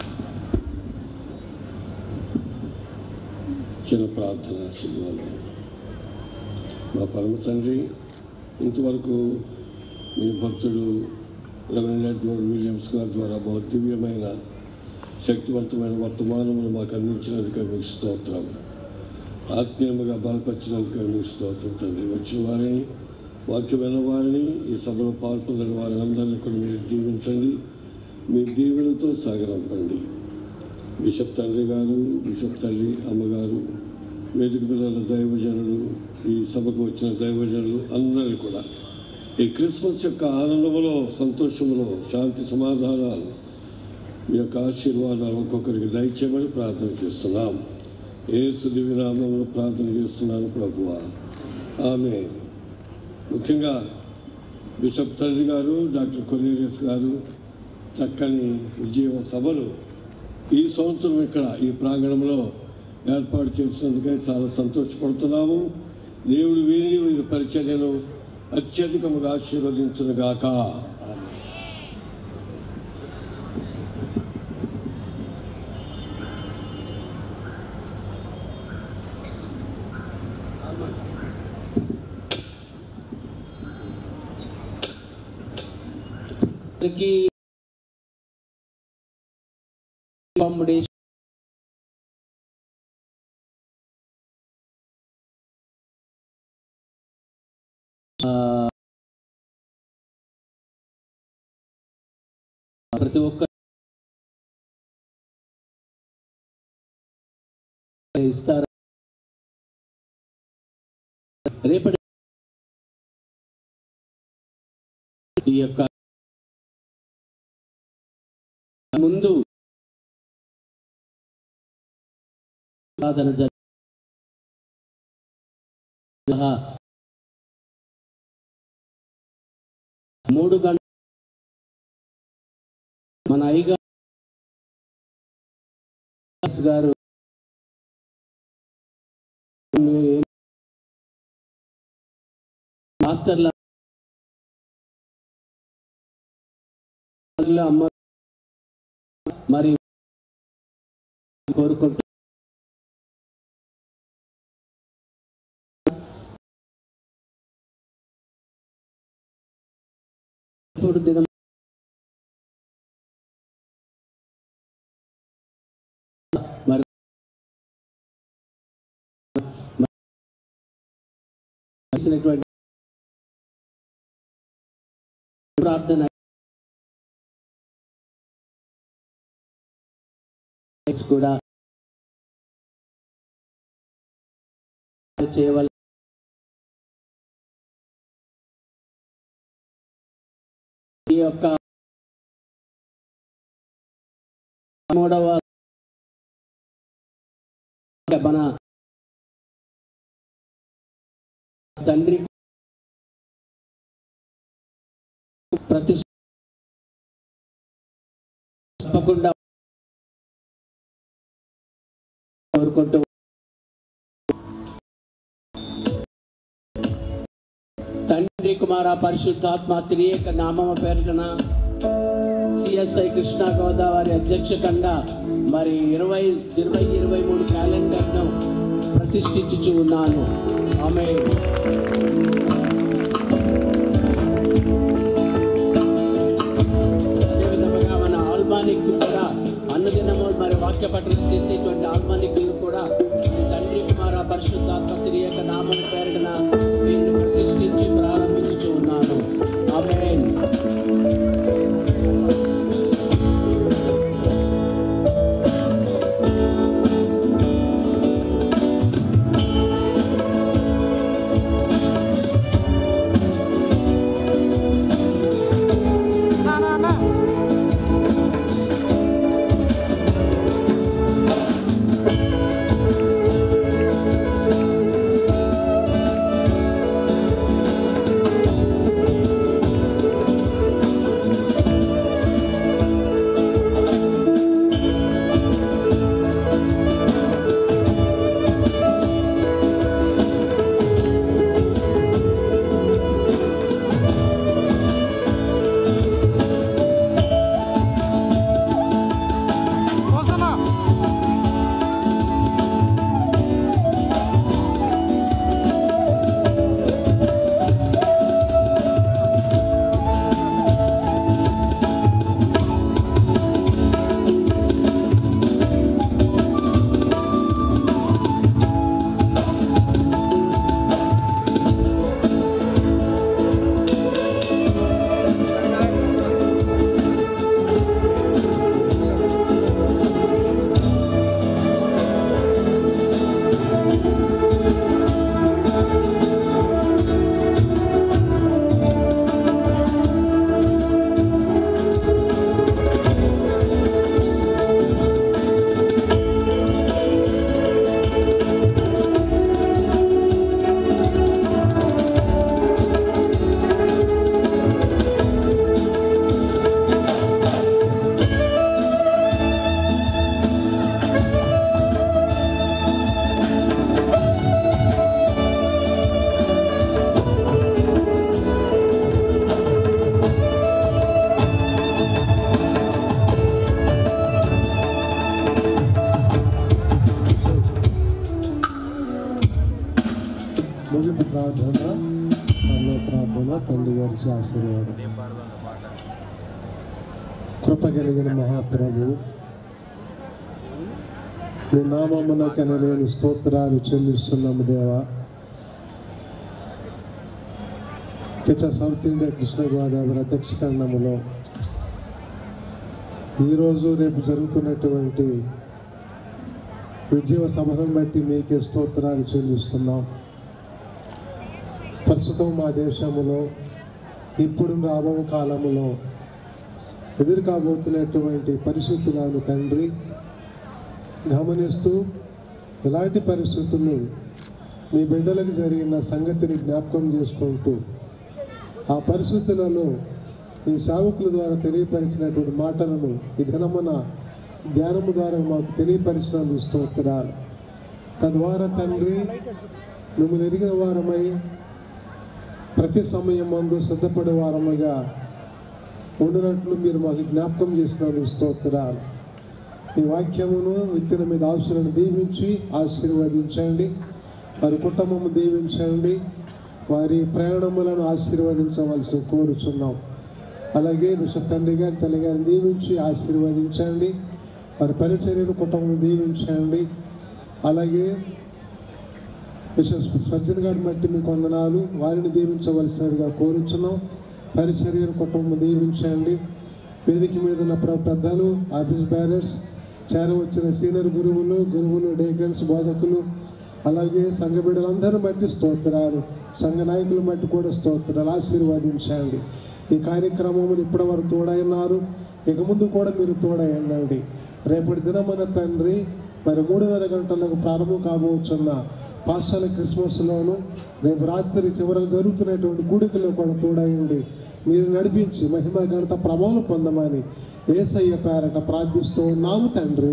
చిన్న ప్రార్థన చేయాలి. మా పరమ తండ్రి, ఇంతవరకు మీ భక్తుడు రెవరెండ్ ఎడ్వర్డ్ విలియమ్స్ గారి ద్వారా బహు దివ్యమైన శక్తివంతమైన వర్తమానములు మాకు అందించినందుకు మీకు స్తోత్రం. ఆత్మీయముగా బలపరిచినందుకు మీకు స్తోత్రం తండ్రి. వచ్చిన వారిని, వాక్యం విన్న వారిని, ఈ సభలో పాల్పొందిన వారిని అందరినీ కూడా మీరు దీవించండి. మీ దీవెనతో సాగరంపండి. బిషప్ తండ్రి గారు, బిషప్ తల్లి, అమ్మగారు, వేదిక మీద దైవజనులు, ఈ సభకు వచ్చిన దైవజనులు అందరినీ కూడా ఈ క్రిస్మస్ యొక్క ఆనందములో, సంతోషములో, శాంతి సమాధానాలు మీ యొక్క ఆశీర్వాదాలు ఒక్కొక్కరికి దయచేయమని ప్రార్థన చేస్తున్నాం. యేసు దివ్యనామములో ప్రార్థన చేస్తున్నాను ప్రభువా, ఆమేన్. ముఖ్యంగా బిషప్ తండ్రి గారు, డాక్టర్ కొర్నేలియస్ గారు చక్కని ఉద్యోగ సభలు ఈ సంవత్సరం ఇక్కడ ఈ ప్రాంగణంలో ఏర్పాటు చేసినందుకై చాలా సంతోషపడుతున్నాము. దేవుడు వీరి పరిచర్యను అత్యధికముగా ఆశీర్వదించునుగాక. ప్రతి ఒక్క ఇస్తారు. రేపటి ఈ యొక్క ముందు సాధన 3 గంటల మన అయ్యగారు గారు మాస్టర్ల అమ్మ మరి కోరుకుంటూ ఇప్పుడు దినం మరి ప్రార్థన కూడా చేయవలసి ఈ యొక్క 3వ మన తండ్రి తప్పకుండా కోరుకుంటూ తండ్రి కుమార పరిశుద్ధాత్మ త్రియేక నామమ పేరున సిఎస్ఐ కృష్ణా గోదావరి అధ్యక్షకంగా మరి 2023 క్యాలెండర్ను ప్రతిష్ఠించుచు ఉన్నాను. ఆమేన్. అదేవిధంగా మన ఆల్మానిక్ కూడా అన్నదినము మరి వాక్య పఠనం చేసేటువంటి ఆల్మానికులు కూడా తండ్రి కుమార పరిశుద్ధాత్మ త్రియేక నామం పేరున దీన్ని ప్రతిష్ఠించి ప్రారంభించుచు ఉన్నాను. ఆమేన్. దీవించి ఆశీర్వాదం. కృప కలిగిన మహాప్రభు, నీ నామమునకన నేను స్తోత్రాలు చెల్లిస్తున్నాము దేవా. సౌత్ ఇండియా కృష్ణ గోదావరి అధ్యక్ష ఖండములో ఈరోజు రేపు జరుగుతున్నటువంటి ఉద్యమ సభను బట్టి మీకే స్తోత్రాలు చెల్లిస్తున్నాం. ప్రస్తుతం మా దేశంలో ఇప్పుడు రాబో కాలములో ఎదురు కాబోతున్నటువంటి పరిస్థితులను తండ్రి గమనిస్తూ ఎలాంటి పరిస్థితులు మీ బిడ్డలకు జరిగిన సంగతిని జ్ఞాపకం చేసుకుంటూ ఆ పరిస్థితులలో ఈ సేవకుల ద్వారా తెలియపరిచినటువంటి మాటలను ఈ దినమున ధ్యానము ద్వారా మాకు తెలియపరిచినందుకు స్తోత్రాలు. తద్వారా తండ్రి మిమ్మల్ని ఎరిగిన వారమై ప్రతి సమయం మందు సిద్ధపడే వారముగా ఉండినట్లు మీరు మాకు జ్ఞాపకం చేసినందుకు స్తోత్రాలు. ఈ వాక్యమును వ్యక్తుల మీద ఆశలను దీవించి ఆశీర్వదించండి, వారి కుటుంబము దీవించండి, వారి ప్రయాణములను ఆశీర్వదించవలసి కోరుచున్నాం. అలాగే బిషప్ తండ్రి గారి తల్లి గారిని దీవించి ఆశీర్వదించండి, వారి పరిచర్యను కుటుంబం దీవించండి. అలాగే బిషప్ సజ్జన్ గారిని బట్టి మీకు వందనాలు, వారిని దీవించవలసినదిగా కోరుచున్నాం. పరిచర్యను కుటుంబం దీవించండి. వేదిక మీద ఉన్న పెద్దలు, ఆఫీస్ బ్యారర్స్, చేరవచ్చిన సీనియర్ గురువులు, డేకన్స్, బోధకులు, అలాగే సంఘ బిడ్డలందరూ బట్టి స్తోత్రాలు, సంఘ నాయకులు బట్టి కూడా స్తోత్రాలు. ఆశీర్వదించండి. ఈ కార్యక్రమములు ఇప్పటి వరకు తోడైనారు, ఇక ముందు కూడా మీరు తోడైండండి. రేపటి దినమైన తండ్రి మరి 3:30 గంటలకు ప్రారంభం కాబోతున్న పాఠశాల క్రిస్మస్లోను రేపు రాత్రి చివరకు జరుగుతున్నటువంటి కూడికలో కూడా తోడయండి. మీరు నడిపించి మహిమ ఘనత ప్రభావం పొందమని యేసయ్య పేరట ప్రార్థిస్తూ ఉన్నాము తండ్రి.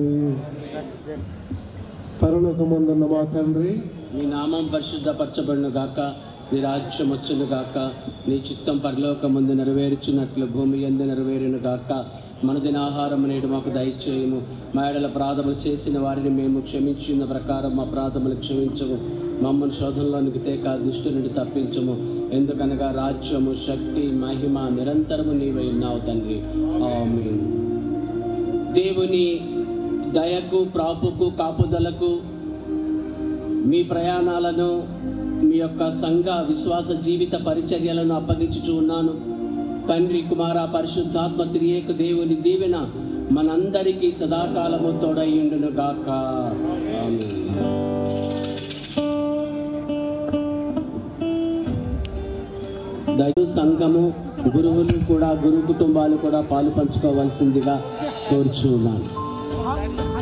పరలోకమందున్న మా తండ్రి, నీ నామం పరిశుద్ధపరచబడును గాక, నీ రాజ్యం వచ్చును గాక, నీ చిత్తం పరలోకమందు నెరవేర్చున్నట్లు భూమి యందు నెరవేరును గాక. మనదిన ఆహారం నేడు మాకు దయచేయము, మా ఎడల అపరాధములు చేసిన వారిని మేము క్షమించిన ప్రకారం మా అపరాధములు క్షమించము, మమ్మల్ని శోధనలోనికి తేక దుష్టు నుండి తప్పించము. ఎందుకనగా రాజ్యము, శక్తి, మహిమ నిరంతరము నీవై ఉన్నావు తండ్రి. ఆమేన్. దేవుని దయకు, ప్రాపుకు, కాపుదలకు మీ ప్రయాణాలను, మీ యొక్క సంఘ విశ్వాస జీవిత పరిచర్యలను అప్పగించుచూ ఉన్నాను. తండ్రి, కుమార, పరిశుద్ధాత్మ త్రియేక దేవుని దీవెన మనందరికీ సదాకాలము తోడయ్యుండును గాక. ఆమేన్. దైవ సంఘము, గురువులు కూడా, గురు కుటుంబాలు కూడా పాలు పంచుకోవాల్సిందిగా కోరుచు ఉన్నాను.